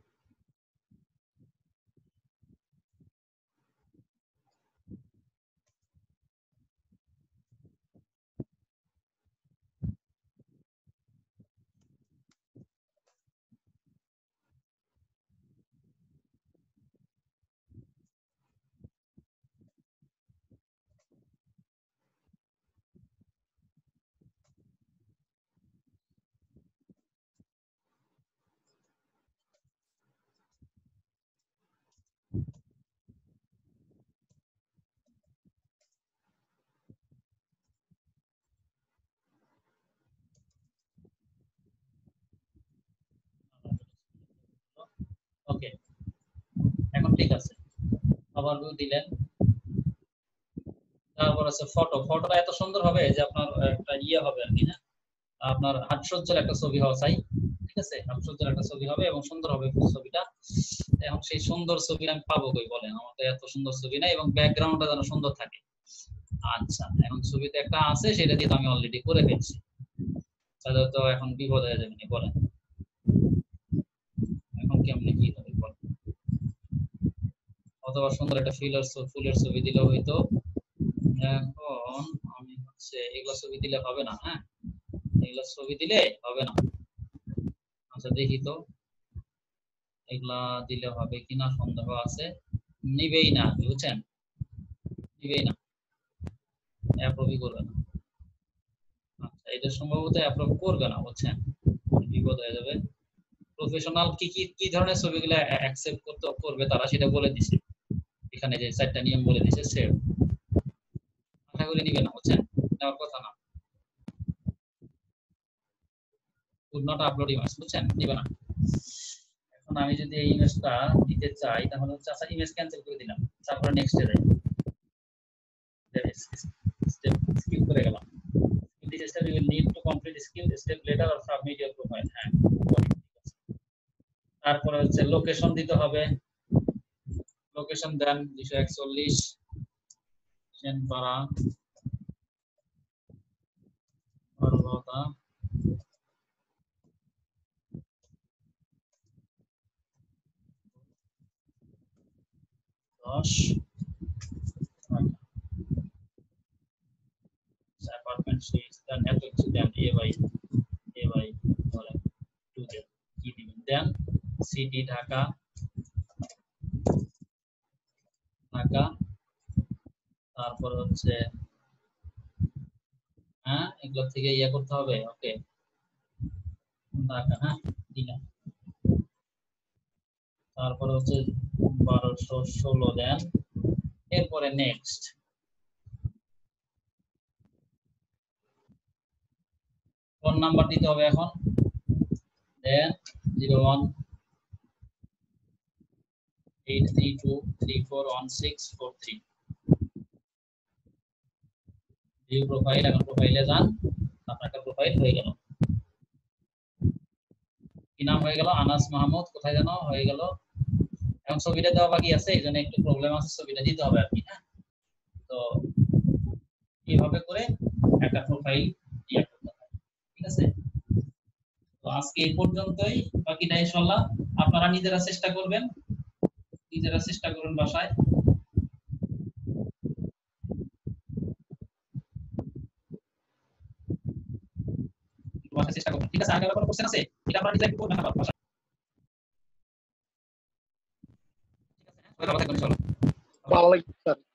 okay, এখন ঠিক আছে, ওভারভিউ দিলেন। তারপর আছে ফটো, ফটোটা এত সুন্দর হবে যে আপনার একটা ইয়ে হবে আর কি। হ্যাঁ, আপনার হাস্যজ্জ্বল একটা ছবি হওয়া চাই, ঠিক আছে, হাস্যজ্জ্বল একটা ছবি হবে এবং সুন্দর হবে ছবিটা। এখন সেই সুন্দর ছবি আমি পাবো কই বলেন, আমার তো এত সুন্দর ছবি নাই, এবং ব্যাকগ্রাউন্ডটা যেন সুন্দর থাকে। আচ্ছা, এখন ছবিতে একটা আছে, সেটা দিয়ে তো আমি অলরেডি করে ফেলছি, তাহলে তো এখন বিপদ হয়ে যাবে, বলেন এখন কেমনে কি হবে বলেন। অথবা সুন্দর একটা ফুলের ফুলের ছবি দিলে হয়তো। এখন আমি হচ্ছে এগুলো ছবি দিলে হবে না। হ্যাঁ, এগুলো ছবি দিলে হবে না। আচ্ছা, দেখি তো এগুলা দিলে হবে কিনা সন্দেহ আছে, নিবেই না, বুঝছেন, নিবেই না, অ্যাপ্রুভই করবে না। আচ্ছা, এটা সম্ভবত অ্যাপ্রুভ করবে না, বুঝছেন, বিপদ হয়ে যাবে। প্রফেশনাল কি কি কি ধরনের ছবিগুলো অ্যাকসেপ্ট করতে করবে তারা সেটা বলে দিছে, এখানে যে চারটা নিয়ম বলে দিছে, সেভ আশা করি নিবে না, বুঝছেন, নেওয়ার কথা না। would not upload image, বুঝছেন, নিবে না। এখন আমি যদি এই ইমেজটা দিতে চাই তাহলে হচ্ছে আচ্ছা ইমেজ ক্যান্সেল করে দিলাম, তারপরে নেক্সট এ যাই, স্টেপ স্কিপ করে গেলাম। This step you will need to complete skill step later or submit your profile. হ্যাঁ, তারপরে হচ্ছে লোকেশন দিতে হবে, লোকেশন দেন দুইশো একচল্লিশ সেনপাড়া পর্বতা দশ অ্যাপার্টমেন্ট সুইচ দেন, এত কিছু দেন, এ বাই এ বাই ধরেন টু দেন, কি দিবেন দেন, সিটি ঢাকা ঢাকা, তারপর হচ্ছে হ্যাঁ এগুলো থেকে ইয়ে করতে হবে, ওকে ঢাকা, হ্যাঁ দিলাম। তারপর হচ্ছে বারোশো ষোলো দেন, এরপরে নেক্সট, ফোন নাম্বার দিতে হবে এখন, দেন zero one eight three two three four one six four three. View profile, এখন প্রোফাইলে যান, আপনার একটা প্রোফাইল হয়ে গেল। কি নাম হয়ে গেল? আনাস মাহমুদ, কোথায় যেন হয়ে গেল। এখন ছবিটা দেওয়া বাকি আছে, এই জন্য একটু প্রবলেম আছে, ছবিটা দিতে হবে আর কি। হ্যাঁ, তো এইভাবে করে একটা প্রোফাইল ইয়ে করতে হবে, ঠিক আছে। তো আজকে এই পর্যন্তই, বাকিটা ইনশাআল্লাহ আপনারা নিজেরা চেষ্টা করবেন, নিজেরা চেষ্টা করুন বাসায়। বাসায় চেষ্টা করুন, ঠিক আছে। আগে কোনো কোশ্চেন আছে এটা আপনারা নিজে একটু করবেন আবার বাসায়, ঠিক আছে। হ্যাঁ, সবাই ভালো থাকবেন ইনশাআল্লাহ। ভালো লাগছে স্যার।